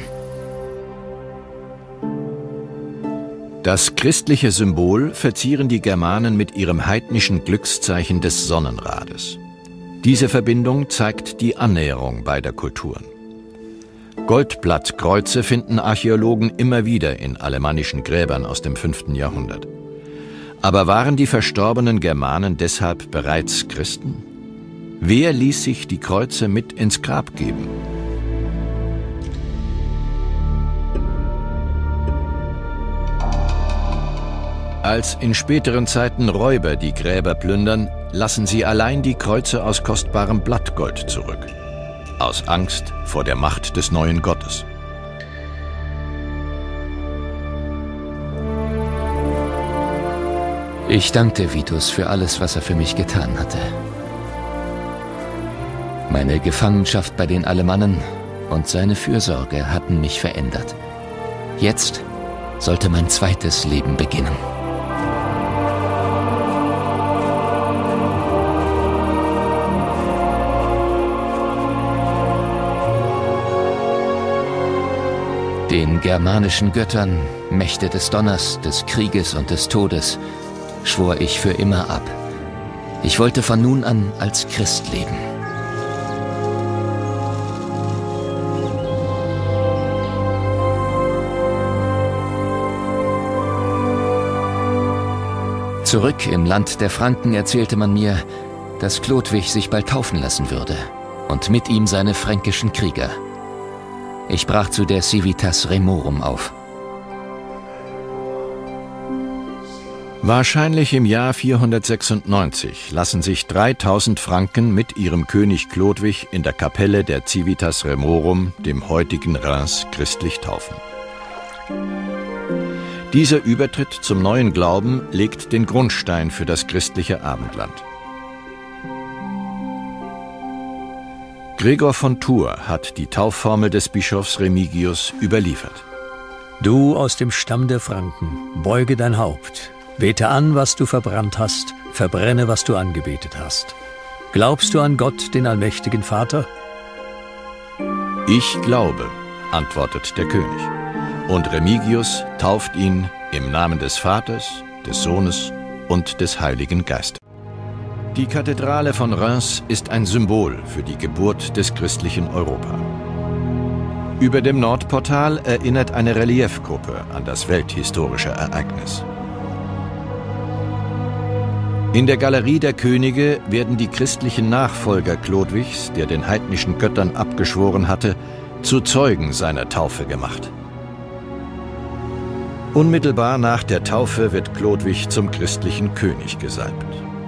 Das christliche Symbol verzieren die Germanen mit ihrem heidnischen Glückszeichen des Sonnenrades. Diese Verbindung zeigt die Annäherung beider Kulturen. Goldblattkreuze finden Archäologen immer wieder in alemannischen Gräbern aus dem fünften Jahrhundert. Aber waren die verstorbenen Germanen deshalb bereits Christen? Wer ließ sich die Kreuze mit ins Grab geben? Als in späteren Zeiten Räuber die Gräber plündern, lassen sie allein die Kreuze aus kostbarem Blattgold zurück. Aus Angst vor der Macht des neuen Gottes. Ich dankte Vitus für alles, was er für mich getan hatte. Meine Gefangenschaft bei den Alemannen und seine Fürsorge hatten mich verändert. Jetzt sollte mein zweites Leben beginnen. Den germanischen Göttern, Mächte des Donners, des Krieges und des Todes, schwor ich für immer ab. Ich wollte von nun an als Christ leben. Zurück im Land der Franken erzählte man mir, dass Chlodwig sich bald taufen lassen würde und mit ihm seine fränkischen Krieger. Ich brach zu der Civitas Remorum auf. Wahrscheinlich im Jahr vierhundertsechsundneunzig lassen sich dreitausend Franken mit ihrem König Chlodwig in der Kapelle der Civitas Remorum, dem heutigen Reims, christlich taufen. Dieser Übertritt zum neuen Glauben legt den Grundstein für das christliche Abendland. Gregor von Tours hat die Taufformel des Bischofs Remigius überliefert. Du aus dem Stamm der Franken, beuge dein Haupt, bete an, was du verbrannt hast, verbrenne, was du angebetet hast. Glaubst du an Gott, den allmächtigen Vater? Ich glaube, antwortet der König. Und Remigius tauft ihn im Namen des Vaters, des Sohnes und des Heiligen Geistes. Die Kathedrale von Reims ist ein Symbol für die Geburt des christlichen Europa. Über dem Nordportal erinnert eine Reliefgruppe an das welthistorische Ereignis. In der Galerie der Könige werden die christlichen Nachfolger Chlodwigs, der den heidnischen Göttern abgeschworen hatte, zu Zeugen seiner Taufe gemacht. Unmittelbar nach der Taufe wird Chlodwig zum christlichen König gesalbt.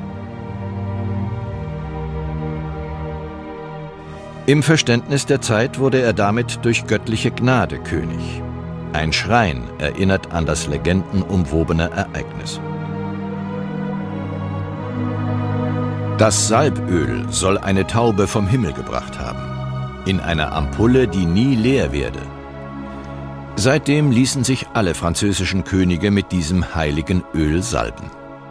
Im Verständnis der Zeit wurde er damit durch göttliche Gnade König. Ein Schrein erinnert an das legendenumwobene Ereignis. Das Salböl soll eine Taube vom Himmel gebracht haben, in einer Ampulle, die nie leer werde. Seitdem ließen sich alle französischen Könige mit diesem heiligen Öl salben.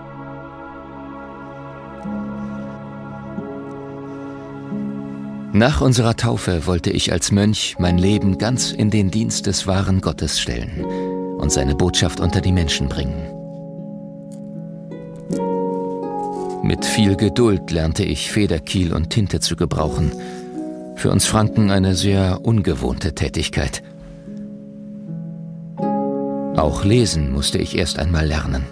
Nach unserer Taufe wollte ich als Mönch mein Leben ganz in den Dienst des wahren Gottes stellen und seine Botschaft unter die Menschen bringen. Mit viel Geduld lernte ich Federkiel und Tinte zu gebrauchen. Für uns Franken eine sehr ungewohnte Tätigkeit. Auch lesen musste ich erst einmal lernen.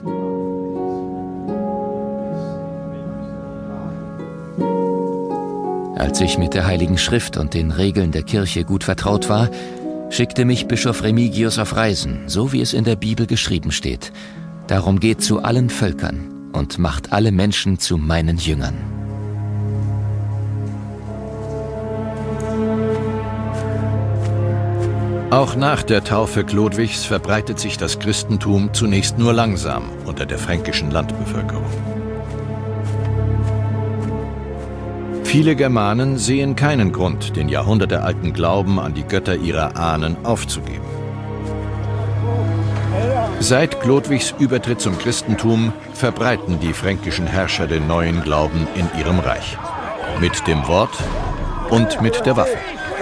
Als ich mit der Heiligen Schrift und den Regeln der Kirche gut vertraut war, schickte mich Bischof Remigius auf Reisen, so wie es in der Bibel geschrieben steht. Darum geht zu allen Völkern und macht alle Menschen zu meinen Jüngern. Auch nach der Taufe Chlodwigs verbreitet sich das Christentum zunächst nur langsam unter der fränkischen Landbevölkerung. Viele Germanen sehen keinen Grund, den jahrhundertealten Glauben an die Götter ihrer Ahnen aufzugeben. Seit Chlodwigs Übertritt zum Christentum verbreiten die fränkischen Herrscher den neuen Glauben in ihrem Reich. Mit dem Wort und mit der Waffe.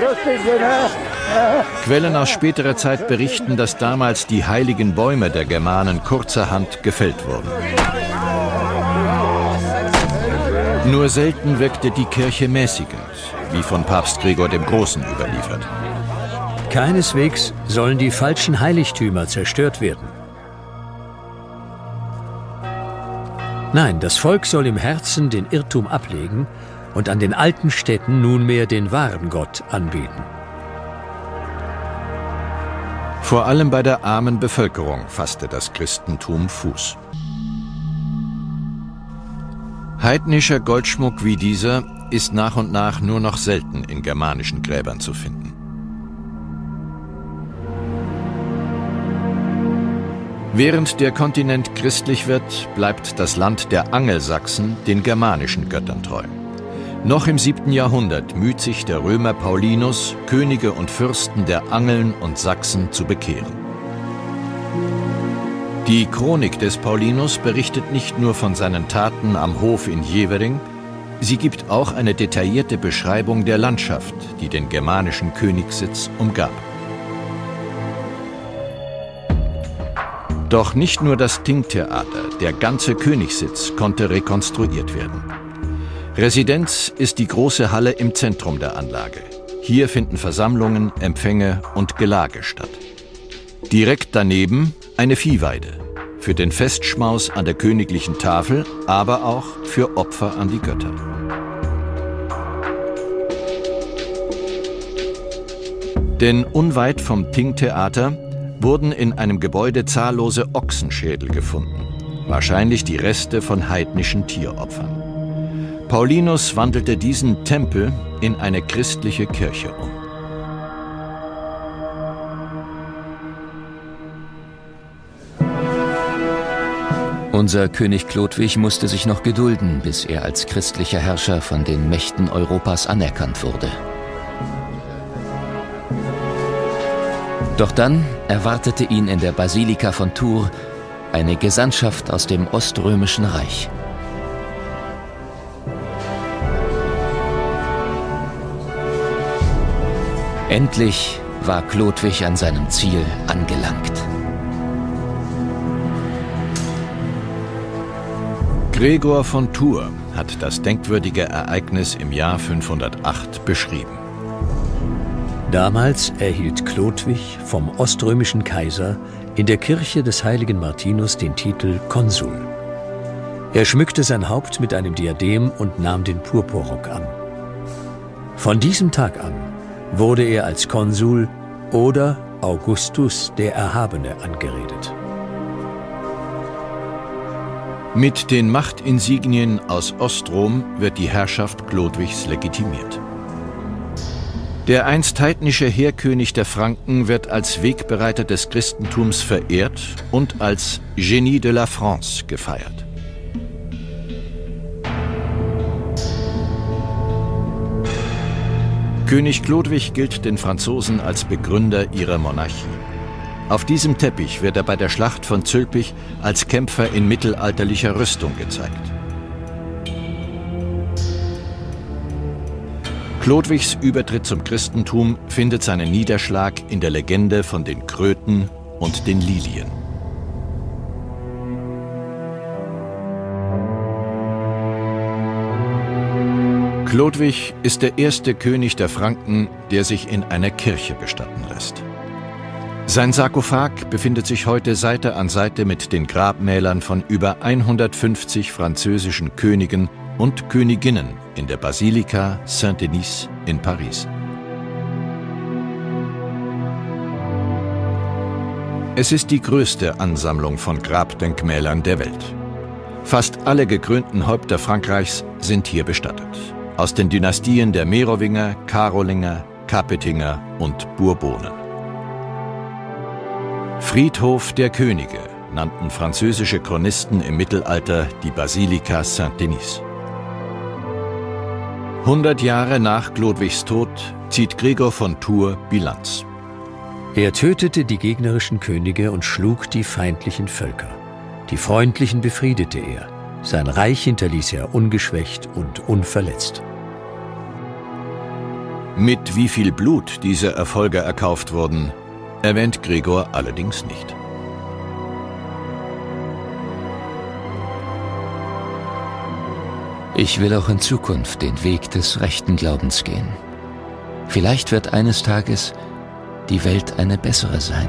Quellen aus späterer Zeit berichten, dass damals die heiligen Bäume der Germanen kurzerhand gefällt wurden. Nur selten wirkte die Kirche mäßigend, wie von Papst Gregor dem Großen überliefert. Keineswegs sollen die falschen Heiligtümer zerstört werden. Nein, das Volk soll im Herzen den Irrtum ablegen und an den alten Städten nunmehr den wahren Gott anbeten. Vor allem bei der armen Bevölkerung fasste das Christentum Fuß. Heidnischer Goldschmuck wie dieser ist nach und nach nur noch selten in germanischen Gräbern zu finden. Während der Kontinent christlich wird, bleibt das Land der Angelsachsen den germanischen Göttern treu. Noch im siebten Jahrhundert müht sich der Römer Paulinus, Könige und Fürsten der Angeln und Sachsen zu bekehren. Die Chronik des Paulinus berichtet nicht nur von seinen Taten am Hof in Jevering, sie gibt auch eine detaillierte Beschreibung der Landschaft, die den germanischen Königssitz umgab. Doch nicht nur das Thingtheater, der ganze Königssitz konnte rekonstruiert werden. Residenz ist die große Halle im Zentrum der Anlage. Hier finden Versammlungen, Empfänge und Gelage statt. Direkt daneben eine Viehweide, für den Festschmaus an der königlichen Tafel, aber auch für Opfer an die Götter. Denn unweit vom Thingtheater wurden in einem Gebäude zahllose Ochsenschädel gefunden, wahrscheinlich die Reste von heidnischen Tieropfern. Paulinus wandelte diesen Tempel in eine christliche Kirche um. Unser König Chlodwig musste sich noch gedulden, bis er als christlicher Herrscher von den Mächten Europas anerkannt wurde. Doch dann erwartete ihn in der Basilika von Tours eine Gesandtschaft aus dem Oströmischen Reich. Endlich war Chlodwig an seinem Ziel angelangt. Gregor von Tours hat das denkwürdige Ereignis im Jahr fünfhundertacht beschrieben. Damals erhielt Chlodwig vom oströmischen Kaiser in der Kirche des heiligen Martinus den Titel Konsul. Er schmückte sein Haupt mit einem Diadem und nahm den Purpurrock an. Von diesem Tag an wurde er als Konsul oder Augustus der Erhabene angeredet. Mit den Machtinsignien aus Ostrom wird die Herrschaft Chlodwigs legitimiert. Der einst heidnische Heerkönig der Franken wird als Wegbereiter des Christentums verehrt und als Génie de la France gefeiert. König Chlodwig gilt den Franzosen als Begründer ihrer Monarchie. Auf diesem Teppich wird er bei der Schlacht von Zülpich als Kämpfer in mittelalterlicher Rüstung gezeigt. Chlodwigs Übertritt zum Christentum findet seinen Niederschlag in der Legende von den Kröten und den Lilien. Chlodwig ist der erste König der Franken, der sich in einer Kirche bestatten lässt. Sein Sarkophag befindet sich heute Seite an Seite mit den Grabmälern von über hundertfünfzig französischen Königen und Königinnen in der Basilika Saint-Denis in Paris. Es ist die größte Ansammlung von Grabdenkmälern der Welt. Fast alle gekrönten Häupter Frankreichs sind hier bestattet. Aus den Dynastien der Merowinger, Karolinger, Kapetinger und Bourbonen. Friedhof der Könige nannten französische Chronisten im Mittelalter die Basilika Saint-Denis. Hundert Jahre nach Chlodwigs Tod zieht Gregor von Tours Bilanz. Er tötete die gegnerischen Könige und schlug die feindlichen Völker. Die freundlichen befriedete er. Sein Reich hinterließ er ungeschwächt und unverletzt. Mit wie viel Blut diese Erfolge erkauft wurden, erwähnt Gregor allerdings nicht. Ich will auch in Zukunft den Weg des rechten Glaubens gehen. Vielleicht wird eines Tages die Welt eine bessere sein.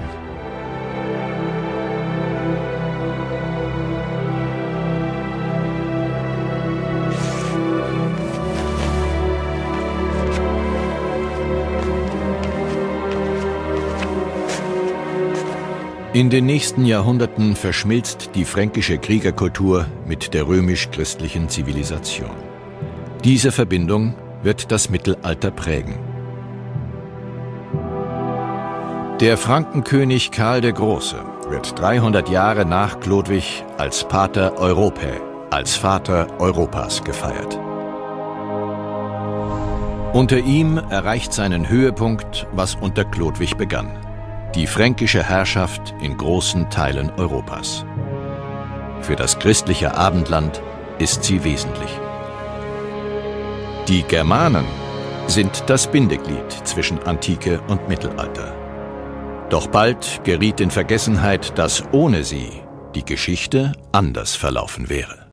In den nächsten Jahrhunderten verschmilzt die fränkische Kriegerkultur mit der römisch-christlichen Zivilisation. Diese Verbindung wird das Mittelalter prägen. Der Frankenkönig Karl der Große wird dreihundert Jahre nach Chlodwig als Pater Europae, als Vater Europas gefeiert. Unter ihm erreicht seinen Höhepunkt, was unter Chlodwig begann: die fränkische Herrschaft in großen Teilen Europas. Für das christliche Abendland ist sie wesentlich. Die Germanen sind das Bindeglied zwischen Antike und Mittelalter. Doch bald geriet in Vergessenheit, dass ohne sie die Geschichte anders verlaufen wäre.